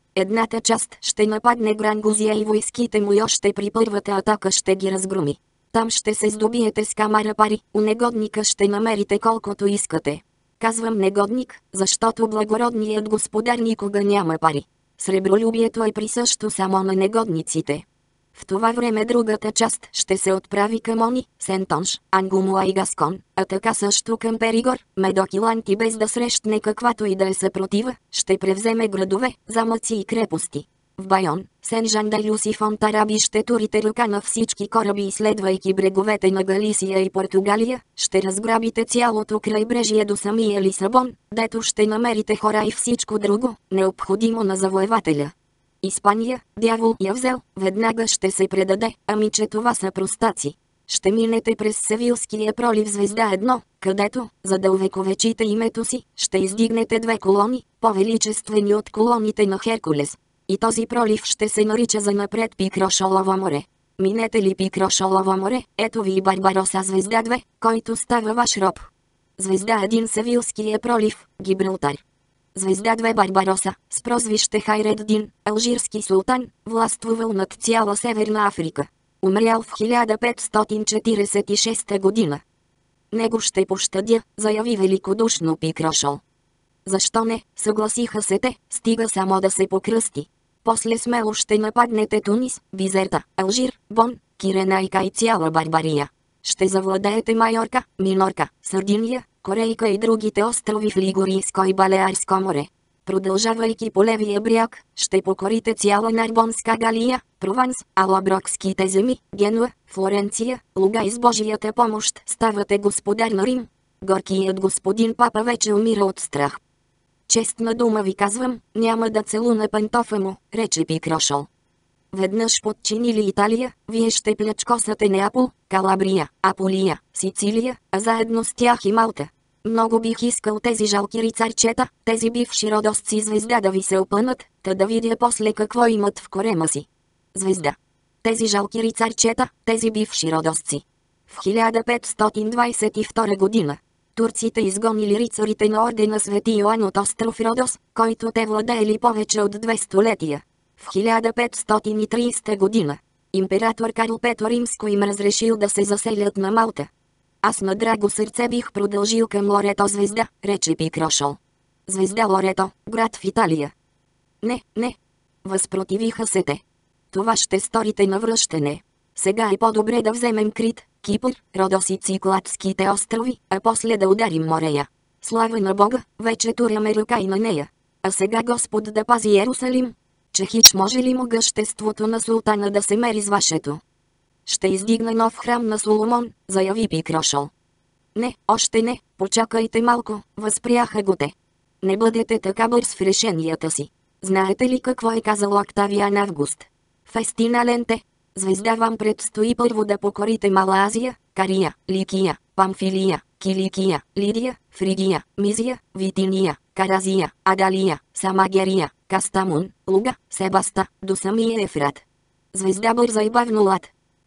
Едната част ще нападне Грангузия и войските му и още при първата атака ще ги разгроми. Там ще се здобиете с камара пари, у негодника ще намерите колкото искате. Казвам негодник, защото благородният господар никога няма пари. Сребролюбието е присъщо само на негодниците. В това време другата част ще се отправи към Они, Сентонж, Ангумуа и Гаскон, а така също към Перигор, Медокилант и без да срещне каквато и да е съпротива, ще превземе градове, замъци и крепости. В Байон, Сен-Жан-де-Люс и Фонтараби ще турите ръка на всички кораби, изследвайки бреговете на Галисия и Португалия, ще разграбите цялото крайбрежие до самия Лисабон, дето ще намерите хора и всичко друго, необходимо на завоевателя. Испания, дявол я взел, веднага ще се предаде, ами че това са простаци. Ще минете през Севилския пролив Звезда едно, където, за да увековечите името си, ще издигнете две колони, по-величествени от колоните на Херкулес. И този пролив ще се нарича занапред Пикрошолово море. Минете ли Пикрошолово море, ето ви и Барбароса Звезда две, който става ваш роб. Звезда един Севилския пролив, Гибралтар. Звезда две Барбароса, с прозвище Хайреддин, алжирски султан, властвувал над цяла Северна Африка. Умрял в хиляда петстотин четиридесет и шеста година. Него ще пощадя, заяви великодушно Пикрошол. Защо не, съгласиха се те, стига само да се покръсти. После смело ще нападнете Тунис, Бизерта, Алжир, Бон, Киренайка и цяла Барбария. Ще завладеете Майорка, Минорка, Сардиния, Корейка и другите острови в Лигурийско и Балеарско море. Продължавайки по левия бряг, ще покорите цяла Нарбонска Галия, Прованс, Алаброкските земи, Генуа, Флоренция, Луга и с Божията помощ ставате господар на Рим. Горкият господин папа вече умира от страх. Честна дума ви казвам, няма да целуна пантофа му, рече Пикрошол. Веднъж подчинили Италия, вие ще плячкосате Неапол, Калабрия, Аполия, Сицилия, а заедно с тях и Малта. Много бих искал тези жалки рицарчета, тези бивши родосци Звезда да ви се опънат, та да видя после какво имат в корема си. Звезда. Тези жалки рицарчета, тези бивши родосци. В хиляда петстотин двадесет и втора година турците изгонили рицарите на ордена Свети Йоан от остров Родос, който те владеели повече от две столетия. В хиляда петстотин и тридесета година император Карл Пето Римско им разрешил да се заселят на Малта. Аз на драго сърце бих продължил към Лорето Звезда, рече Пикрошол. Звезда Лорето, град в Италия. Не, не. Възпротивиха се те. Това ще сторите на връщане. Сега е по-добре да вземем Крит, Кипър, Родос и Цикладските острови, а после да ударим Морея. Слава на Бога, вече туряме ръка и на нея. А сега Господ да пази Иерусалим. Че хич може ли могъществото на султана да се мери с вашето? Ще издигна нов храм на Соломон, заяви Пикрошол. Не, още не, почакайте малко, възпряха го те. Не бъдете така бърз в решенията си. Знаете ли какво е казал Октавиан Август? Фестина ленте. Звезда вам предстои първо да покорите Мала Азия, Кария, Ликия, Памфилия, Киликия, Лидия, Фригия, Мизия, Витиния, Каразия, Адалия, Самагерия, Кастамун, Луга, Себаста, до самия Ефрат. Звезда бърза и бавно лад.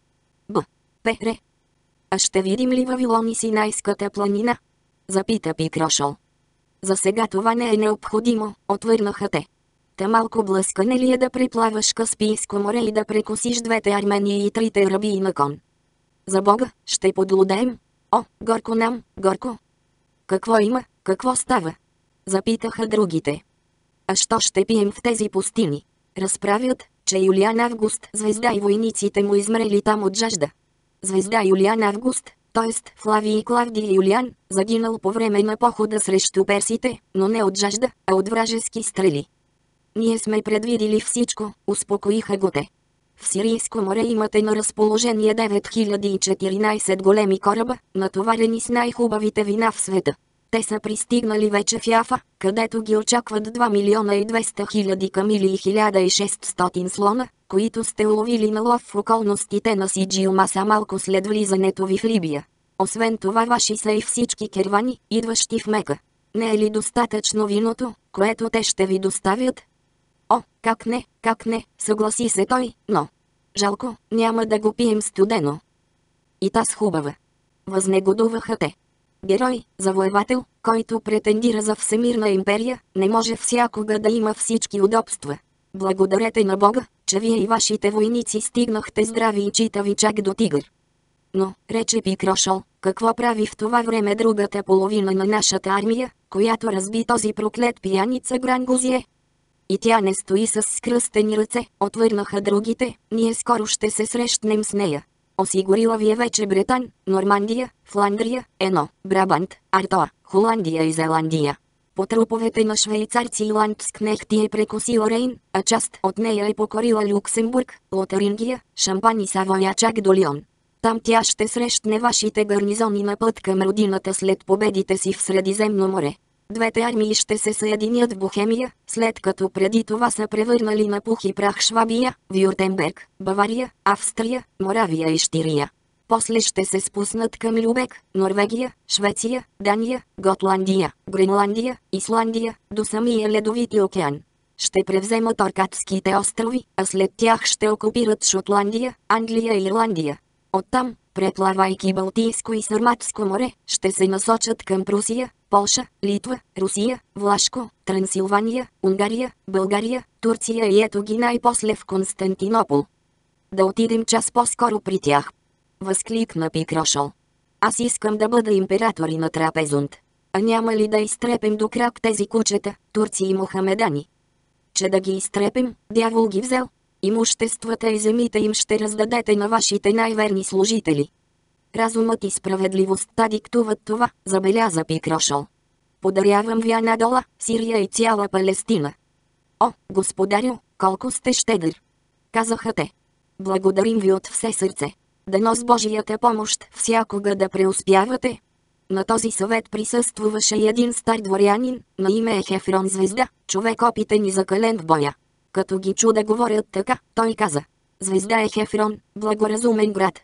Б. Пере. А ще видим ли Вавилон и Синайската планина? Запита Пикрошол. За сега това не е необходимо, отвърнаха те. Та малко блъскане ли е да преплаваш Каспийско море и да прекосиш двете Армении и трите рабии на кон? За Бога, ще подлудеем? О, горко нам, горко! Какво има, какво става? Запитаха другите. А що ще пием в тези пустини? Разправят, че Юлиан Август Звезда и войниците му измрели там от жажда. Звезда Юлиан Август, т.е. Флавий Клавдий Юлиан, загинал по време на похода срещу персите, но не от жажда, а от вражески стрели. Ние сме предвидили всичко, успокоиха го те. В Сирийско море имате на разположение девет хиляди и четиринадесет големи кораба, натоварени с най-хубавите вина в света. Те са пристигнали вече в Яфа, където ги очакват два милиона и двеста хиляди камили и хиляда и шестстотин слона, които сте уловили на лов в околностите на Сиджил Маса малко след влизането ви в Либия. Освен това ваши са и всички кервани, идващи в Мека. Не е ли достатъчно виното, което те ще ви доставят? О, как не, как не, съгласи се той, но... Жалко, няма да го пием студено. И таз хубава. Възнегодуваха те. Герой, завоевател, който претендира за всемирна империя, не може всякога да има всички удобства. Благодарете на Бога, че вие и вашите войници стигнахте здрави и читави чак до Тигър. Но, рече Пикрошол, какво прави в това време другата половина на нашата армия, която разби този проклет пияница Грангозие? И тя не стои с скръстени ръце, отвърнаха другите, ние скоро ще се срещнем с нея. Осигурила ви е вече Бретан, Нормандия, Фландрия, Ено, Брабант, Артоа, Холандия и Зеландия. По труповете на швейцарци и ландскнехти е прекосила Рейн, а част от нея е покорила Люксембург, Лотарингия, Шампан и Савоя чак до Лион. Там тя ще срещне вашите гарнизони на път към родината след победите си в Средиземно море. Двете армии ще се съединят в Бохемия, след като преди това са превърнали на пух и прах Швабия, Вюртемберг, Бавария, Австрия, Моравия и Щирия. После ще се спуснат към Любек, Норвегия, Швеция, Дания, Готландия, Гренландия, Исландия, до самия Ледовити океан. Ще превземат Оркадските острови, а след тях ще окупират Шотландия, Англия и Ирландия. Оттам, преплавайки Балтийско и Сарматско море, ще се насочат към Прусия, Полша, Литва, Русия, Влашко, Трансилвания, Унгария, България, Турция и ето ги най-после в Константинопол. Да отидем час по-скоро при тях. Възкликна Пикрошол. Аз искам да бъда императори на Трапезунд. А няма ли да изтрепем до крак тези кучета, турци и мохамедани? Че да ги изтрепем, дявол ги взел. Имуществата и земите им ще раздадете на вашите най-верни служители. Разумът и справедливостта диктуват това, забеляза Пикрошол. Подарявам ви Анадола, Сирия и цяла Палестина. О, господарю, колко сте щедър! Казаха те. Благодарим ви от все сърце. Дано с Божията помощ всякога да преуспявате. На този съвет присъствуваше един стар дворянин, на име Ехефрон Звезда, човек опитен и закален в боя. Като ги чу да говорят така, той каза: Звезда Ехефрон, благоразумен град.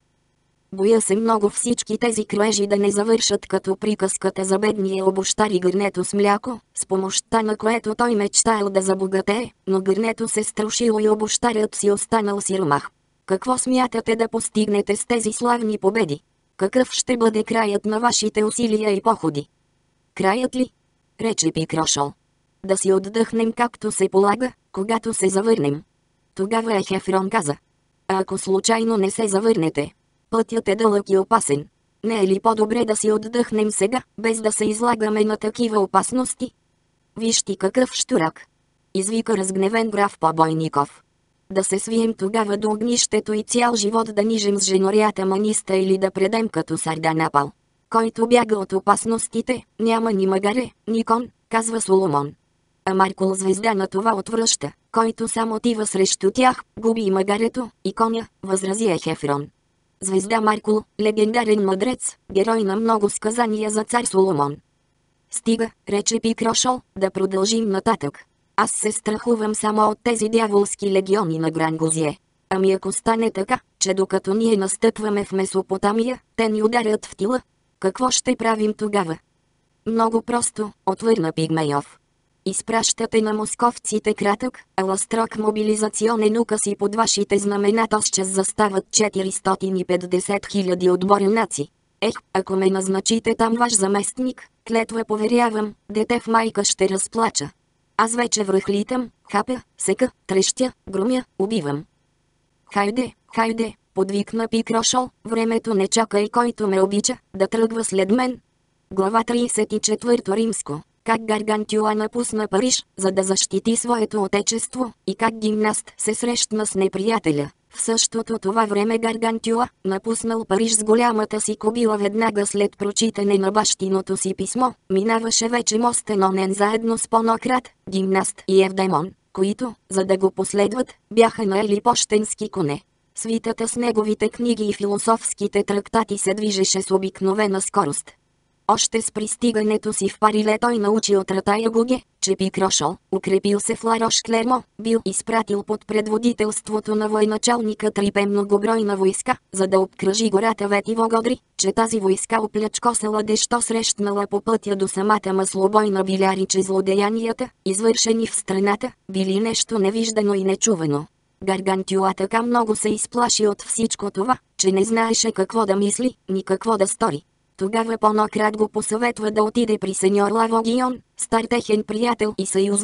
Боя се много всички тези кроежи да не завършат като приказката за бедния обощар и гърнето с мляко, с помощта на което той мечтаял да забогатее, но гърнето се струшило и обощарят си останал сиромах. Какво смятате да постигнете с тези славни победи? Какъв ще бъде краят на вашите усилия и походи? Краят ли? Рече Пикрошол. Да си отдъхнем както се полага, когато се завърнем. Тогава Ехефрон каза: А ако случайно не се завърнете? Пътят е дълъг и опасен. Не е ли по-добре да си отдъхнем сега, без да се излагаме на такива опасности? Виж ти какъв щурак! Извика разгневен граф Побойников. Да се свием тогава до огнището и цял живот да нижем с женорята маниста или да предем като Сарданапал. Който бяга от опасностите, няма ни магаре, ни кон, казва Соломон. А Маркул Звезда на това отвръща, който само отива срещу тях, губи и магарето, и коня, възрази Ехефрон. Звезда Маркул, легендарен мъдрец, герой на много сказания за цар Соломон. Стига, рече Пикрошол, да продължим нататък. Аз се страхувам само от тези дяволски легиони на Грангозие. Ами ако стане така, че докато ние настъпваме в Месопотамия, те ни ударят в тила, какво ще правим тогава? Много просто, отвърна Пигмейов. Изпращате на московците кратък, ала строг мобилизационен указ и под вашите знамена тосчас застават четиристотин и петдесет хиляди отборници. Ех, ако ме назначите там ваш заместник, клетва поверявам, дете в майка ще разплача. Аз вече връхлитам, хапя, сека, трещя, громя, убивам. Хайде, хайде, подвикна Пикрошол, времето не чака и който ме обича, да тръгва след мен. Глава тридесет и четвърта Римско. Как Гаргантюа напусна Париж, за да защити своето отечество, и как гимнаст се срещна с неприятеля. В същото това време Гаргантюа, напуснал Париж с голямата си кобила веднага след прочитане на бащиното си писмо, минаваше вече моста Нонен заедно с Понократ, гимнаст и Евдемон, които, за да го последват, бяха наели пощенски коне. Свитата с неговите книги и философските трактати се движеше с обикновена скорост. Още с пристигането си в Париле той научи от Ратая Гуге, че Пикрошол, укрепил се в Ларош Клермо, бил изпратил под предводителството на военачалника Трипе многобройна войска, за да обкръжи гората Ветивогодри, че тази войска оплячкосала дещо срещнала по пътя до самата маслобойна биляри, че злодеянията, извършени в страната, били нещо невиждано и нечувано. Гаргантюа така много се изплаши от всичко това, че не знаеше какво да мисли, ни какво да стори. Тогава Понократ го посъветва да отиде при сеньор Лавогион, стар техен приятел и съюзник,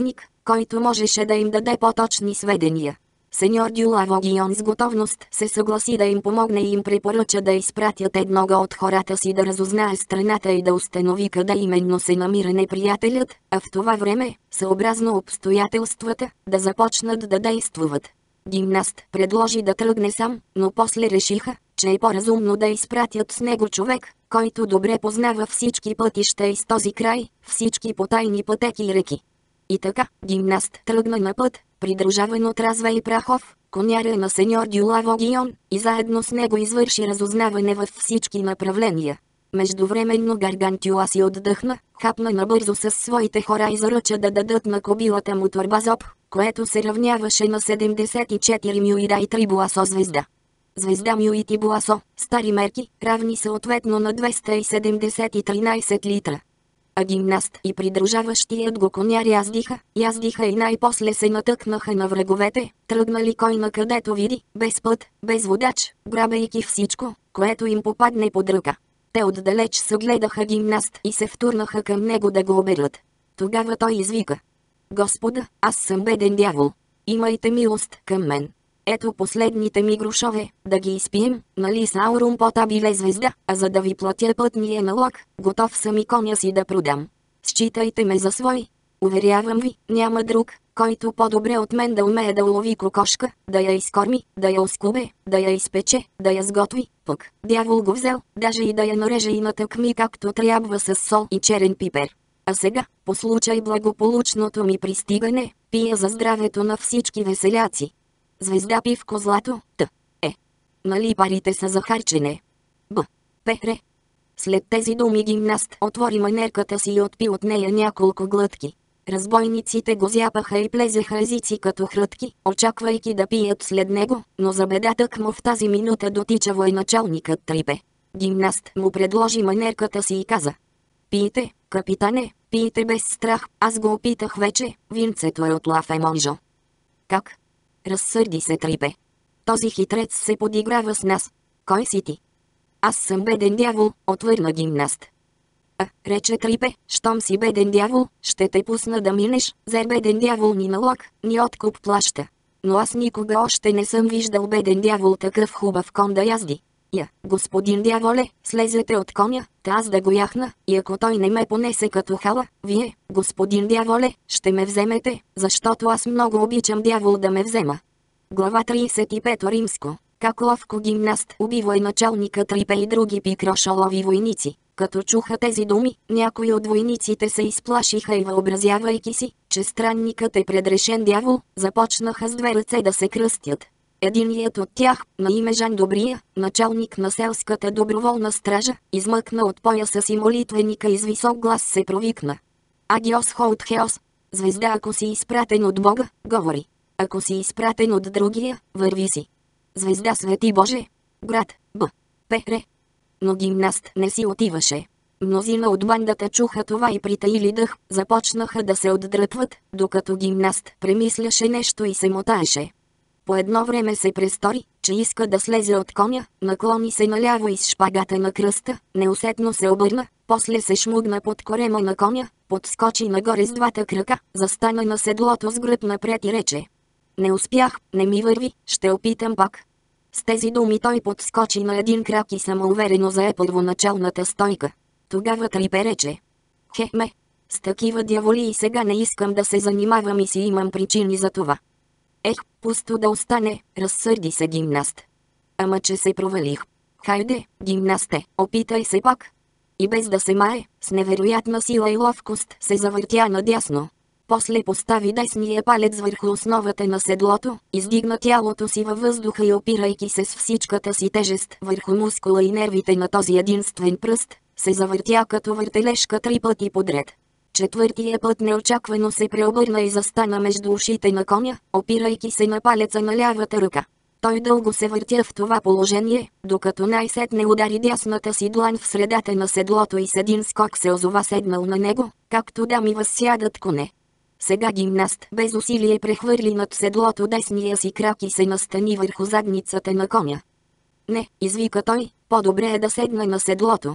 който можеше да им даде по-точни сведения. Сеньор Дюлавогион с готовност се съгласи да им помогне и им препоръча да изпратят едного от хората си да разузнае страната и да установи къде именно се намира неприятелят, а в това време, съобразно обстоятелствата, да започнат да действуват. Гимнаст предложи да тръгне сам, но после решиха, че е по-разумно да изпратят с него човек, който добре познава всички пътища из този край, всички потайни пътеки и реки. И така, Гимнаст тръгна на път, придружаван от Развей Прахов, коняря на сеньор Дюлавогион, и заедно с него извърши разузнаване във всички направления. Междувременно Гаргантюа си отдъхна, хапна набързо с своите хора и заръча да дадат на кобилата му торбазоп, което се равняваше на седемдесет и четири мюида и три буасо звезда. Звезда мюит и буасо, стари мерки, равни съответно на двеста и седемдесет и тринайсет литра. А Гимнаст и придружаващият го коняр яздиха, яздиха и най-после се натъкнаха на враговете, тръгнали кой на където види, без път, без водач, грабейки всичко, което им попадне под ръка. Те отдалеч съгледаха Гимнаст и се втурнаха към него да го оберат. Тогава той извика: Господа, аз съм беден дявол. Имайте милост към мен. Ето последните ми грошове, да ги изпием, нали с аурум потабиле звезда, а за да ви платя пътния налог, готов съм и коня си да продам. Считайте ме за свой. Уверявам ви, няма друг, който по-добре от мен да умее да улови кокошка, да я изкорми, да я оскубе, да я изпече, да я сготви, пък дявол го взел, даже и да я нареже и натъкми както трябва с сол и черен пипер. А сега, по случай благополучното ми пристигане, пия за здравето на всички веселяци. Звезда пивко злато, т. Е. Нали парите са за харчене? Б. Пехре. След тези думи Гимнаст отвори манерката си и отпи от нея няколко глътки. Разбойниците го зяпаха и плезеха езици като хрътки, очаквайки да пият след него, но за бедатък му в тази минута дотича военачалникът Трипе. Гимнаст му предложи манерката си и каза: Пийте, капитане, пийте без страх, аз го опитах вече, винцето е от Лафемонжо. Как? Разсърди се Трипе. Този хитрец се подиграва с нас. Кой си ти? Аз съм беден дявол, отвърна Гимнаст. А, рече Трипе, щом си беден дявол, ще те пусна да минеш, за беден дявол ни налог, ни откуп плаща. Но аз никога още не съм виждал беден дявол такъв хубав кон да язди. Я, господин дяволе, слезете от коня, та аз да го яхна, и ако той не ме понесе като хала, вие, господин дяволе, ще ме вземете, защото аз много обичам дявол да ме взема. Глава трийсет и пета Римско. Как ловко Гимнаст уби военачалника Трипе и други пикрошолови войници. Като чуха тези думи, някои от войниците се изплашиха и въобразявайки си, че странникът е предрешен дявол, започнаха с две ръце да се кръстят. Единият от тях, на име Жан Добрия, началник на селската доброволна стража, измъкна от пояса си молитвеника и с висок глас се провикна: Агиос хоут хеос. Звезда, ако си изпратен от Бога, говори. Ако си изпратен от другия, върви си. Звезда, свети Боже. Град, Б. Пехре. Но Гимнаст не си отиваше. Мнозина от бандата чуха това и притаили дъх, започнаха да се отдръпват, докато Гимнаст премисляше нещо и се мотаеше. По едно време се престори, че иска да слезе от коня, наклони се наляво из шпагата на кръста, неусетно се обърна, после се шмугна под корема на коня, подскочи нагоре с двата крака, застана на седлото с гръб напред и рече: Не успях, не ми върви, ще опитам пак. С тези думи той подскочи на един крак и самоуверено зае първоначалната стойка. Тогава Трипе рече: Хе-ме, с такива дяволи и сега не искам да се занимавам и си имам причини за това. Ех, пусто да остане, разсърди се Гимнаст. Ама че се провалих. Хайде, Гимнасте, опитай се пак. И без да се мае, с невероятна сила и ловкост се завъртя надясно. После постави десния палец върху основата на седлото, издигна тялото си във въздуха и опирайки се с всичката си тежест върху мускула и нервите на този единствен пръст, се завъртя като въртележка три пъти подред. Четвъртия път неочаквано се преобърна и застана между ушите на коня, опирайки се на палеца на лявата ръка. Той дълго се въртя в това положение, докато най-сетне удари дясната си длан в средата на седлото и с един скок се озова седнал на него, както дами възсядат коне. Сега Гимнаст без усилие прехвърли над седлото десния си крак и се настани върху задницата на коня. Не, извика той, по-добре е да седна на седлото.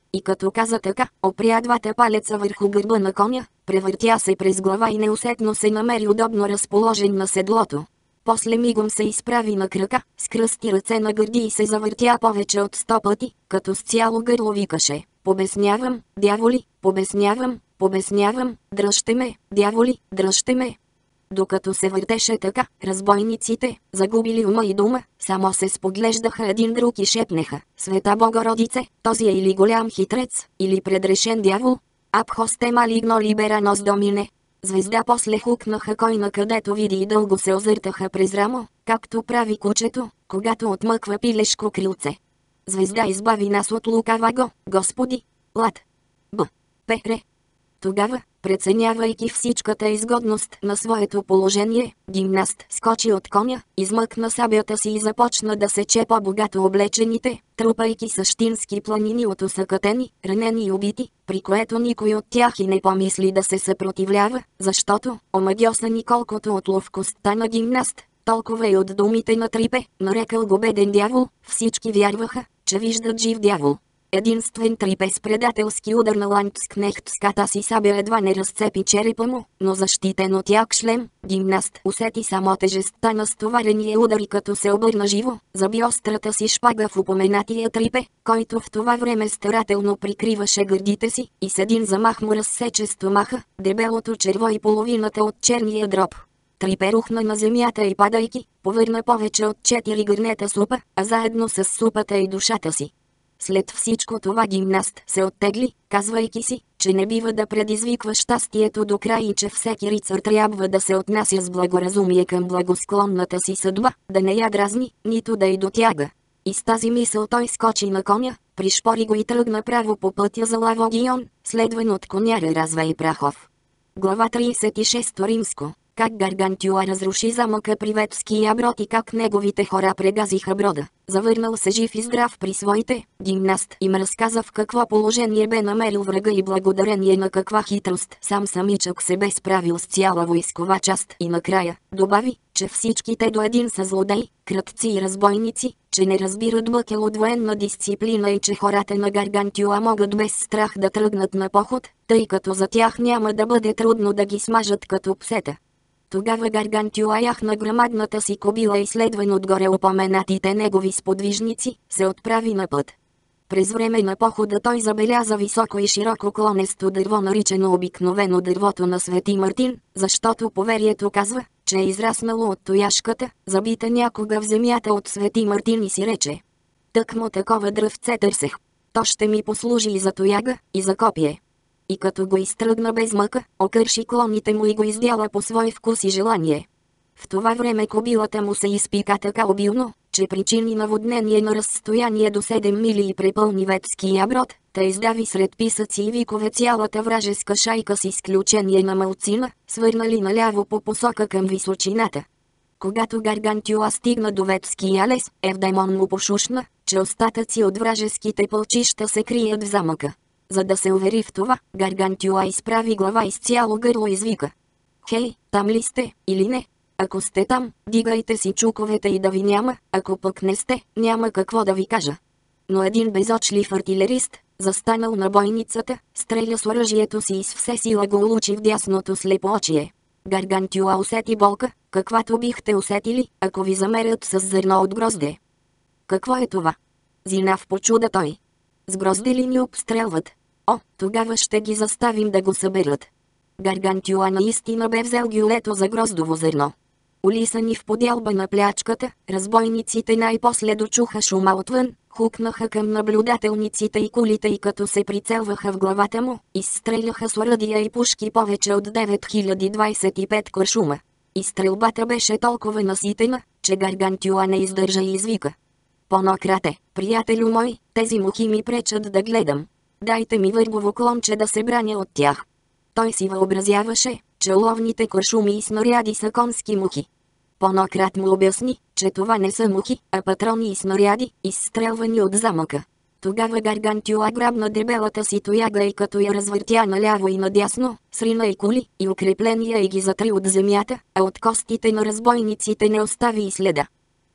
И като каза така, опря двата палеца върху гърба на коня, превъртя се през глава и неусетно се намери удобно разположен на седлото. После мигом се изправи на крака, скръсти ръце на гърди и се завъртя повече от сто пъти, като с цяло гърло викаше: "Побеснявам, дяволи, побеснявам, побеснявам, дръжте ме, дяволи, дръжте ме." Докато се въртеше така, разбойниците, загубили ума и дума, само се споглеждаха един друг и шепнеха: "Света Богородице, този е или голям хитрец, или предрешен дявол? Аб хосте малигно либеранос домине." Звезда после хукнаха койна, където види и дълго се озъртаха през рамо, както прави кучето, когато отмъква пилешко крилце. Звезда избави нас от лукаваго, Господи! Лад. Б. Пере. Тогава, преценявайки всичката изгодност на своето положение, гимнаст скочи от коня, измъкна сабята си и започна да сече по-богато облечените, трупайки същински планини от усъкътени, ранени и убити, при което никой от тях и не помисли да се съпротивлява, защото, омагьосани колкото от ловкостта на гимнаст, толкова и от думите на Трипе, нарекал го беден дявол, всички вярваха, че виждат жив дявол. Единствен Трипе с предателски удар на ландскнехтската си сабя едва не разцепи черепа му, но защитен от як шлем, гимнаст усети само тежестта на стоварения удар и като се обърна живо, заби острата си шпага в упоменатия Трипе, който в това време старателно прикриваше гърдите си, и с един замах му разсече стомаха, дебелото черво и половината от черния дроб. Трипе рухна на земята и падайки, повърна повече от четири гърнета супа, а заедно с супата и душата си. След всичко това гимнаст се оттегли, казвайки си, че не бива да предизвиква щастието до край и че всеки рицар трябва да се отнася с благоразумие към благосклонната си съдба, да не я дразни, нито да й дотяга. И с тази мисъл той скочи на коня, пришпори го и тръгна право по пътя за Лавогион, следван от коняра Развей Прахов. Глава тридесет и шеста римско. Как Гаргантюа разруши замъка при Ветския брод и как неговите хора прегазиха брода. Завърнал се жив и здрав при своите, гимнаст им разказа в какво положение бе намерил врага и благодарение на каква хитрост сам самичък се бе справил с цяла войскова част, и накрая добави, че всички те до един са злодеи, крътци и разбойници, че не разбират бъкел от военна дисциплина и че хората на Гаргантюа могат без страх да тръгнат на поход, тъй като за тях няма да бъде трудно да ги смажат като псета. Тогава Гаргантюа яхна грамадната си кобила и следван отгоре упоменатите негови сподвижници, се отправи на път. През време на похода той забеляза високо и широко клонесто дърво, наричано обикновено дървото на Свети Мартин, защото поверието казва, че е израснало от тояшката, забита някога в земята от Свети Мартин, и си рече: "Тъкмо такова дръвце търсех. То ще ми послужи и за тояга, и за копие." И като го изтръгна без мъка, окърши клоните му и го издяла по свой вкус и желание. В това време кобилата му се изпика така обилно, че причини наводнение на разстояние до седем мили и препълни Ветския брод, та издави сред писъци и викове цялата вражеска шайка с изключение на малцина, свърнали наляво по посока към височината. Когато Гаргантюа стигна до Ветския лес, Евдемон му пошушна, че остатъци от вражеските пълчища се крият в замъка. За да се увери в това, Гаргантюа изправи глава и с цяло гърло извика: "Хей, там ли сте, или не? Ако сте там, дигайте си чуковете и да ви няма, ако пък не сте, няма какво да ви кажа." Но един безочлив артилерист, застанал на бойницата, стреля с оръжието си и с все сила го улучи в дясното слепоочие. Гаргантюа усети болка, каквато бихте усетили, ако ви замерят с зърно от грозде. "Какво е това?" зинав почуда той. "С грозде ли ни обстрелват? О, тогава ще ги заставим да го съберат." Гаргантюа наистина бе взел гюлето за гроздово зърно. Улисани в подялба на плячката, разбойниците най-после дочуха шума отвън, хукнаха към наблюдателниците и кулите и като се прицелваха в главата му, изстреляха с оръдия и пушки повече от девет хиляди двадесет и пет куршума. И стрелбата беше толкова наситена, че Гаргантюа не издържа и извика: "Понократе, приятелю мой, тези мухи ми пречат да гледам. Дайте ми върбово клонче да се браня от тях." Той си въобразяваше, че ловните куршуми и снаряди са конски мухи. Понократ му обясни, че това не са мухи, а патрони и снаряди, изстрелвани от замъка. Тогава Гаргантюа грабна дебелата си тояга и като я развъртя наляво и надясно, срина и кули, и укрепления и ги затри от земята, а от костите на разбойниците не остави и следа.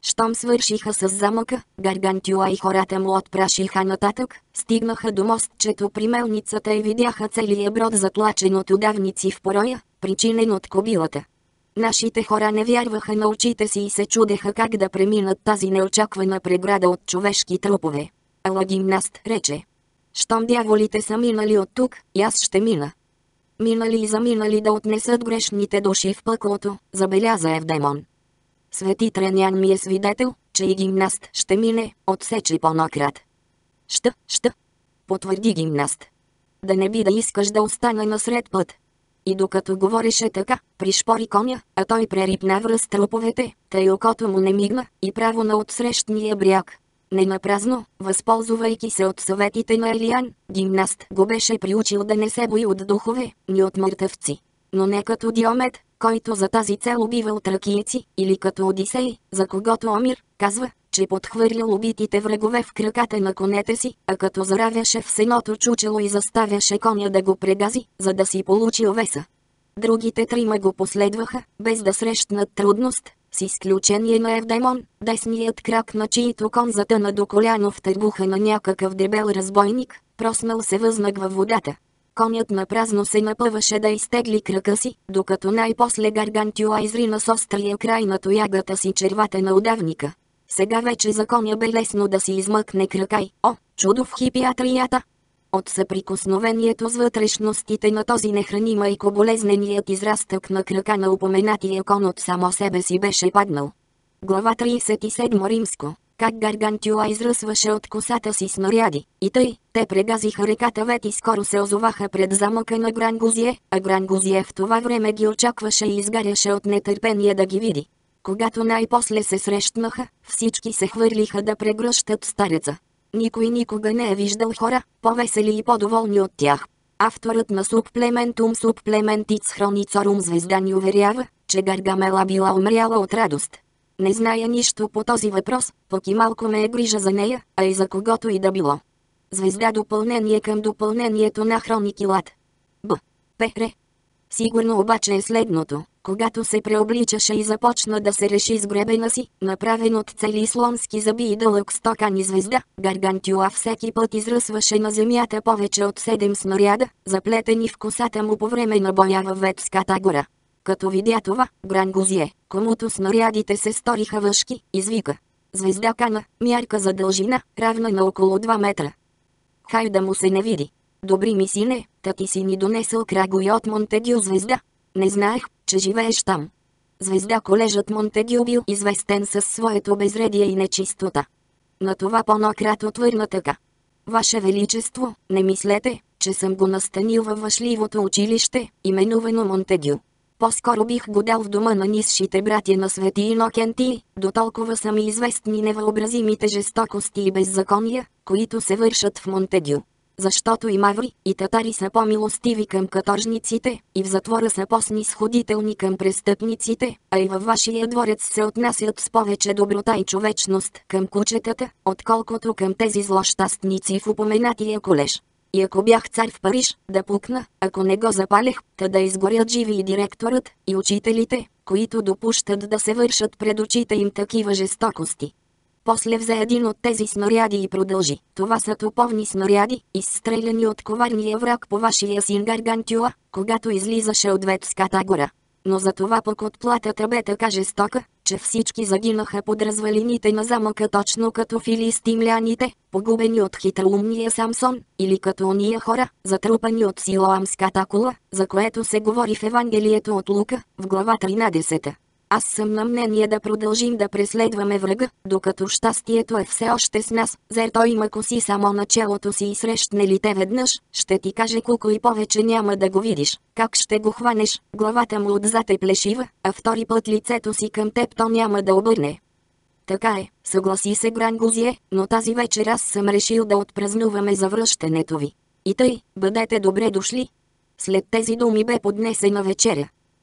Щом свършиха с замъка, Гаргантюа и хората му отпрашиха нататък, стигнаха до мостчето при мелницата и видяха целия брод затлачен от удавници в пороя, причинен от кобилата. Нашите хора не вярваха на очите си и се чудеха как да преминат тази неочаквана преграда от човешки трупове. Ала гимнаст рече: щом дяволите са минали от тук, и аз ще мина. Минали и заминали да отнесат грешните души в пъклото, забеляза Евдемон. Свети Тренян ми е свидетел, че и гимнаст ще мине, отсече по-накрат. Ща, ща, потвърди гимнаст. Да не би да искаш да остана насред път. И докато говореше така, пришпори коня, а той прерипна връз труповете, тъй окото му не мигна, и право на отсрещния бряг. Ненапразно, възползвайки се от съветите на Елиан, гимнаст го беше приучил да не се бои от духове, ни от мъртъвци. Но не като Диомед, който за тази цел убивал тракийци, или като Одисей, за когото Омир казва, че подхвърлял убитите врагове в краката на конете си, а като заравяше в сеното чучело и заставяше коня да го прегази, за да си получи овеса. Другите трима го последваха, без да срещнат трудност, с изключение на Евдемон, десният крак на чието кон затъна до коляно в търбуха на някакъв дебел разбойник, проснал се възнак във водата. Конят напразно се напъваше да изтегли крака си, докато най-после Гаргантюа изрина с острия край на тоягата си червата на удавника. Сега вече за коня бе лесно да си измъкне крака и, о, чудо в хипиатрията! От съприкосновението с вътрешностите на този нехраним майко болезненият израстък на крака на упоменатия кон от само себе си беше паднал. Глава тридесет и седма римско. Как Гаргантюа изръсваше от косата си снаряди, и тъй, те прегазиха реката Вет и скоро се озоваха пред замъка на Грангузие, а Грангузие в това време ги очакваше и изгаряше от нетърпение да ги види. Когато най-после се срещнаха, всички се хвърлиха да прегръщат стареца. Никой никога не е виждал хора, по-весели и по-доволни от тях. Авторът на Supplementum Supplementis Chronicorum звезда ни уверява, че Гаргамела била умряла от радост. Не зная нищо по този въпрос, пък и малко ме е грижа за нея, а и за когото и да било. Звезда допълнение към допълнението на Хроникилат. Б. П. Сигурно обаче е следното. Когато се преобличаше и започна да се реши с гребена си, направен от цели слонски зъби и дълъг стокан и звезда, Гаргантюа всеки път изръсваше на земята повече от седем снаряда, заплетени в косата му по време на боя във Ветската гора. Като видя това, Грангузие, комуто снарядите се сториха въшки, извика: звезда кана, мярка за дължина, равна на около два метра. Хай да му се не види. Добри ми сине, та ти си ни донесъл крагой от Монтегю, звезда. Не знаех, че живееш там. Звезда колежът Монтегю бил известен със своето безредие и нечистота. На това по-накрат отвърна така: Ваше Величество, не мислете, че съм го настанил във въшливото училище, именувано Монтегю. По-скоро бих го дал в дома на нисшите братя на Свети Инокентий, дотолкова са ми известни невъобразимите жестокости и беззакония, които се вършат в Монтегю. Защото и маври, и татари са по-милостиви към каторжниците, и в затвора са по-снисходителни към престъпниците, а и във вашия дворец се отнасят с повече доброта и човечност към кучетата, отколкото към тези злощастници в упоменатия колеж. И ако бях цар в Париж, да пукна, ако не го запалех, та да изгорят живи и директорът, и учителите, които допущат да се вършат пред очите им такива жестокости. После взе един от тези снаряди и продължи: това са топовни снаряди, изстреляни от коварния враг по вашия син Гаргантюа, когато излизаше от Ветската гора. Но за това пък отплатата бе така жестока, че всички загинаха под развалините на замъка точно като филистимляните, погубени от хитроумния Самсон, или като ония хора, затрупани от Силоамската кула, за което се говори в Евангелието от Лука, в глава тринадесета. Аз съм на мнение да продължим да преследваме врага, докато щастието е все още с нас. Зер той има коси само на челото си и срещне ли те веднъж, ще ти каже колко и повече няма да го видиш. Как ще го хванеш, главата му отзад е плешива, а втори път лицето си към теб то няма да обърне. Така е, съгласи се Грангузие, но тази вечер аз съм решил да отпразнуваме завръщането ви. И тъй, бъдете добре дошли. След тези думи бе поднесена вечеря.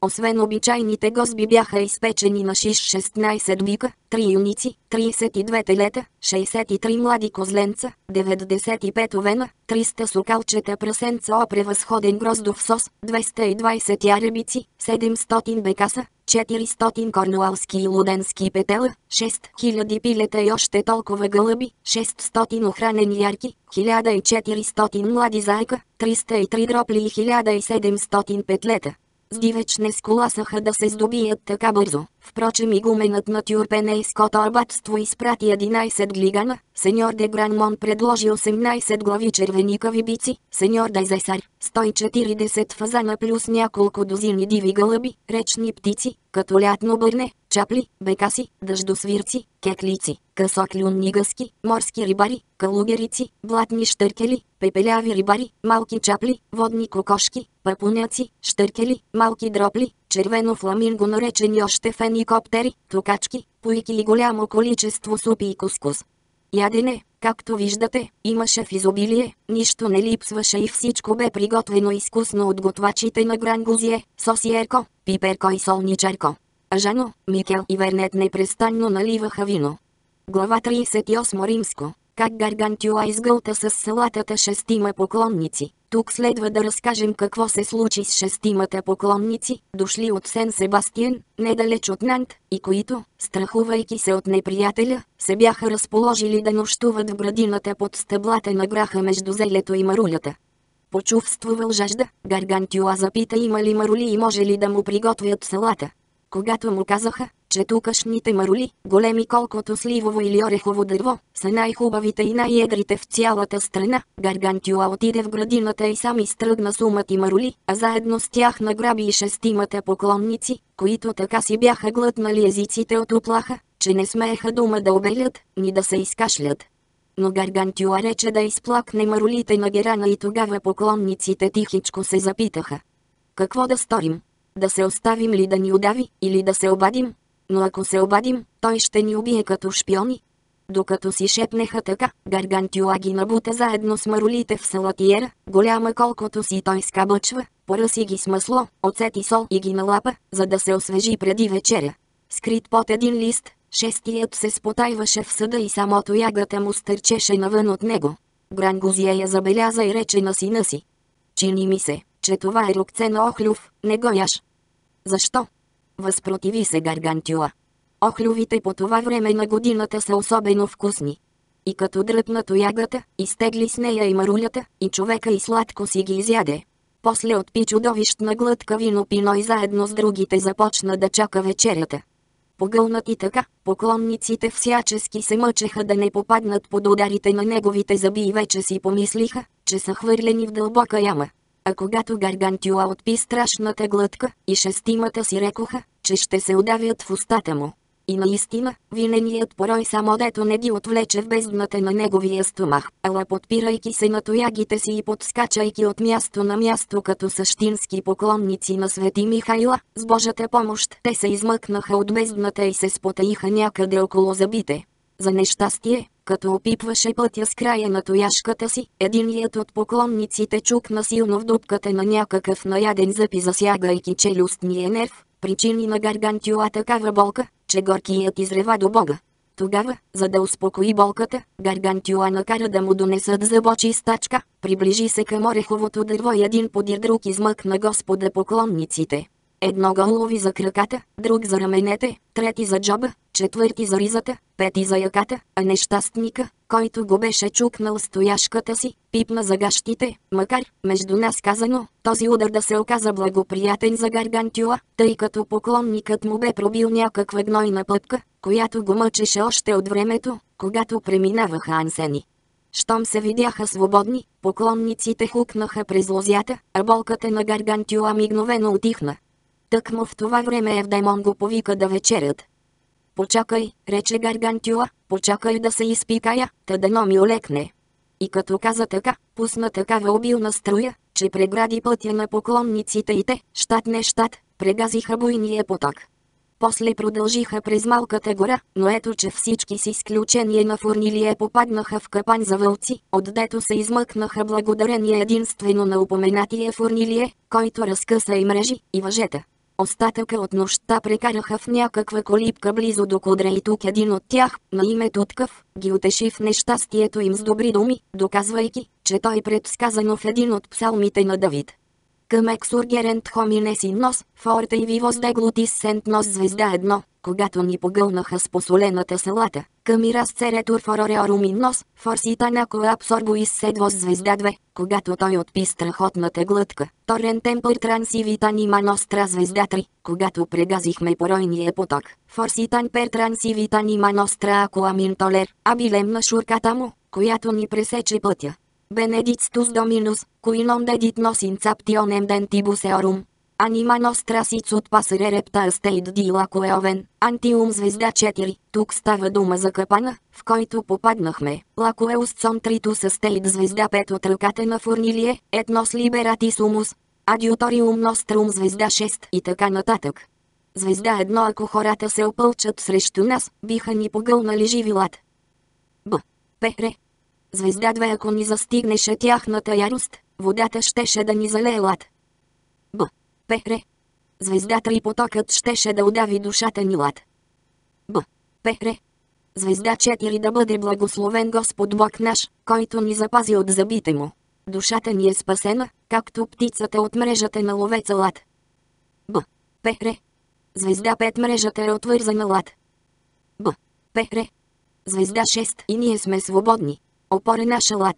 Освен обичайните гозби бяха изпечени на шиш шестнайсет бика, три юници, трийсет и две телета, шейсет и три млади козленца, деветдесет и пет овена, триста сокалчета прасенца о превъзходен гроздов сос, двеста и двайсет яребици, седемстотин бекаса, четиристотин корнуалски и луденски петела, шест хиляди пилета и още толкова гълъби, шестстотин охранени ярки, хиляда и четиристотин млади зайка, триста и три дропли и хиляда и седемстотин петлета. С дивеч не сколасаха да се здобият така бързо. Впрочем игуменът на тюрпенейското абатство изпрати единайсет глигана, сеньор де Гранмон предложи осемнайсет глави червеникави бици, сеньор де Зесар, сто и четирийсет фазана плюс няколко дозини диви гълъби, речни птици, като лятно бърне, чапли, бекаси, дъждосвирци, кеклици, късоклюнни гъски, морски рибари, калугерици, блатни щъркели, пепеляви рибари, малки чапли, водни кокошки, папуняци, щъркели, малки дропли, червено фламинго наречени още феникоптери, токачки, пуйки и голямо количество супи и кускус. Ядене, както виждате, имаше в изобилие, нищо не липсваше и всичко бе приготвено изкусно от готвачите на Грангузие, Сосиерко, Пиперко и Солничарко. А Жано, Микел и Вернет непрестанно наливаха вино. Глава трийсет и осма римско. Как Гаргантюа изгълта с салатата шестима поклонници. Тук следва да разкажем какво се случи с шестимата поклонници, дошли от Сен Себастиен, недалеч от Нант, и които, страхувайки се от неприятеля, се бяха разположили да нощуват в градината под стъблата на граха между зелето и марулята. Почувствувал жажда, Гаргантюа запита има ли марули и може ли да му приготвят салата. Когато му казаха, че тукашните марули, големи колкото сливово или орехово дърво, са най-хубавите и най-едрите в цялата страна, Гаргантюа отиде в градината и сам изтръгна сумати марули, а заедно с тях награби и шестимата поклонници, които така си бяха глътнали езиците от уплаха, че не смееха дума да обелят, ни да се изкашлят. Но Гаргантюа рече да изплакне марулите на Герана и тогава поклонниците тихичко се запитаха. Какво да сторим? Да се оставим ли да ни удави, или да се обадим? Но ако се обадим, той ще ни убие като шпиони. Докато си шепнеха така, Гаргантюа ги набута заедно с марулите в салатиера, голяма колкото си той скабъчва, поръси ги с масло, оцет и сол и ги налапа, за да се освежи преди вечеря. Скрит под един лист, шестият се спотайваше в съда и самото ягата му стърчеше навън от него. Грангузия я забеляза и рече на сина си. Чини ми се, че това е рокце на охлюв, не го яш. Защо? Възпротиви се Гаргантюа. Охлювите по това време на годината са особено вкусни. И като дръпна тоягата, изтегли с нея и марулята, и човека и сладко си ги изяде. После отпи чудовищна глътка вино пино и заедно с другите започна да чака вечерята. Погълнати така, поклонниците всячески се мъчеха да не попаднат под ударите на неговите зъби и вече си помислиха, че са хвърлени в дълбока яма. А когато Гаргантюа отпи страшната глътка, и шестимата си рекоха, че ще се удавят в устата му. И наистина, виненият порой само дето не ги отвлече в бездната на неговия стомах, ала подпирайки се на тоягите си и подскачайки от място на място като същински поклонници на Свети Михайла, с Божата помощ те се измъкнаха от бездната и се спотаиха някъде около зъбите. За нещастие, като опипваше пътя с края на тояшката си, единият от поклонниците чукна силно в дупката на някакъв наяден зъб и засягайки челюстния нерв, причини на Гаргантюа такава болка, че горкият изрева до Бога. Тогава, за да успокои болката, Гаргантюа накара да му донесат зъбочистачка, приближи се към ореховото дърво и един подир друг измъкна Господа поклонниците. Едно го лови за краката, друг за раменете, трети за джоба, четвърти за ризата, пети за яката, а нещастника, който го беше чукнал с тояшката си, пипна за гащите, макар, между нас казано, този удар да се оказа благоприятен за Гаргантюа, тъй като поклонникът му бе пробил някаква гнойна пъпка, която го мъчеше още от времето, когато преминаваха ансени. Щом се видяха свободни, поклонниците хукнаха през лозята, а болката на Гаргантюа мигновено утихна. Тъкмо в това време Евдемон го повика да вечерят. Почакай, рече Гаргантюа, почакай да се изпикая, та дано ми олекне. И като каза така, пусна такава обилна струя, че прегради пътя на поклонниците и те, щат не щат, прегазиха буйния поток. После продължиха през малката гора, но ето че всички с изключение на Фурнилие попаднаха в капан за вълци, отдето се измъкнаха благодарение единствено на упоменатия Фурнилие, който разкъса и мрежи, и въжета. Остатъка от нощта прекараха в някаква колибка близо до Кудра и тук един от тях, на име Туткав, ги утеши в нещастието им с добри думи, доказвайки, че той предсказано в един от псалмите на Давид. Към ексургерент хоминес и нос, форта и вивос деглотис сент нос звезда едно, когато ни погълнаха с посолената салата. Към и разцеретур форореорум и нос, форситанако абсорбуис седвос звезда две, когато той отпи страхотната глътка. Торен темпър трансивитан има ностра звезда три, когато прегазихме поройния поток. Форситан пер трансивитан има ностра акуамин толер, абилем на шурката му, която ни пресече пътя. Benedictus Dominus, qui non dedit nos inceptionem dentibus eorum. Anima nostra sicut passere repta state dilaque oven, antium звезда четири. Тук става дума за капана, в който попаднахме. Laqueus contritus state звезда пет от ръката на Фурнилие, et nos liberatis humus. Adiutorium nostrum звезда шест и така нататък. Звезда едно, ако хората се опълчат срещу нас, биха ни погълнали живилат. Б. Пере. Звезда две, ако ни застигнеше тяхната ярост, водата щеше да ни залее лад. Б. Пере. Звезда три, потокът щеше да удави душата ни лад. Б. Пере. Звезда четири, да бъде благословен Господ Бог наш, който ни запази от зъбите му. Душата ни е спасена, както птицата от мрежата на ловеца лад. Б. Пере. Звезда пет, мрежата е отвързана лад. Б. Пере. Звезда шест, и ние сме свободни. Опоре наша лад.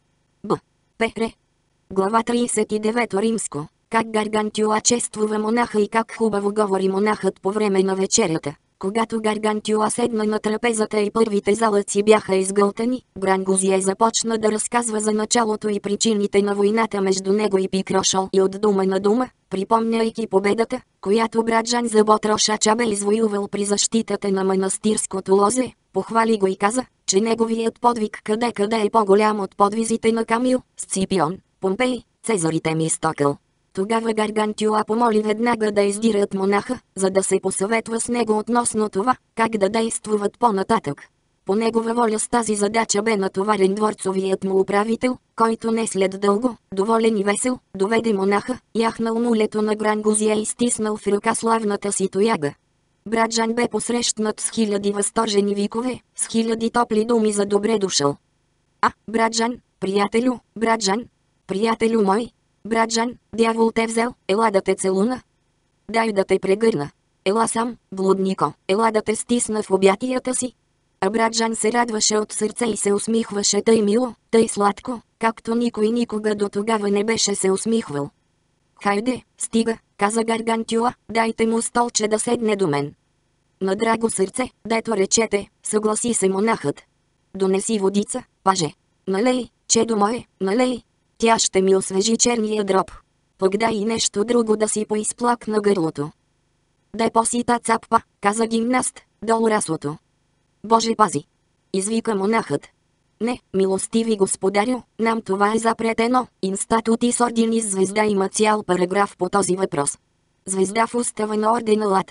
Б. Пере. Глава тридесет и девета римско. Как Гаргантюа чествува монаха и как хубаво говори монахът по време на вечерята. Когато Гаргантюа седна на трапезата и първите залъци бяха изгълтани, Грангузие започна да разказва за началото и причините на войната между него и Пикрошол и от дума на дума, припомняйки победата, която брат Жан Заботрошача бе извоювал при защитата на манастирското лозе, похвали го и каза, че неговият подвиг къде-къде е по-голям от подвизите на Камил, Сципион, Помпей, Цезар и Темистокъл. Тогава Гаргантюа помоли веднага да издират монаха, за да се посъветва с него относно това, как да действуват по-нататък. По негова воля с тази задача бе натоварен дворцовият му управител, който не след дълго, доволен и весел, доведе монаха, яхнал мулето на Грангузия и стиснал в ръка славната си тояга. Брат Жан бе посрещнат с хиляди възторжени викове, с хиляди топли думи за добре дошъл. А, брат Жан, приятелю, брат Жан, приятелю мой, брат Жан, дявол те взел, ела да те целуна. Дай да те прегърна. Ела сам, блуднико, ела да те стисна в обятията си. А брат Жан се радваше от сърце и се усмихваше тъй мило, тъй сладко, както никой никога до тогава не беше се усмихвал. Хайде, стига, каза Гаргантюа, дайте му столче да седне до мен. На драго сърце, дето речете, съгласи се монахът. Донеси водица, паже. Налей, чедо мое, налей. Тя ще ми освежи черния дроб. Пък дай и нещо друго да си поизплакна гърлото. Дай по-сита цаппа, каза гимнаст, долу раслото. Боже пази! Извика монахът. Не, милостиви господарю, нам това е запретено. Инстатутис ординис звезда има цял параграф по този въпрос. Звезда в устава на ордена лад.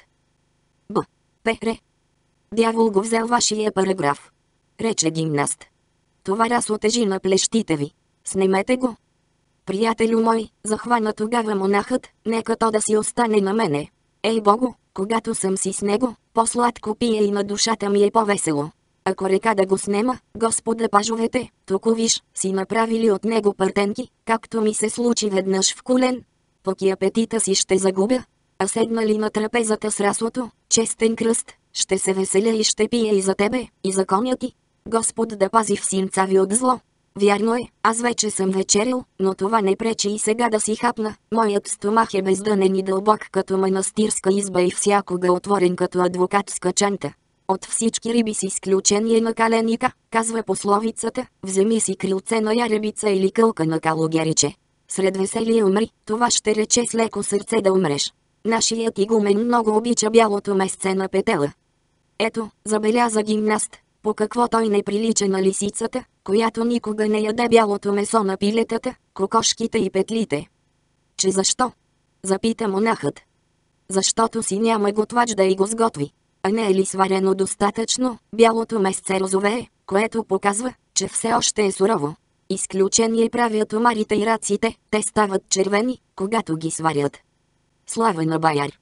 Б. Пере. Дявол го взел вашия параграф. Рече гимнаст. Това расло тежи на плещите ви. Снемете го. Приятелю мой, захвана тогава монахът, нека то да си остане на мене. Ей Богу, когато съм си с него, по-сладко пие и на душата ми е по-весело. Ако река да го снема, Господа пажовете, току виж, си направили от него партенки, както ми се случи веднъж в Кулен. Пък и апетита си ще загубя. А седнали на трапезата с раслото, честен кръст, ще се веселя и ще пия и за тебе, и за коня ти. Господ да пази в синца ви от зло. Вярно е, аз вече съм вечерил, но това не пречи и сега да си хапна. Моят стомах е бездънен и дълбок като манастирска изба и всякога отворен като адвокатска чанта. От всички риби с изключение на каленика, казва пословицата, вземи си крилце на яребица или кълка на калогериче. Сред веселие умри, това ще рече с леко сърце да умреш. Нашият игумен много обича бялото месце на петела. Ето, забеляза гимнаст, по какво той не прилича на лисицата, която никога не яде бялото месо на пилетата, кокошките и петлите. Че защо? Запита монахът. Защото си няма готвач да и го сготви. А не е ли сварено достатъчно, бялото месце розовее, което показва, че все още е сурово. Изключение правят омарите и раците, те стават червени, когато ги сварят. Слава на Баяр!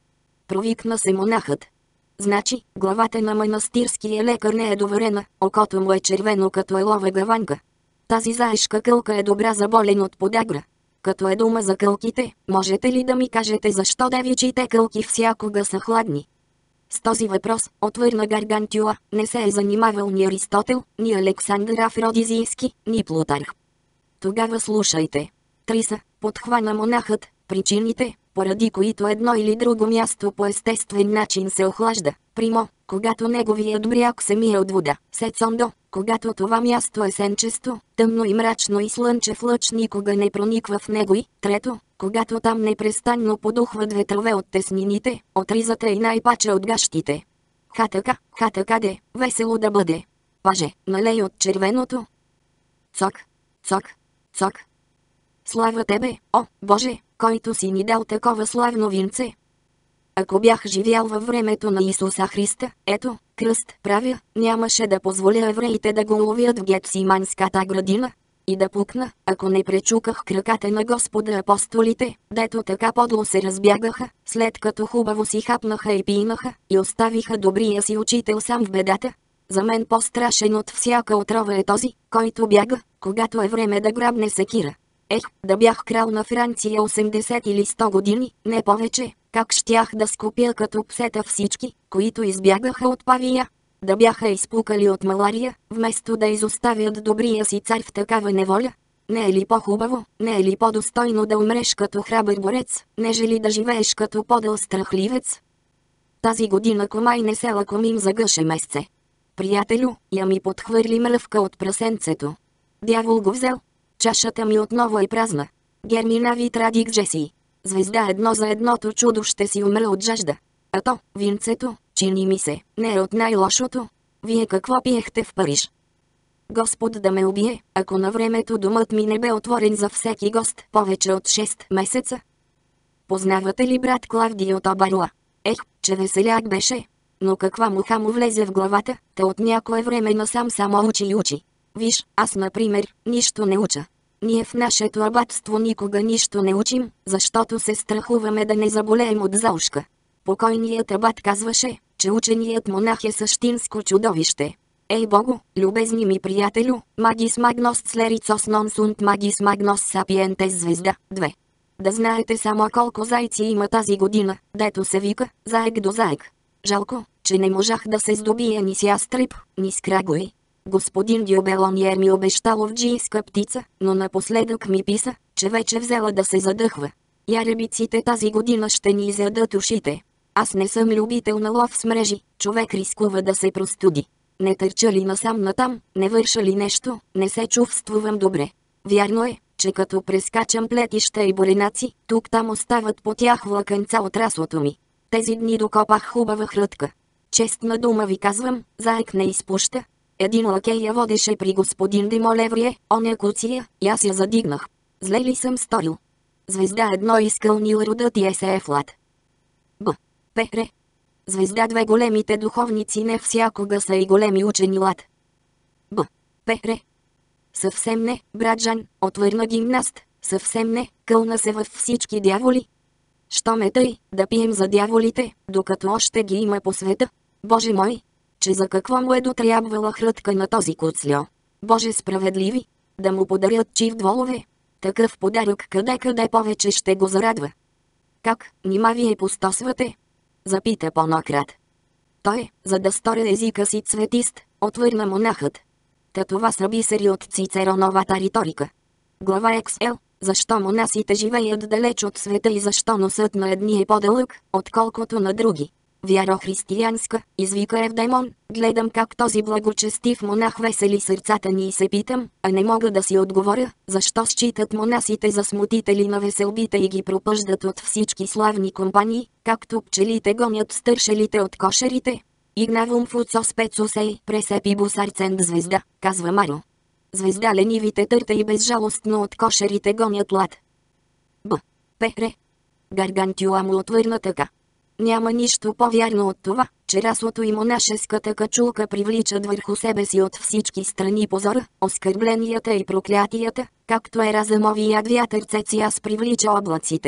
Провикна се монахът. Значи, главата на манастирския лекар не е доверена, окото му е червено като елова гаванка. Тази заешка кълка е добра за болен от подагра. Като е дума за кълките, можете ли да ми кажете защо девичите кълки всякога са хладни? С този въпрос, отвърна Гаргантюа, не се е занимавал ни Аристотел, ни Александър Афродизийски, ни Плутарх. Тогава слушайте. Три са, подхвана монахът, причините, поради които едно или друго място по естествен начин се охлажда. Примо, когато неговият бряг се мие от вода. Сецондо, когато това място е сенчесто, тъмно и мрачно и слънчев лъч никога не прониква в него и, трето, когато там непрестанно подухват ветрове от теснините, от ризата и най-паче от гащите. Ха така, ха така де, весело да бъде. Паже, налей от червеното. Цок, цок, цок. Слава тебе, о, Боже, който си ни дал такова славно винце. Ако бях живял във времето на Исуса Христа, ето, кръст правя, нямаше да позволя евреите да го ловят в Гетсиманската градина. И да пукна, ако не пречуках краката на Господа апостолите, дето така подло се разбягаха, след като хубаво си хапнаха и пинаха, и оставиха добрия си учител сам в бедата. За мен по-страшен от всяка отрова е този, който бяга, когато е време да грабне секира. Ех, да бях крал на Франция осемдесет или сто години, не повече, как щях да скупя като псета всички, които избягаха от Павия. Да бяха изпукали от малария, вместо да изоставят добрия си цар в такава неволя. Не е ли по-хубаво, не е ли по-достойно да умреш като храбър борец, нежели да живееш като подъл страхливец? Тази година комай не се лакомим за гъше месце. Приятелю, я ми подхвърли мръвка от прасенцето. Дявол го взел. Чашата ми отново е празна. Гермина Витрадик Джеси. Звезда едно за едното чудо ще си умра от жажда. А то, винцето, чини ми се, не е от най-лошото. Вие какво пиехте в Париж? Господ да ме убие, ако на времето домът ми не бе отворен за всеки гост повече от шест месеца. Познавате ли брат Клавдио Тобаруа? Ех, че веселяк беше. Но каква муха му влезе в главата, те от някое време насам само учи и учи. Виж, аз например, нищо не уча. Ние в нашето абатство никога нищо не учим, защото се страхуваме да не заболеем от заушка. Покойният абат казваше, че ученият монах е същинско чудовище. Ей Богу, любезни ми приятелю, магис магнос слерицос нон сунт магис магнос сапиентес звезда, две. Да знаете само колко зайци има тази година, дето се вика, заек до заек. Жалко, че не можах да се здобия ни с ястреб, ни с крагой. Господин Дюбелониер ми обещал овджийска птица, но напоследък ми писа, че вече взела да се задъхва. Яребиците тази година ще ни изядат ушите. Аз не съм любител на лов с мрежи, човек рискува да се простуди. Не търча ли насам натам, не върша ли нещо, не се чувствувам добре. Вярно е, че като прескачам плетища и буренаци, тук-там остават по тях влакънца от раслото ми. Тези дни докопах хубава хрътка. Честна дума ви казвам, заек не изпуща. Един лакей я водеше при господин Демолеврие, оня куция, и аз я задигнах. Зле ли съм сторил? Звезда едно изкълнил родът и се е флат. Б. Пере. Звезда две големите духовници не всякога са и големи учени лад. Б. Пере. Съвсем не, брат Жан, отвърна гимнаст, съвсем не, кълна се във всички дяволи. Що ме тъй, да пием за дяволите, докато още ги има по света? Боже мой, че за какво му е дотрябвала хрътка на този куцльо? Боже справедливи, да му подарят чифт волове. Такъв подарък къде-къде повече ще го зарадва. Как, нима вие пустосвате? Запита по-накрат. Той, за да сторя езика си цветист, отвърна монахът. Та това са бисери от Цицероновата риторика. Глава икс ел. Защо монасите живеят далеч от света и защо носът на едни е по-дълъг, отколкото на други? Вяро християнска, извика Евдемон, гледам как този благочестив монах весели сърцата ни и се питам, а не мога да си отговоря, защо считат монасите за смутители на веселбите и ги пропъждат от всички славни компании, както пчелите гонят стършелите от кошерите. Игнавум фуцо спецусей, пресепибус арцент звезда, казва Маро. Звезда ленивите търта и безжалостно от кошерите гонят лад. Б. Пере. Гаргантюа му отвърна така. Няма нищо по-вярно от това, че раслото и монашеската качулка привличат върху себе си от всички страни позора, оскърбленията и проклятията, както е разъмовият вятър Цециас привлича облаците.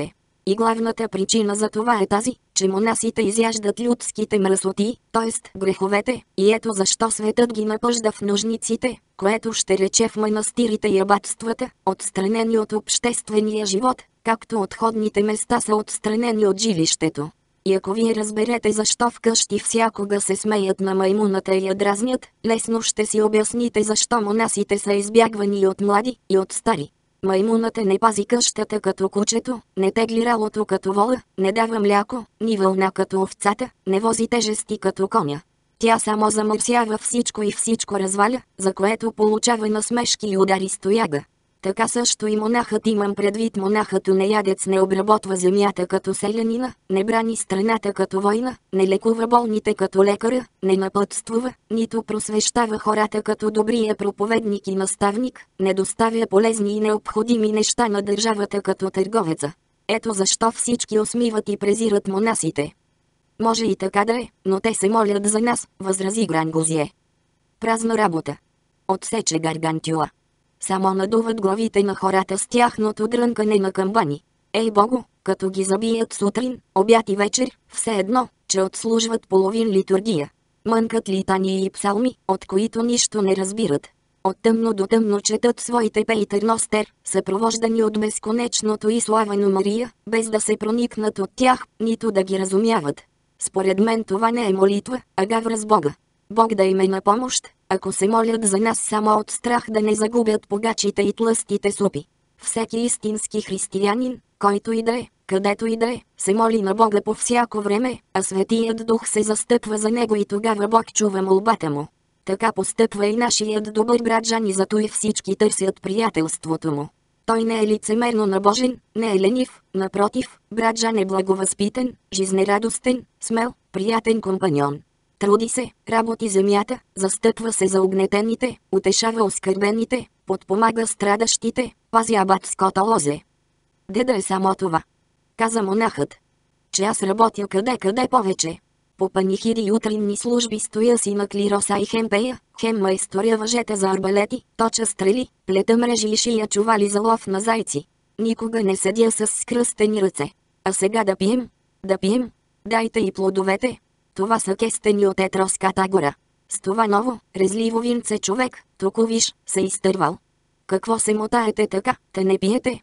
И главната причина за това е тази, че монасите изяждат людските мръсоти, т.е. греховете, и ето защо светът ги напъжда в нужниците, което ще рече в манастирите и абатствата, отстранени от обществения живот, както отходните места са отстранени от жилището. И ако вие разберете защо вкъщи всякога се смеят на маймуната и я дразнят, лесно ще си обясните защо монасите са избягвани и от млади, и от стари. Маймуната не пази къщата като кучето, не тегли ралото като вола, не дава мляко, ни вълна като овцата, не вози тежести като коня. Тя само замърсява всичко и всичко разваля, за което получава насмешки и удари с тояга. Така също и монахът, имам предвид монахът неядец, не обработва земята като селянина, не брани страната като война, не лекува болните като лекаря, не напътствува, нито просвещава хората като добрия проповедник и наставник, не доставя полезни и необходими неща на държавата като търговеца. Ето защо всички усмиват и презират монасите. Може и така да е, но те се молят за нас, възрази Грангозие. Празна работа, отсече Гаргантюа. Само надуват главите на хората с тяхното дрънкане на камбани. Ей Богу, като ги забият сутрин, обяд и вечер, все едно, че отслужват половин литургия. Мънкат литании и псалми, от които нищо не разбират. От тъмно до тъмно четат своите пейтерностер, съпровождани от безконечното и славено Мария, без да се проникнат от тях, нито да ги разумяват. Според мен това не е молитва, а гавра с Бога. Бог да им е на помощ, ако се молят за нас само от страх да не загубят погачите и тлъстите супи. Всеки истински християнин, който и да е, където и да е, се моли на Бога по всяко време, а Светият Дух се застъпва за него и тогава Бог чува молбата му. Така постъпва и нашият добър брат Жан, и зато и всички търсят приятелството му. Той не е лицемерно набожен, не е ленив, напротив, брат Жан е благовъзпитан, жизнерадостен, смел, приятен компаньон. Труди се, работи земята, застъпва се за угнетените, утешава оскърбените, подпомага страдащите, пази абатското лозе. Де да е само това? Каза монахът. Че аз работя къде-къде повече. По панихиди и утринни служби стоя си на клироса и хем пея, хем майсторя въжета за арбалети, точа стрели, плета мрежи и шия чували за лов на зайци. Никога не седя с скръстени ръце. А сега да пием? Да пием? Дайте и плодовете. Това са кестени от Етроската гора. С това ново, резливо винце човек, току виж, се изтървал. Какво се мотаете така, те не пиете?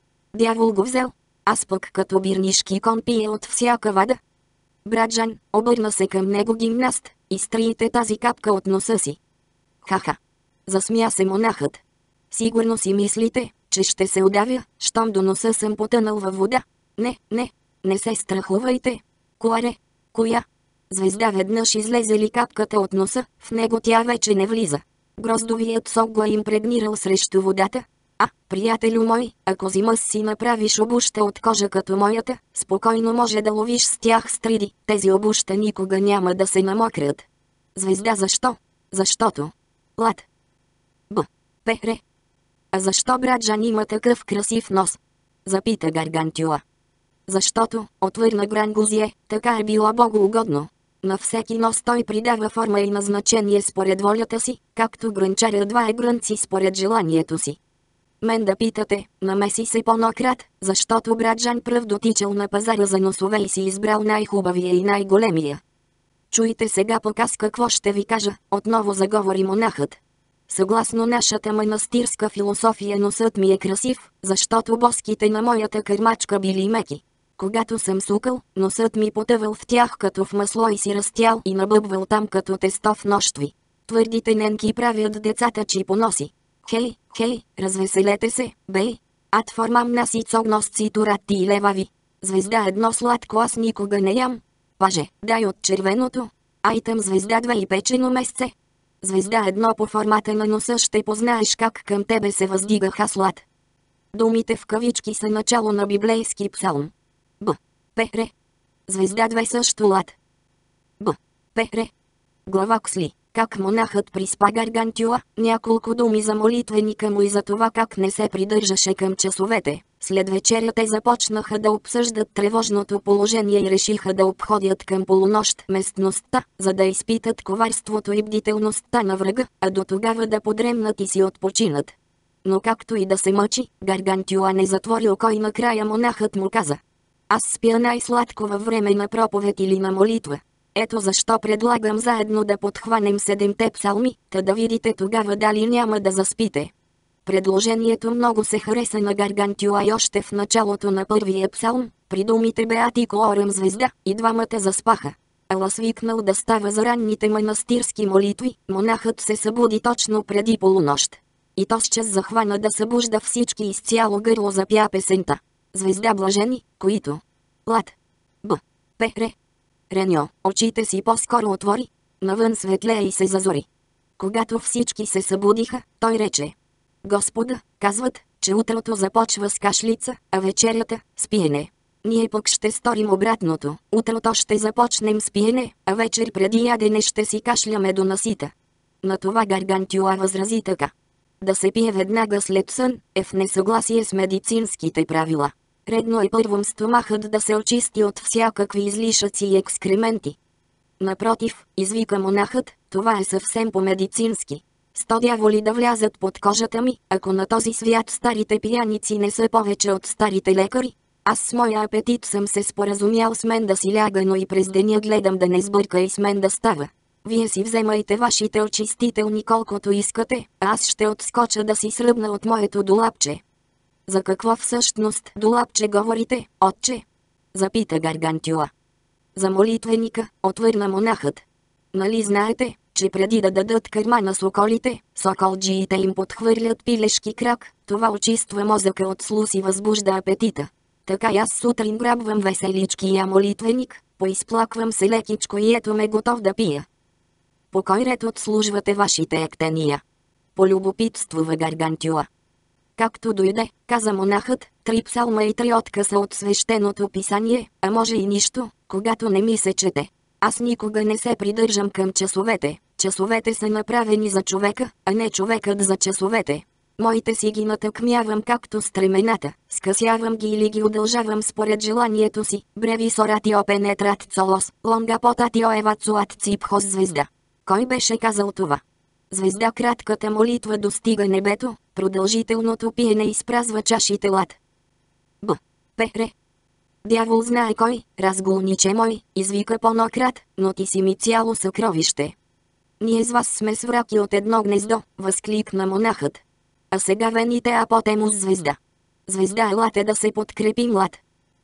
Дявол го взел, аз пък като бирнишки кон пие от всяка вада. Брат Жан, обърна се към него гимнаст, изтриете тази капка от носа си. Ха-ха. Засмя се монахът. Сигурно си мислите, че ще се удавя, щом до носа съм потънал във вода. Не, не, не се страхувайте. Коаре? Коя? Звезда веднъж излезе ли капката от носа, в него тя вече не влиза. Гроздовият сок го е импрегнирал срещу водата. А, приятелю мой, ако зима си направиш обуща от кожа като моята, спокойно може да ловиш с тях стриди, тези обуща никога няма да се намокрят. Звезда защо? Защото. Лад. Б. Пере. А защо брат Жан има такъв красив нос? Запита Гаргантюа. Защото, отвърна Грангозие, така е било богоугодно. На всеки нос той придава форма и назначение според волята си, както грънчаря два е грънци според желанието си. Мен да питате, намеси се по-нократ, защото брат Жан пръв дотичал на пазара за носове и си избрал най-хубавия и най-големия. Чуйте сега пък аз какво ще ви кажа, отново заговори монахът. Съгласно нашата манастирска философия носът ми е красив, защото боските на моята кърмачка били меки. Когато съм сукал, носът ми потъвал в тях като в масло и си растял и набъбвал там като тесто в нощви. Твърдите ненки правят децата чипоноси. Хей, хей, развеселете се, бей! Ад формам наси цогносци турати и левави. Звезда едно сладко аз никога не ям. Паже, дай от червеното. Айтъм звезда две и печено месце. Звезда едно по формата на носа ще познаеш как към тебе се въздига хаслад. Думите в кавички са начало на библейски псалм. Б. Пере. Звезда две също лад. Б. Пере. Глава Ксли. Как монахът приспа Гаргантюа, няколко думи за молитвеника му и за това как не се придържаше към часовете. След вечеря те започнаха да обсъждат тревожното положение и решиха да обходят към полунощ местността, за да изпитат коварството и бдителността на врага, а до тогава да подремнат и си отпочинат. Но както и да се мъчи, Гаргантюа не затвори око и накрая монахът му каза. Аз спя най-сладко във време на проповед или на молитва. Ето защо предлагам заедно да подхванем седемте псалми, та да видите тогава дали няма да заспите. Предложението много се хареса на Гаргантюа и още в началото на първия псалм, при думите Беати Корем звезда, и двамата заспаха. Ала свикнал да става за ранните манастирски молитви, монахът се събуди точно преди полунощ. И тозчас захвана да събужда всички изцяло гърло запя песента. Звезда блажени, които лад. Б. Пе-ре. Реньо, очите си по-скоро отвори. Навън светлее и се зазори. Когато всички се събудиха, той рече: Господа, казват, че утрото започва с кашлица, а вечерята – с пиене. Ние пък ще сторим обратното. Утрото ще започнем с пиене, а вечер преди ядене ще си кашляме до насита. На това Гаргантюа възрази така: да се пие веднага след сън е в несъгласие с медицинските правила. Редно е първом стомахът да се очисти от всякакви излишъци и екскременти. Напротив, извика монахът, това е съвсем по-медицински. Сто дяволи да влязат под кожата ми, ако на този свят старите пияници не са повече от старите лекари. Аз с моя апетит съм се споразумял с мен да си ляга, но и през деня гледам да не сбърка и с мен да става. Вие си вземайте вашите очистителни колкото искате, а аз ще отскоча да си сръбна от моето долапче. За какво всъщност долапче говорите, отче? Запита Гаргантюа. За молитвеника, отвърна монахът. Нали знаете, че преди да дадат кърма на соколите, соколджиите им подхвърлят пилешки крак, това очиства мозъка от слус и възбужда апетита. Така аз сутрин грабвам веселичкия молитвеник, поизплаквам се лекичко и ето ме готов да пия. По кой ред отслужвате вашите ектения? Полюбопитствува Гаргантюа. Както дойде, каза монахът, три псалма и три откъса от свещеното писание, а може и нищо, когато не ми се чете. Аз никога не се придържам към часовете. Часовете са направени за човека, а не човекът за часовете. Моите си ги натъкмявам както стремената, скъсявам ги или ги удължавам според желанието си. Бреви соратио пенетрат цолос, лонга потатио евацуат ципхос звезда. Кой беше казал това? Звезда кратката молитва достига небето, продължителното пиене изпразва чашите лад. Б. Пе-ре. Дявол знае кой, разгулниче мой, извика по-накрат, но ти си ми цяло съкровище. Ние с вас сме свраки от едно гнездо, възкликна монахът. А сега вените апотемус звезда. Звезда, елате да се подкрепим лад.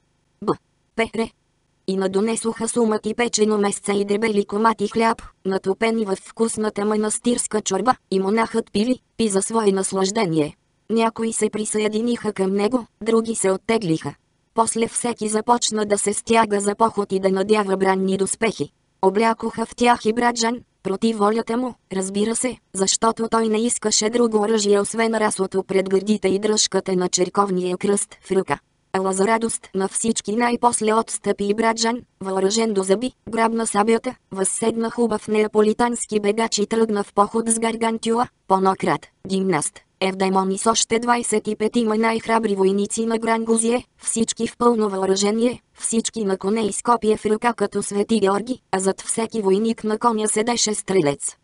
Б. Пе-ре. И надонесоха сумът и печено месца и дебели комати хляб, натопени в вкусната манастирска чорба, и монахът пили, пи за свое наслаждение. Някои се присъединиха към него, други се оттеглиха. После всеки започна да се стяга за поход и да надява бранни доспехи. Облякоха в тях и Браджан, против волята му, разбира се, защото той не искаше друго оръжие освен раслото пред гърдите и дръжката на черковния кръст в ръка. Ала за радост на всички най-после отстъпи и Браджан, въоръжен до зъби, грабна сабята, възседна хубав неаполитански бегач и тръгна в поход с Гаргантюа, по-накрат, гимнаст. Евдемон и с още двайсет и петима най-храбри войници на Грангузие, всички в пълно въоръжение, всички на коне и с копие в ръка като Свети Георги, а зад всеки войник на коня седеше стрелец.